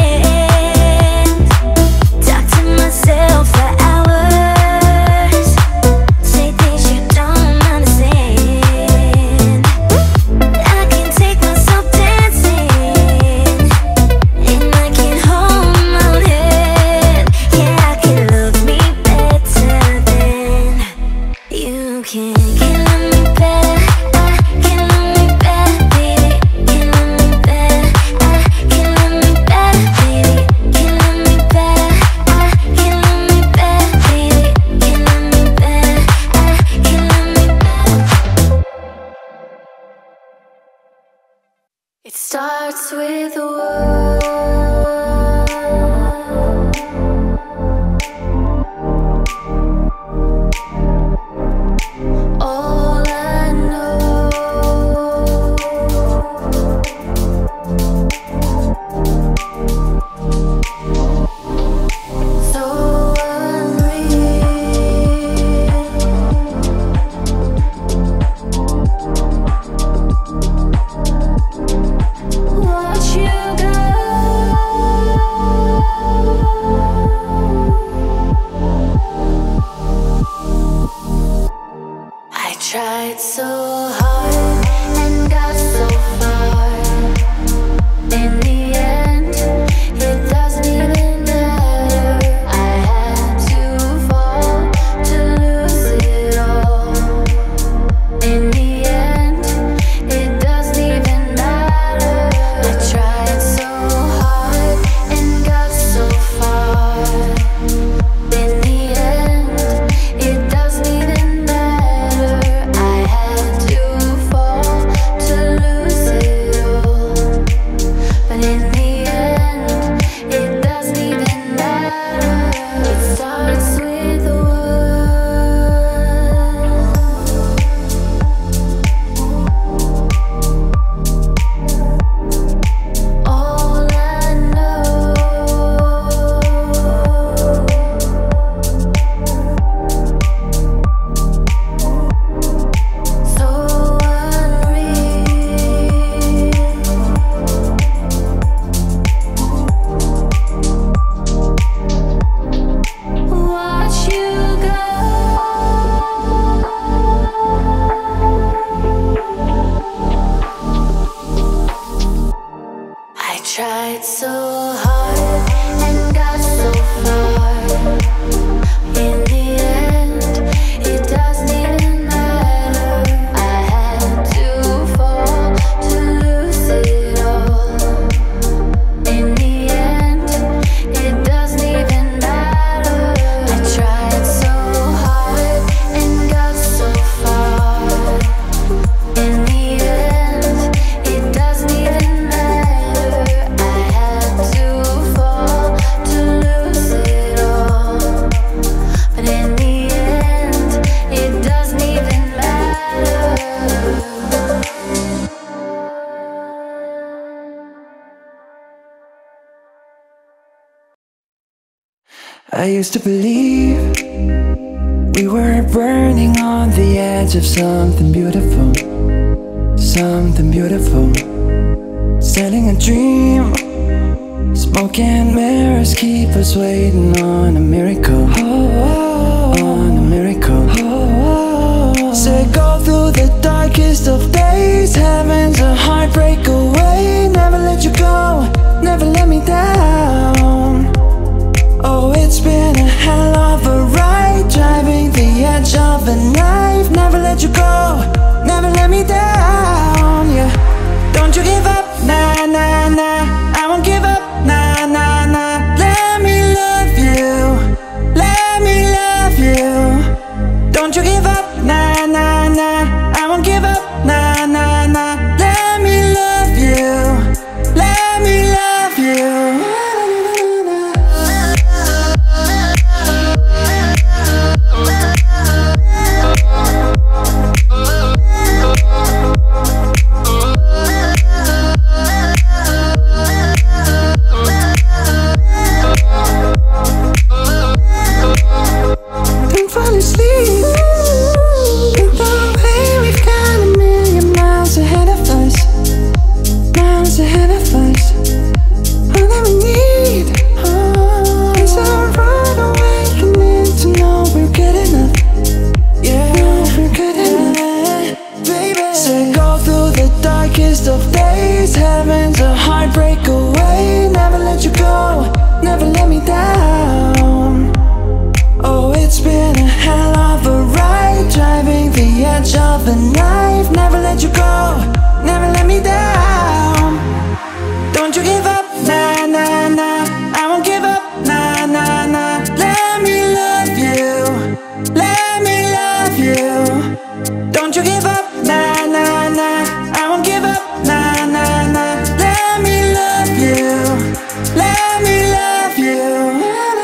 sand, talk to myself for hours, say things you don't understand. I can take myself dancing, and I can hold my own head. Yeah, I can love me better than you can. Can love me better, I can love me better, baby. Can love me better, I can love me better, baby. Can love me better, I can love me better, baby. Can love me better, I can love me better. It starts with a word. All I know, so unreal. Watch you go. I tried so hard and got so far. In the end, it doesn't even matter. I had to fall to lose it all. In the end, it doesn't even matter. I tried so hard and got so far. In the end, it doesn't even matter. I had to fall to lose it all. But in the end, it doesn't even matter. It starts with a word. All I know, so unreal. Watch you go. I tried so hard and got so far. In the end, it doesn't even matter. I had to fall to lose it all. In the end, it doesn't even matter. I tried so hard and got so far. In the end, it doesn't even matter. I had to I used to believe we were burning on the edge of something beautiful, something beautiful, selling a dream. Smoke and mirrors keep us waiting on a miracle, oh, oh, on a miracle. Oh, oh. Say go through the darkest of days, heaven's a heartbreak away. Never let you go, never let me down. Oh, it's been a hell of a ride, driving the edge of a knife. Never let you go, never let me down, yeah. Don't you give up, nah, nah, nah. I won't give up, nah, nah, nah. Let me love you, let me love you. Don't you give up, nah, nah, nah. I won't give up, nah, nah, nah. Let me love you, let me love you. Of days, heaven's a heartbreak away. Never let you go, never let me down. Oh, it's been a hell of a ride, driving the edge of a knife. Never let you go, never let me down. Don't you give up, nah, nah, nah. I won't give up, nah, nah, nah. Let me love you, let me love you. Don't you give up, nah, nah, nah. I won't give up, nah, nah, nah. Let me love you, let me love you.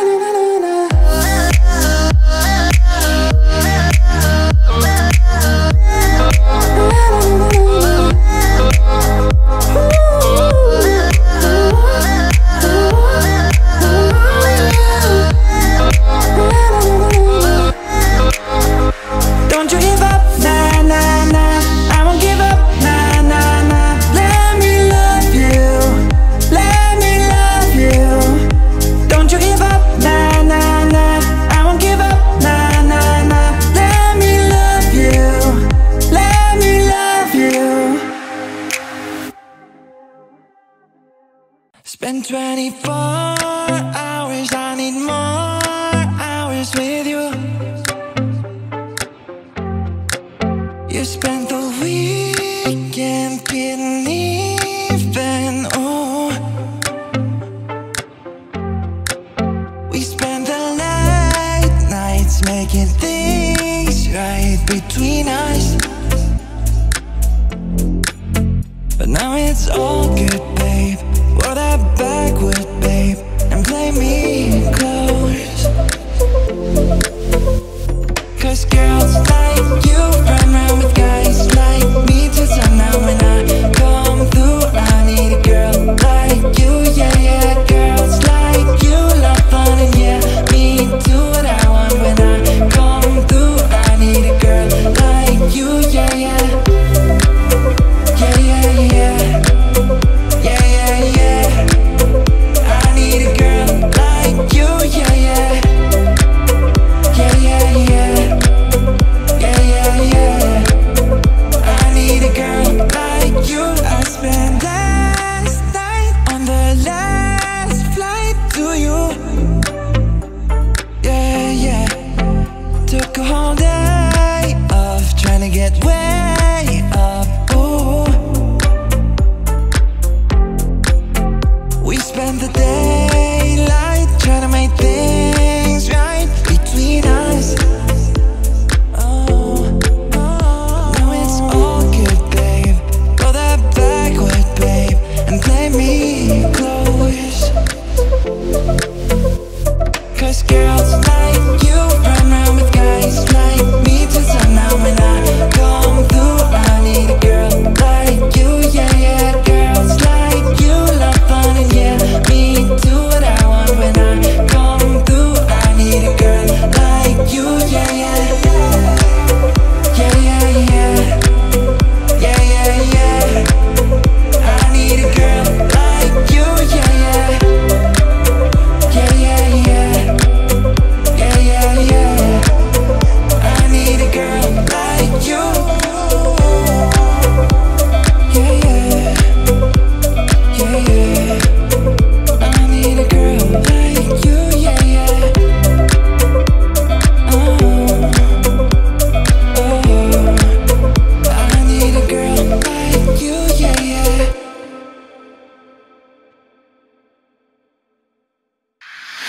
Don't you give up, nah, nah, nah. I won't give up, nah, nah, nah. Let me love you, let me love you. Don't you give up, nah, nah, nah. I won't give up, nah, nah, nah. Let me love you, let me love you. Spend twenty-four hours, I need more hours with you. You spent the weekend getting even, oh. We spent the late nights making things right between us. But now it's all good, babe. Roll that backward, babe, and play me close. Cause girls like you run around with guys like me till sundown. When I come through, I need a girl like you, yeah, yeah. Girls like you love fun and yeah, me do what I want. When I come through, I need a girl like you, yeah, yeah. Yeah, yeah, yeah. Yeah, yeah, yeah. I need a girl like you, yeah, yeah. Yeah, yeah, yeah.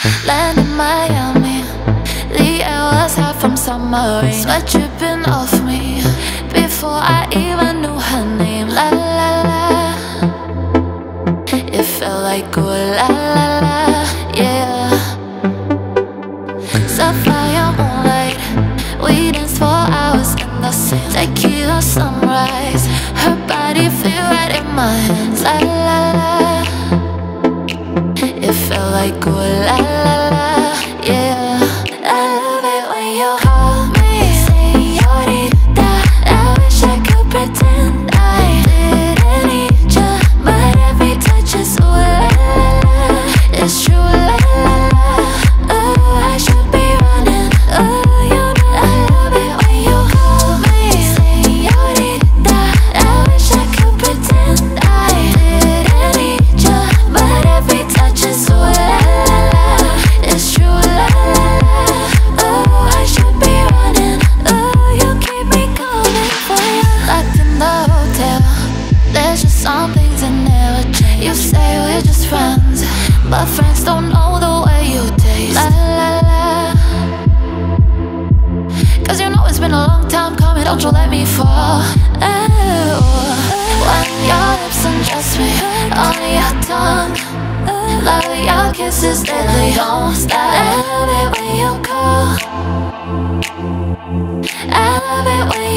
Land in Miami, the air was hot from summer rain. Sweat dripping off me before I even knew her name. La la la, it felt like ooh la la la, yeah. Sapphire moonlight, we danced for hours in the sand. Tequila sunrise, her body fit right in my hands. La la la, it felt like ooh la la la, yeah. I love it when you call me señorita. I wish I could pretend I didn't need ya, but every touch is ooh la la la. It's true la la la. Oh, I should be running. Oh, you know I love it when you call me señorita. I wish I could pretend I didn't need ya, but every touch is ooh la la la. It's true la la la. Oh, I should be running. Oh, you keep me coming for you. Locked in the hotel, there's just some things that never change. You say we're just friends, but friends don't know the way you taste. La la la. Cause you know it's been a long time coming, don't you let me fall. Oh, when your lips undress me on your tongue, love your kisses deadly, don't stop. I love it when you call, I love it when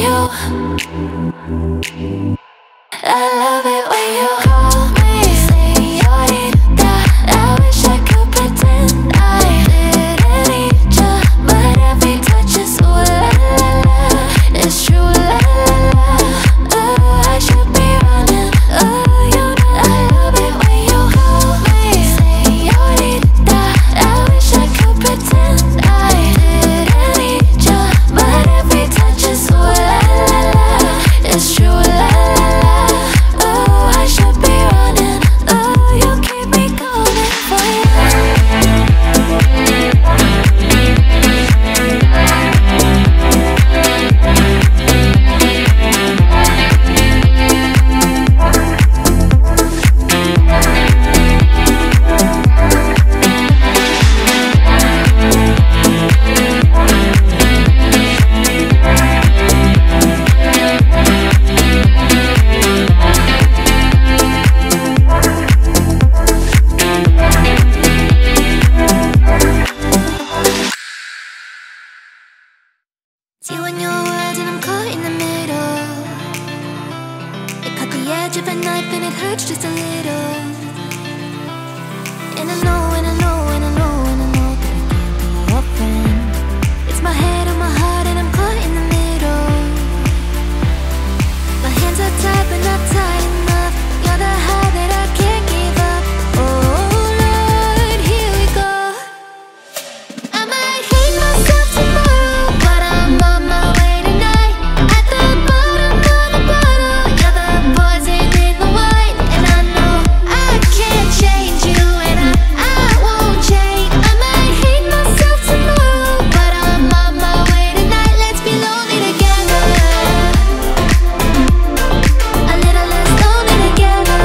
you, I love it when you call me señorita. I wish I could pretend I didn't need ya, but every touch is ooh la la la. It's true la la la. Oh, I should be running. Oh, you know I love it when you call me señorita. I wish I could pretend I didn't need ya, but every touch is ooh la la la. It's true la la la. Oh, I should be running. Oh, you keep me coming for you. See when your words and I'm caught in the middle. It cut the edge of a knife and it hurts just a little. And I know, and I know, and I know, and I know that I can't be your friend. It's my head on my heart and I'm caught in the middle. My hands are tied but not tight enough. You're the high that I can't give up. Oh Lord, here we go. I might hate myself tomorrow, but I'm on my way tonight. At the bottom of the bottle, you're the poison in the wine. And I know I can't change you, and I, I won't change. I might hate myself tomorrow, but I'm on my way tonight. Let's be lonely together, a little less lonely together.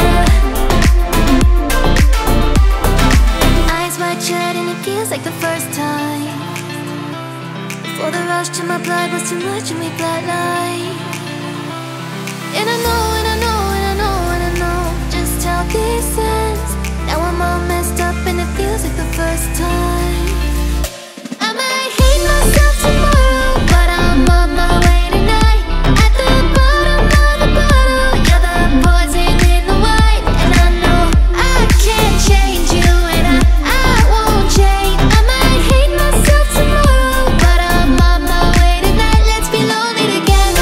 Eyes wide shut and it feels like the first time. Before the rush to my blood was too much and we flatlined. And I know, and I know, and I know, and I know just how this ends. Now I'm all messed up and it feels like the first time. I might hate myself tomorrow, but I'm on my way tonight. At the bottom of the bottle, you're the poison in the wine. And I know I can't change you, and I, I won't change. I might hate myself tomorrow, but I'm on my way tonight. Let's be lonely together.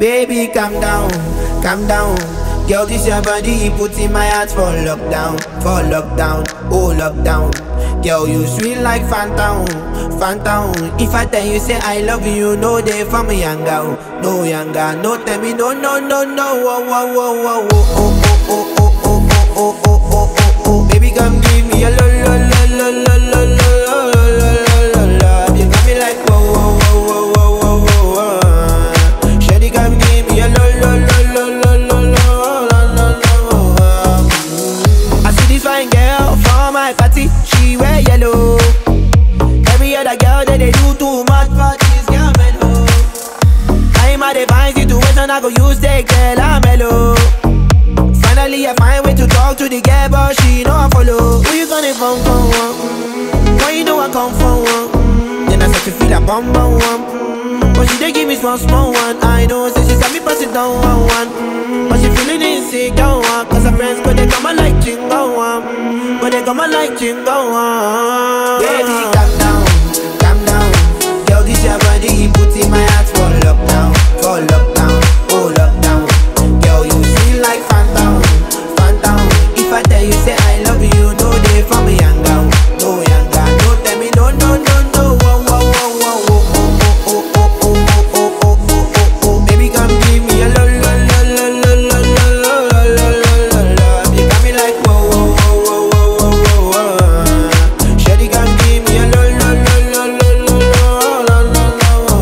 Baby, calm down, calm down. Girl, this your body, put in my heart for lockdown, for lockdown, oh lockdown. Girl, you sweet like phantom, phantom. If I tell you say I love you, no day for me younger, no younger. No tell me no, no, no, no. Oh, oh, oh, oh, oh, oh, oh, oh, oh, oh, oh, oh, oh. Baby, come give me a lo, lo, lo, lo, lo, lo, lo, lo, lo, lo, lo. You got me like whoa, whoa, whoa, whoa, whoa, whoa, whoa. Shawty, come give me a lo, lo, lo, lo, lo, lo, lo, lo. I see this fine girl for my party, she wear yellow. Every other girl that they do too much for this girl mellow. I'm at a fine situation, I go use the girl I'm mellow. Finally I find way to talk to the girl, but she know I follow. Who you gonna phone for? Mm-hmm. Why you know I come for one? Mm-hmm. Then I start to feel a bum bum one. Mm-hmm. But she dey give me small small one. I know, say she got me pass it down one one. Mm-hmm. But she feeling insecure one, cause her friends go they come and like chingo one. Mm-hmm. But they come and like chingo one. Baby, calm down, calm down. Girl, this your body, put in my heart for lockdown, for lockdown, oh lockdown. Girl, you feel like phantom, phantom. If I tell you say I love you, no day for me younger, no younger. No tell me no, no, no, no. Whoa, whoa, whoa, whoa, whoa, oh, oh, oh, oh, oh, oh, oh, oh, oh, oh. Baby, come give me a lo, lo, lo, lo, lo, lo, lo, lo, lo, lo, lo. You got me like whoa, whoa, whoa, whoa, whoa, whoa, whoa. Shawty, come give me a lo, lo, lo, lo, lo, lo, lo, lo, lo.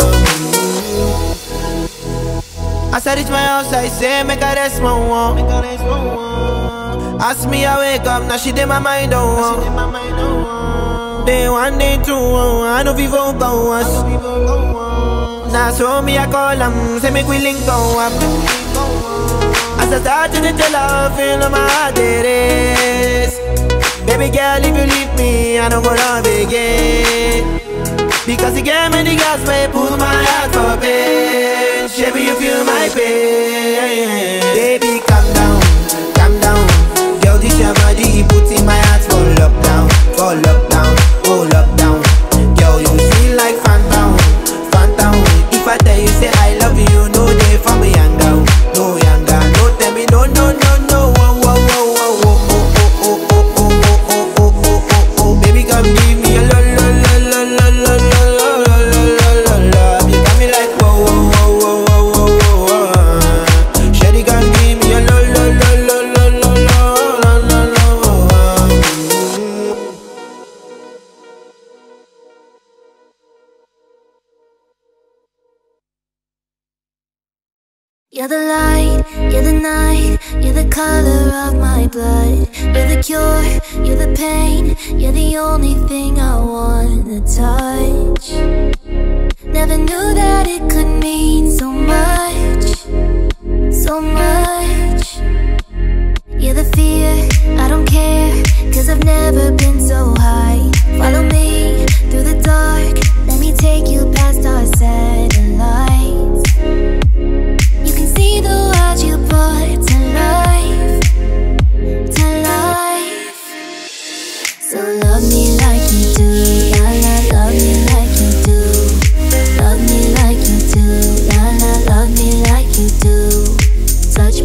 As I reach my house, I say, make a rest, my one. Ask me, I wake up, now she did my mind, oh. Day one, day two, oh, I know people go us. Now so me, I call them, say make we link go up. As I start to tell her, feel my heart it is. Baby girl, if you leave me, I don't go love again. Because you gave me the gas, may pull my heart for pain. Baby, you feel my pain. Baby, calm down, calm down. Girl, this your body, put in my heart for lockdown, for lockdown, oh lockdown. Girl, you feel like phantom, phantom. If I tell you say I love you, no day for me younger, no younger. No tell me no, no, no, no. Whoa, whoa, whoa, whoa, whoa, oh, oh, oh, oh, oh, oh, oh, oh, oh, oh. Baby, come give me a lo, lo, lo, lo, lo, lo, lo, lo, lo, lo, lo. You got me like whoa, whoa, whoa, whoa, whoa, whoa, whoa. Shawty, come give me a lo, lo, lo, lo, lo, lo, lo, lo, lo. You're the light, you're the night, you're the color of my blood. You're the cure, you're the pain, you're the only thing I wanna touch. Never knew that it could mean so much, so much. You're the fear, I don't care, cause I've never been so high. Follow me through the dark, let me take you past our satellites. See the world you brought to life, to life. So love me like you do, la la, love me like you do. Love me like you do, la la, love me like you do. Touch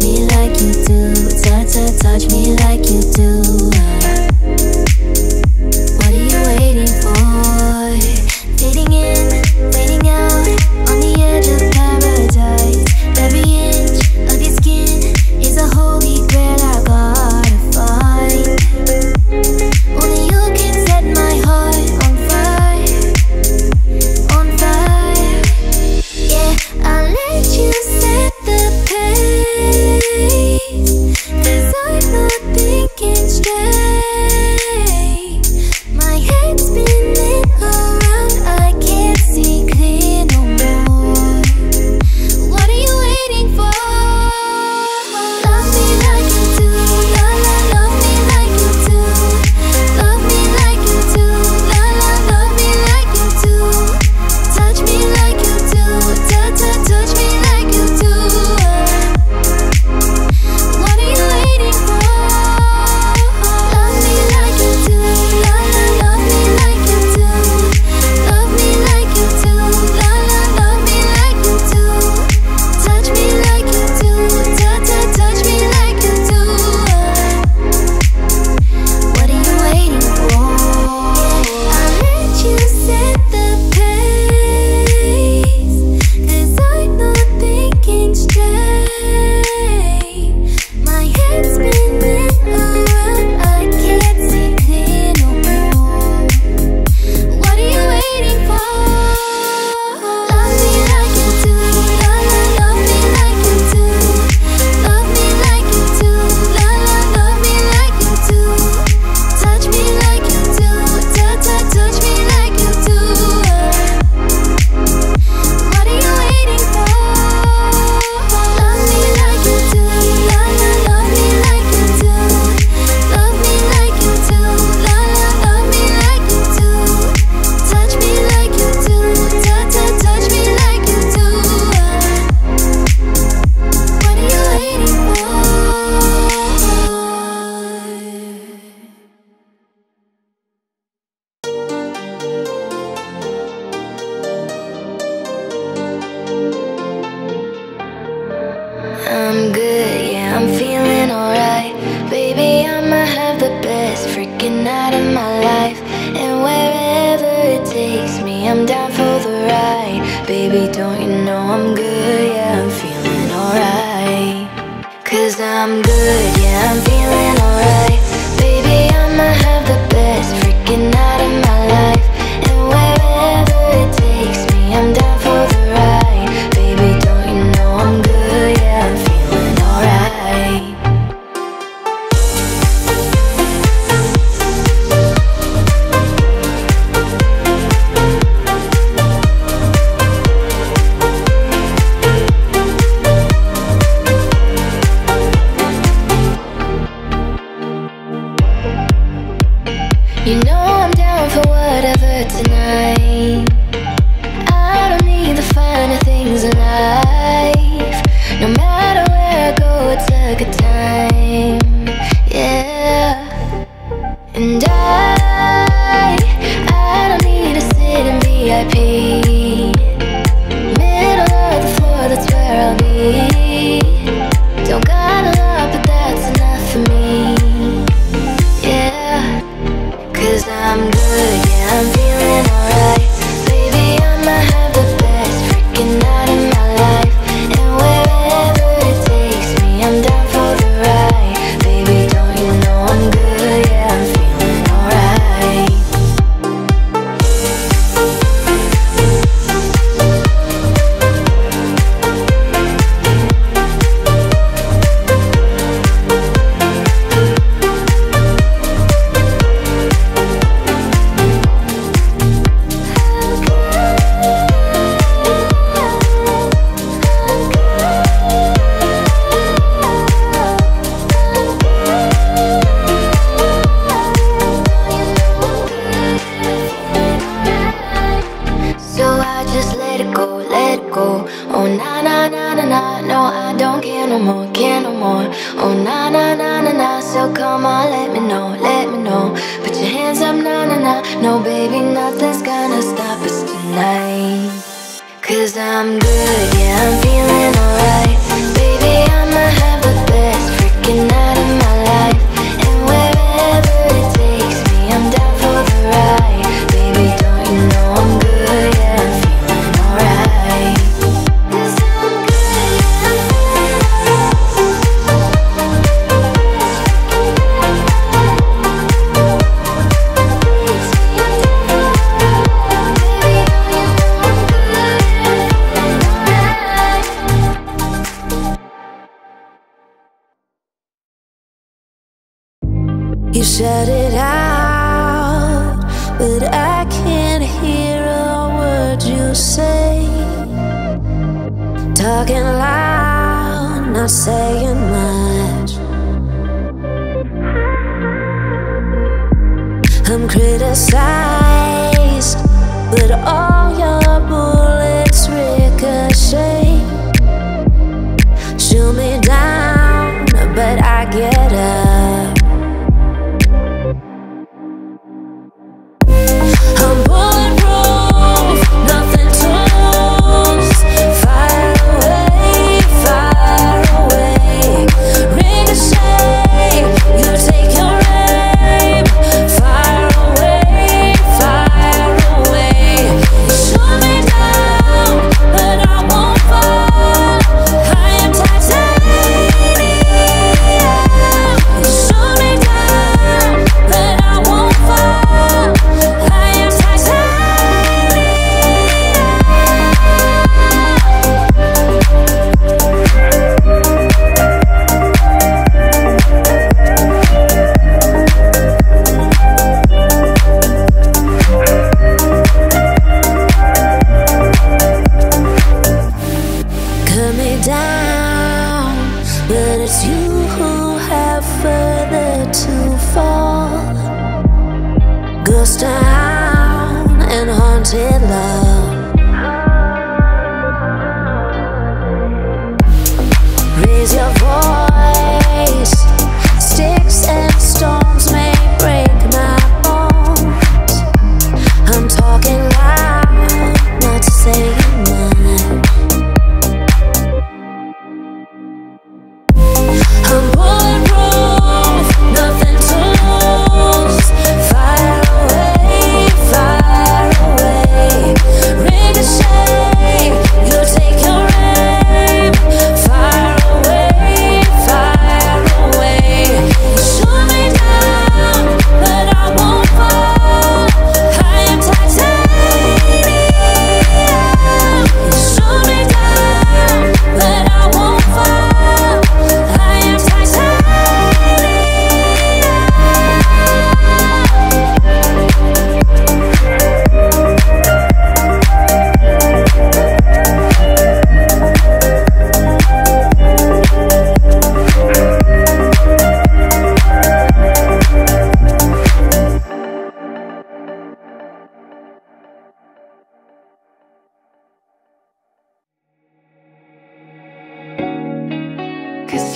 freaking out of my life. And wherever it takes me, I'm down for the ride. Baby, don't you know I'm good? Yeah, I'm feeling alright. Cause I'm good, yeah, I'm feeling alright. Baby, I'ma have the best freaking out of my life. And wherever it takes me, I'm down for the ride. Baby, don't you know I'm good? Yeah, I'm feeling alright. You know I'm down for whatever tonight. I don't need the finer things in life. No matter where I go, it's a good time. Yeah. And I, I don't need to sit in V I P. Middle of the floor, that's where I'll be. Don't got a lot, but that's enough for me. Yeah. Cause I'm good, yeah, I'm feeling alright. Baby, I'ma have the best freaking out of my life. And wherever it takes me, I'm down for the ride. Baby, don't you know I'm good? Yeah, I'm feeling alright. So I just let it go, let it go. Oh na na na na na, no I don't care no more, care no more. Oh na na na na na, so come on, let me know, let me know. Put your hands up, na na na. No baby, nothing's gonna stop us tonight. Cause I'm good, yeah, I'm feeling alright. Baby, I'ma have the best freaking out of my life. And wherever it takes me, I'm down for the ride. Baby, don't you know I'm good? Yeah, I'm feeling alright. Cause I'm good, yeah, I'm feeling You shut it out, but I can't hear a word you say. Talking loud, not saying much. I'm criticized, but all your bullets ricochet. Shoot me down, but I get up. I'm bulletproof, nothing to lose. Fire away, fire away. Ricochet, you take your aim. Fire away, fire away. You shoot me down, but I won't fall. I am titanium. You shoot me down, but I won't fall. I am cut me down, but it's you who have further to fall. Ghost town and haunted love. Raise your voice. Sticks and stones may break my bones. I'm talking loud, not saying much. I'm bulletproof, nothing to lose.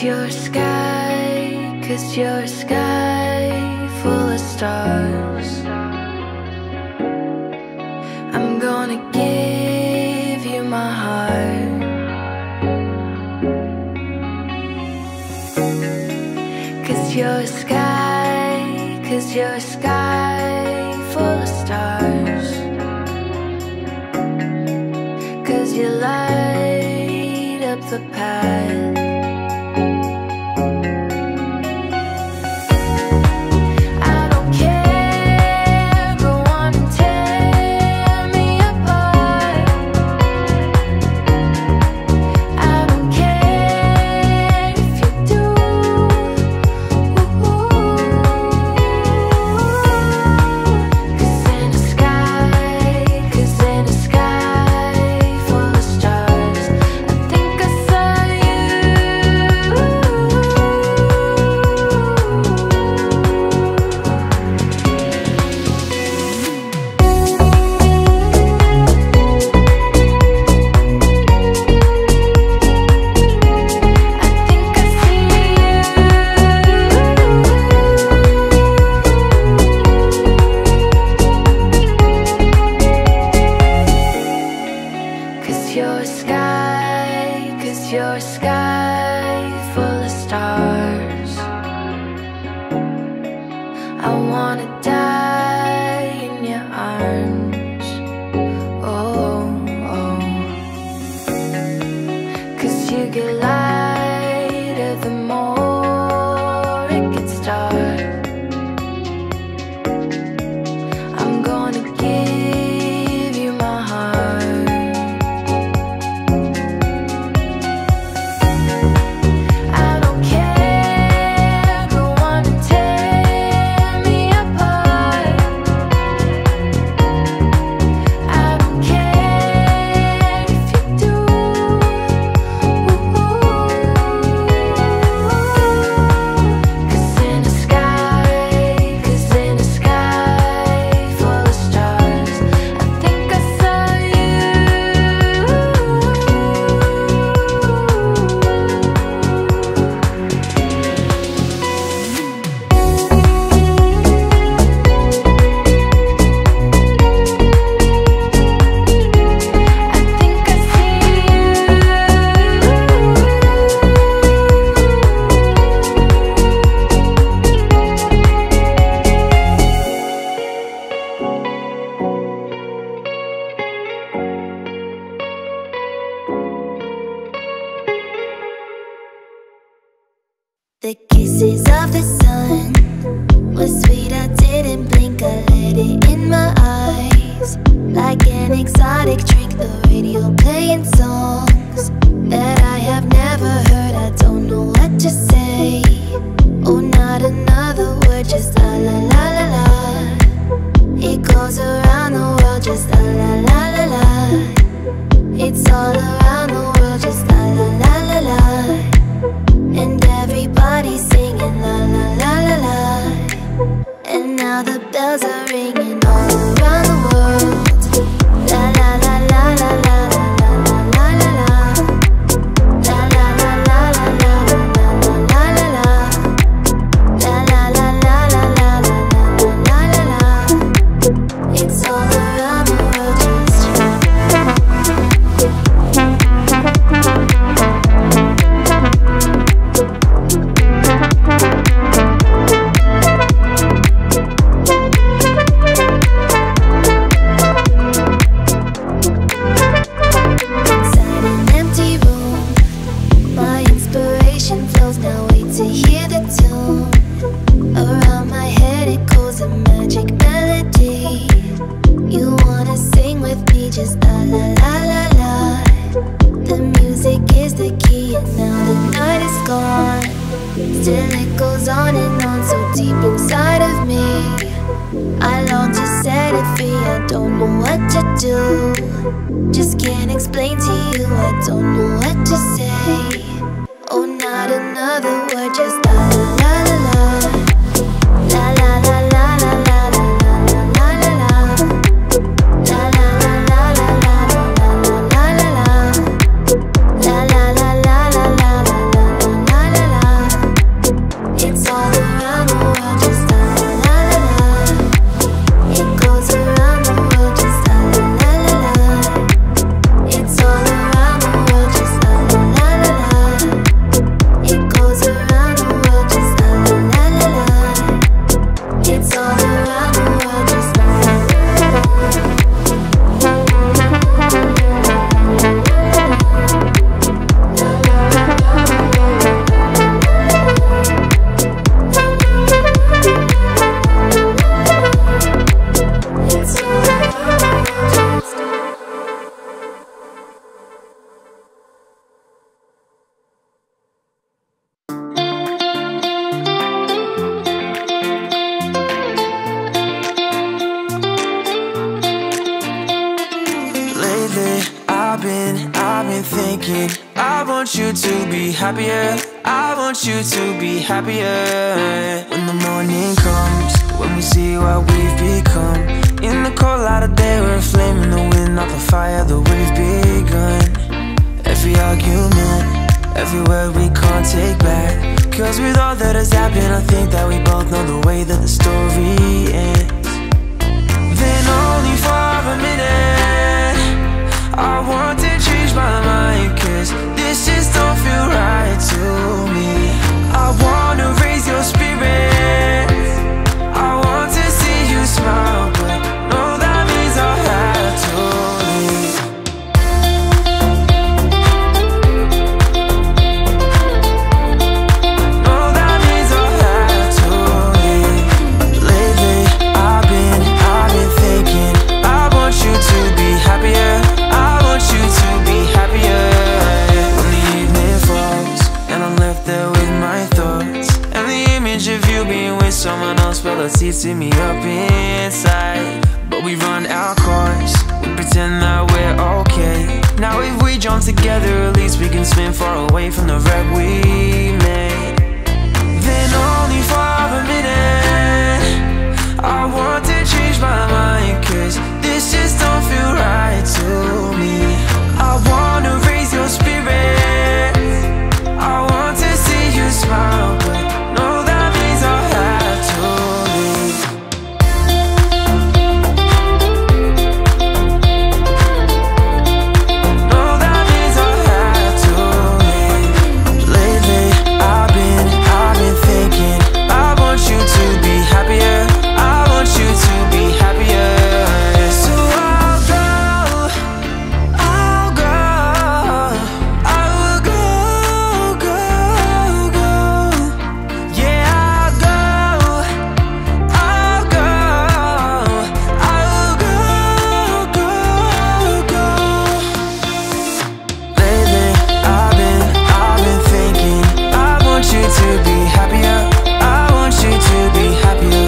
'Cause you're a sky, 'cause you're a sky full of stars. I'm gonna give you my heart. 'Cause you're a sky, 'cause you're a sky full of stars. 'Cause you light up the path. The kisses of the sun were sweet, I didn't blink, I let it in my eyes. Like an exotic drink, the radio playing songs that I have never heard, I don't know what to say. Oh, not another word, just la la la la la. It goes around the world, just la la la la la. It's all around the world, just la la la la la. And everybody's singing la la la la la. And now the bells are ringing all around the world. La la la la la la la la la la la. La la la la la la la la la la. La la la la la la la la la. It's all around the world, just still it goes on and on, so deep inside of me. I long to set it free, I don't know what to do. Just can't explain to you, I don't know what to say. Oh, not another word, just la la la la la. La la la la la la la la la la. La la la la la la la la la la. La la la la la la la la la la. Lately, I've been, I've been thinking I want you to be happier, I want you to be happier. When the morning comes, when we see what we've become, in the cold light of day we're a flame in the wind, not the fire that we've begun. Every argument, every word we can't take back, cause with all that has happened I think that we both know the way that the story ends. Then only for a minute I want to change my mind, cause this just don't feel right to me. I wanna raise your spirits, I want to see you smile, but no, that means I'll have to leave. No, that means I'll have to leave. Lately, I've been, I've been thinking I want you to be happier, I want you to be happier. When the evening falls and I'm left there with my thoughts, and the image of you being with someone else, well, it's eating me up inside. But we run our course, we pretend that we're okay. Now if we jump together, at least we can swim far away from the wreck we made. Then only for a minute I want to change my mind, cause this just don't feel right to me. I wanna raise your spirits, I want to see you smile, but no, that means I'll have to leave. No, that means I'll have to leave. Lately, I've been, I've been thinking I want you to be happier, I want you to be happier. So I'll go, I'll go, I will go, go, go. Yeah, I'll go, I'll go, I will go, go, go. Lately, I've been, I've been thinking I want you to be happier, I want you to be happier.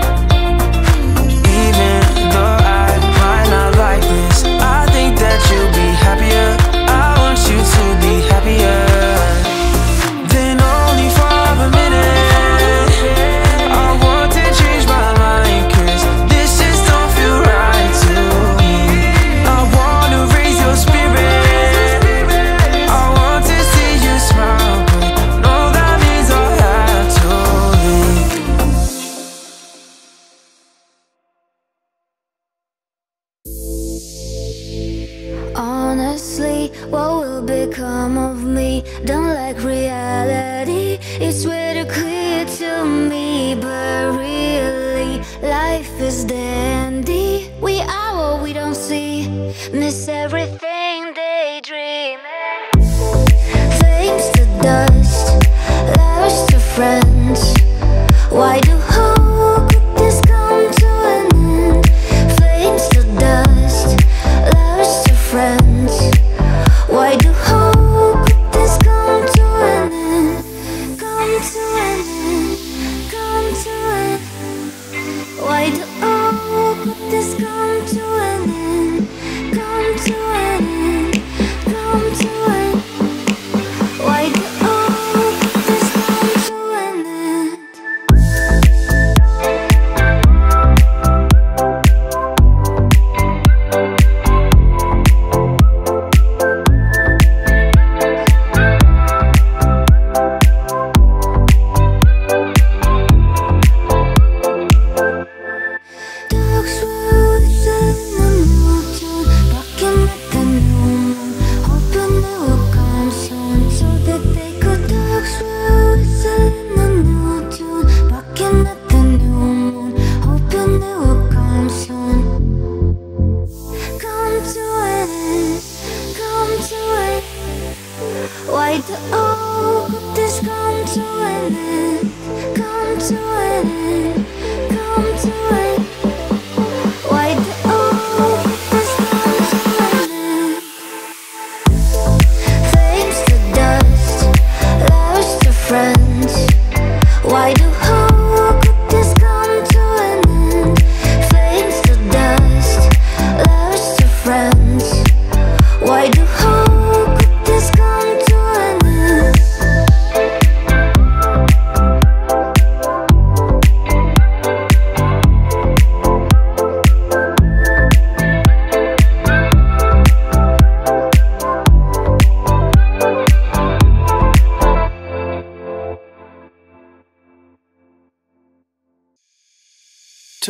Even though I might not like this, I think that you'll be happier, I want you to be happier. Then only for a minute I want to change my mind, cause this just don't feel right to me. I wanna raise your spirit, I want to see you smile, but no, that means I'll have to leave. Honestly, what will become of me? Don't like reality, it's way too clear to me. But really, life is dandy. We are what we don't see, miss everything daydreaming. Flames to dust, lovers to friends. Why do how could this come to an end? Flames to dust, lovers to friends. Why do how could this come to an end? Come to an end, come to an end. Why do how could this come to an end? Come to an end, come to an end. Why do how could this come to an end? Dogs were within the mountain, barking at the new moon, hoping they would come soon, so that they could. Dogs were within the mountain, barking at the new moon, hoping they would come soon. Come to an end, come to an end. Why do all could this come to an end? Come to an end, come to an end. Why do all could this come to an end? Flames to dust, lovers to friends. Why do how could this come to an end? Flames to dust, lovers to friends.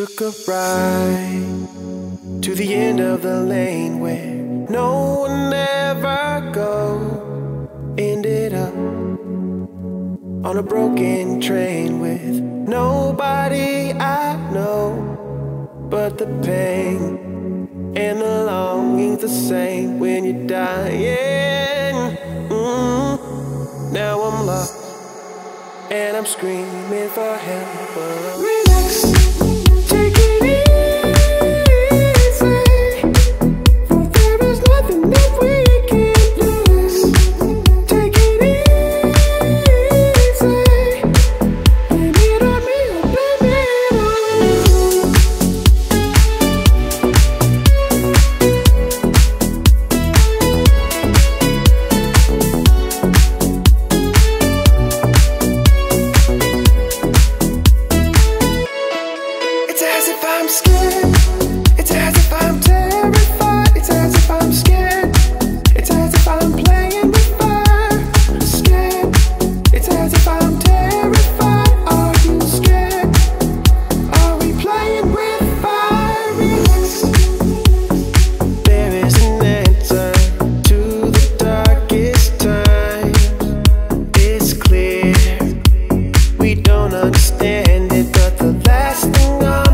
took a ride to the end of the lane where no one ever go. Ended up on a broken train with nobody I know, but the pain and the longing's the same when you're dying. Mm-hmm. Now I'm lost and I'm screaming for help. Relax, take it easy, for there is nothing that we can lose. Take it easy, blame it on me or blame it on I'm scared. It's as if I'm terrified. It's as if I'm scared. It's as if I'm playing with fire. Scared. It's as if I'm terrified. Are you scared? Are we playing with fire? Relax. There is an answer to the darkest times. It's clear we don't understand it, but the last thing on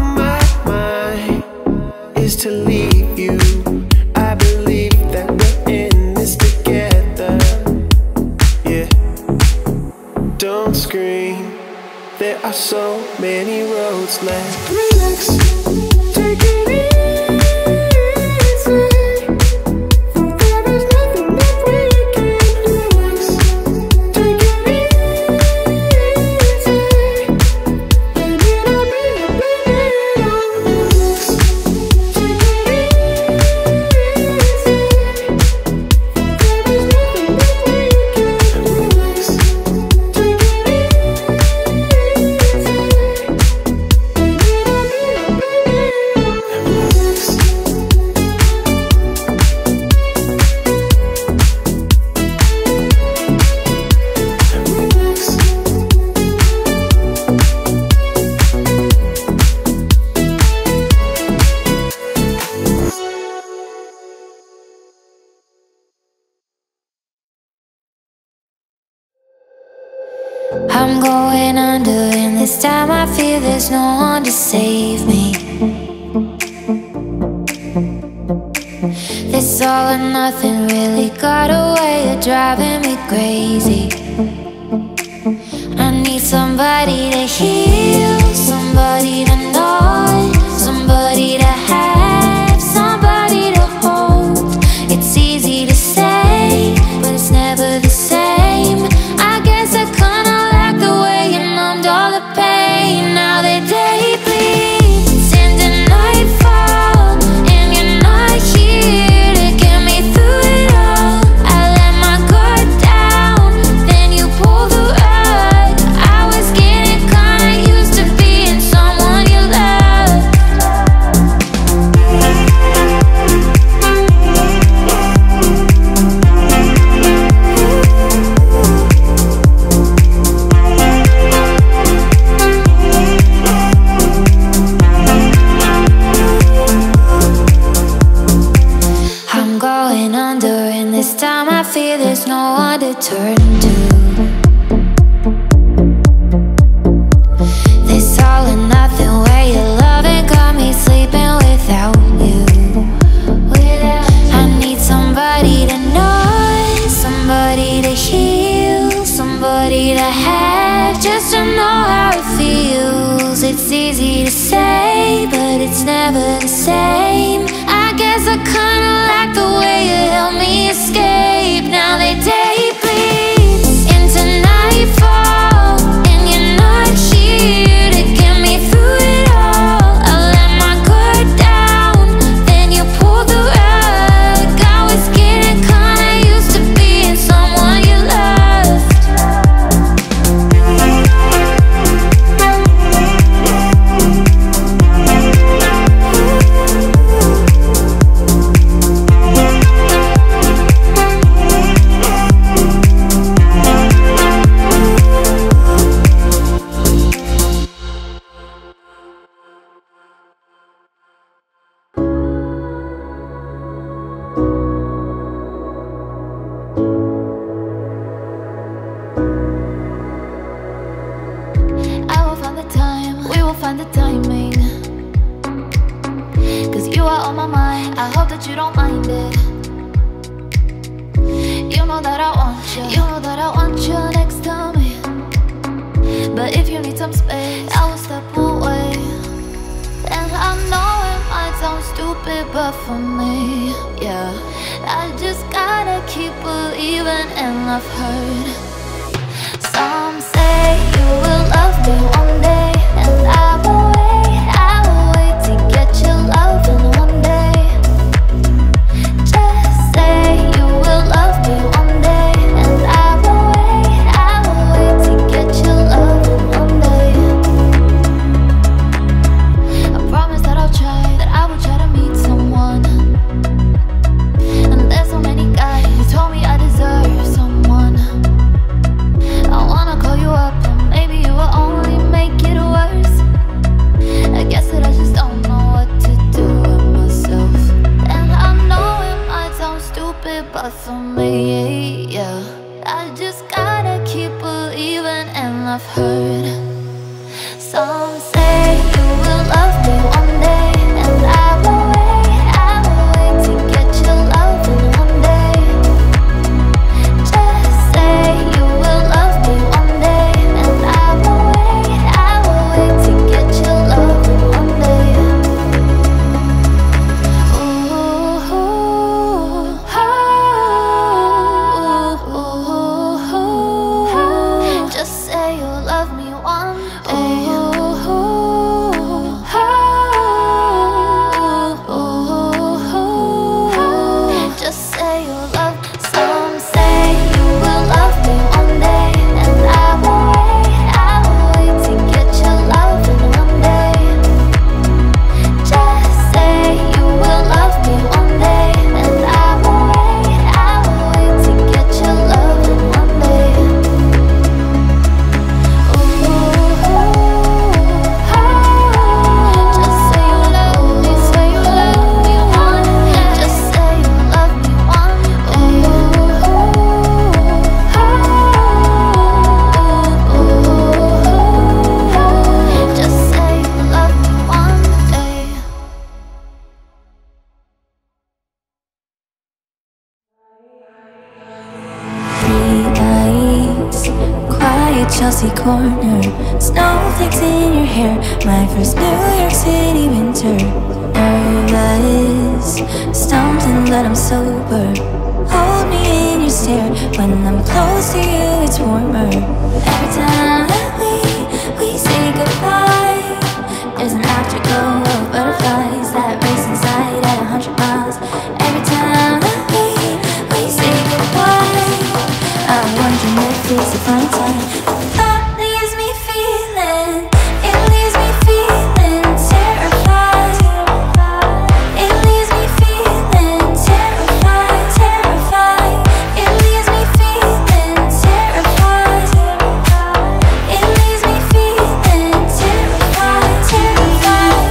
is to leave you. I believe that we're in this together. Yeah. Don't scream. There are so many roads left. Relax. Take it easy, for there is nothing that we can lose. Take it easy, blame it on me or blame it on us. I'm going under, and this time I feel there's no one to save me. This all or nothing really got a way of driving me crazy. I need somebody to heal, somebody to know, somebody to have, somebody to hold. It's easy to say, but it's never the same. I guess I kinda like the way you numbed all the pain. Now the day bleeds into nightfall, and you're not here to get me through it all. I let my guard down, then you pulled the rug. I was getting kinda used to being someone you loved. I'm going under, and this time I fear there's no one to turn to. This all or nothing way of loving got me sleeping without you. I need somebody to know, somebody to heal, somebody to have, just to know how it feels. It's easy to say, but it's never the same. I guess I kinda like the way you helped me escape. Now the day bleeds into nightfall, and you're not here to get me through it all. I let my guard down, then you pulled the rug. I was getting kinda used to being someone you loved. you don't mind it. You know that I want you, you know that I want you next to me. But if you need some space, I will step away. And I know it might sound stupid, but for me, yeah, I just gotta keep believing. And I've heard some say you will love me one day, and I will wait, I will wait to get your loving one day. Just say you will love me one day, and I will wait, I will wait to get your loving one day. I promise that I'll try, that I will try to meet someone. And there's so many guys who told me I deserve someone. I wanna call you up, but maybe you will only make it worse. I guess that I just don't know what to do with myself. And I know it might sound stupid, but for me, yeah, I just gotta keep believing. And I've heard some say you will love me one day, and I will wait, I will wait to get your loving one day. Just say you will love me one day, and I will wait, I will wait to get your loving one day. Ooh, ooh, ooh, ooh. Just say you'll love me one day. Just say you'll love. Some say you will love me one day, and I will wait, I will wait to get your loving one day. Just say you will love me one day, and I will wait, I will wait to get your loving one day. Ooh, just say you love me, say you love me one day. Just say you love me one day. Just say you love me one day. Three nights, quiet Chelsea corner, snowflakes in your hair, my first New York City winter. Nervous, stumbling but I'm sober. Hold me in your stare, when I'm close to you it's warmer. Every time that we, we say goodbye, there's an afterglow of butterflies that race inside at a hundred miles. Every time that we, we say goodbye, I'm wondering if it's the final time. The thought leaves me feeling, it leaves me feeling terrified. It leaves me feeling terrified, terrified. It leaves me feeling terrified. It leaves me feeling terrified, terrified.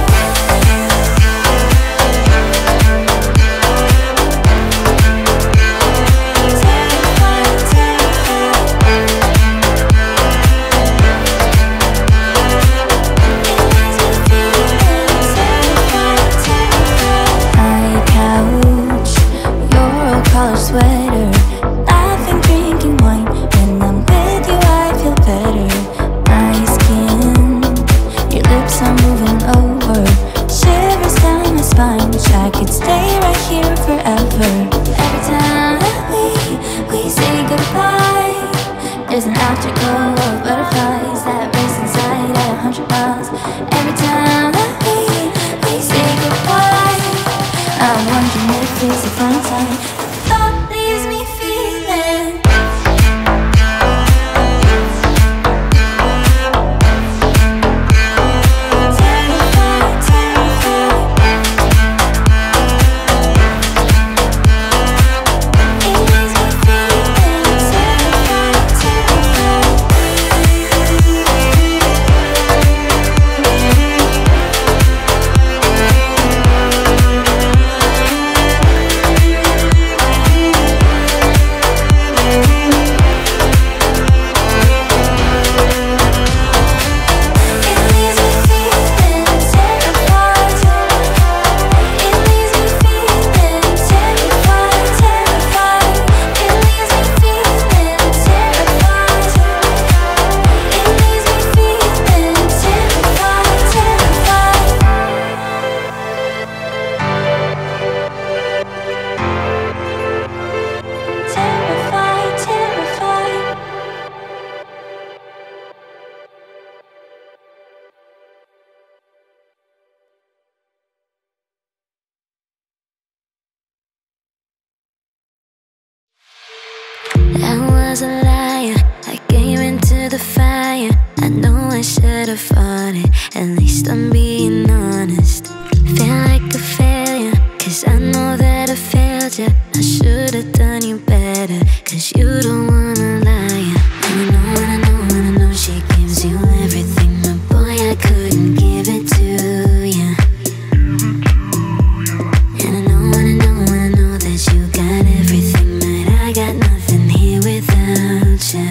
Sweater, laughing, drinking wine. When I'm with you, I feel better. My skin, your lips are moving over, shivers down my spine. Wish I could stay right here forever. Every time that we, we say goodbye, there's an afterglow of butterflies that race inside at a hundred miles. Every time that we, we say goodbye, I'm wondering if it's the final time. Thought leaves me feeling. Terrified, terrified. It leaves me feeling terrified, terrified. I was a liar, I came into the fire. I know I should've fought it, at least I'm being honest. Feel like a failure, cause I know that I failed you. I should've done you better, cause you don't wanna lie. And I know, and I know, and I know she gives you everything, but boy, I couldn't give it to you. And I know, and I know, and I know that you got everything, but I got nothing here without you.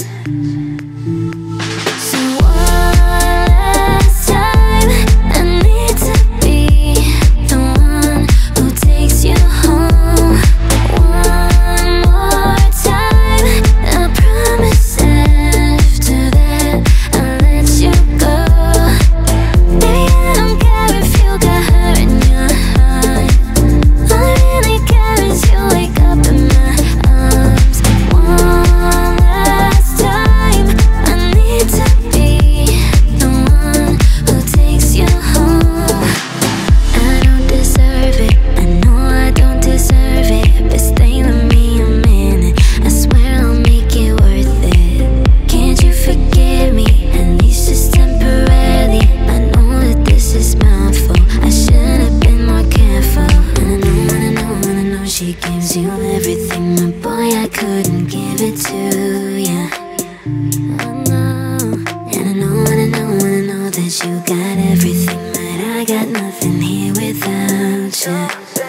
So one last time, I need to be the one who takes you home. One more time, I promise after that I'll let you go. Baby, I don't care if you got hurt in your heart. All I really care is you wake up in my arms. One last time, I need to be the one who takes you home. I don't deserve it, I know I don't deserve it, but stay with me a minute, I swear I'll make it worth it. Can't you forgive me, at least just temporarily? I know that this is my fault, I should've been more careful. And I know, and I know, and I know she gives you everything, but boy, I couldn't give it to you. I know, and I know, and I know, and I know that you got everything, but I got nothing here without you.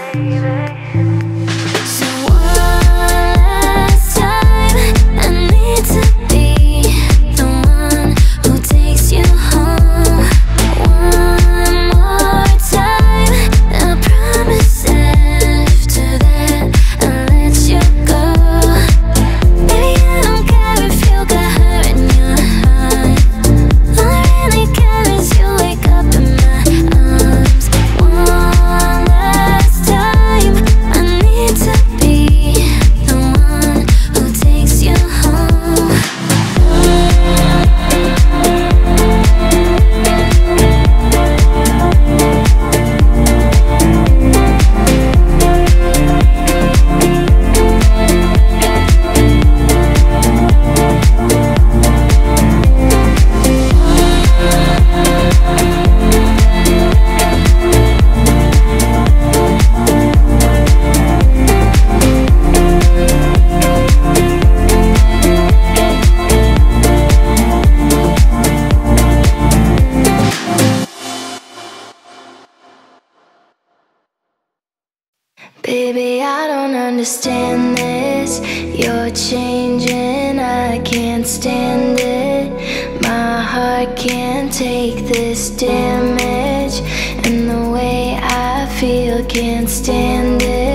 So one last time, I need to be the one who takes you home. One more time, I promise after that I'll let you go. Baby, I don't care if you got hurt in your heart. All I really care is you wake up in my arms. One last time, I need to be the one who takes you home. Baby, I don't understand this. You're changing, I can't stand it. My heart can't take this damage, and the way I feel can't stand it.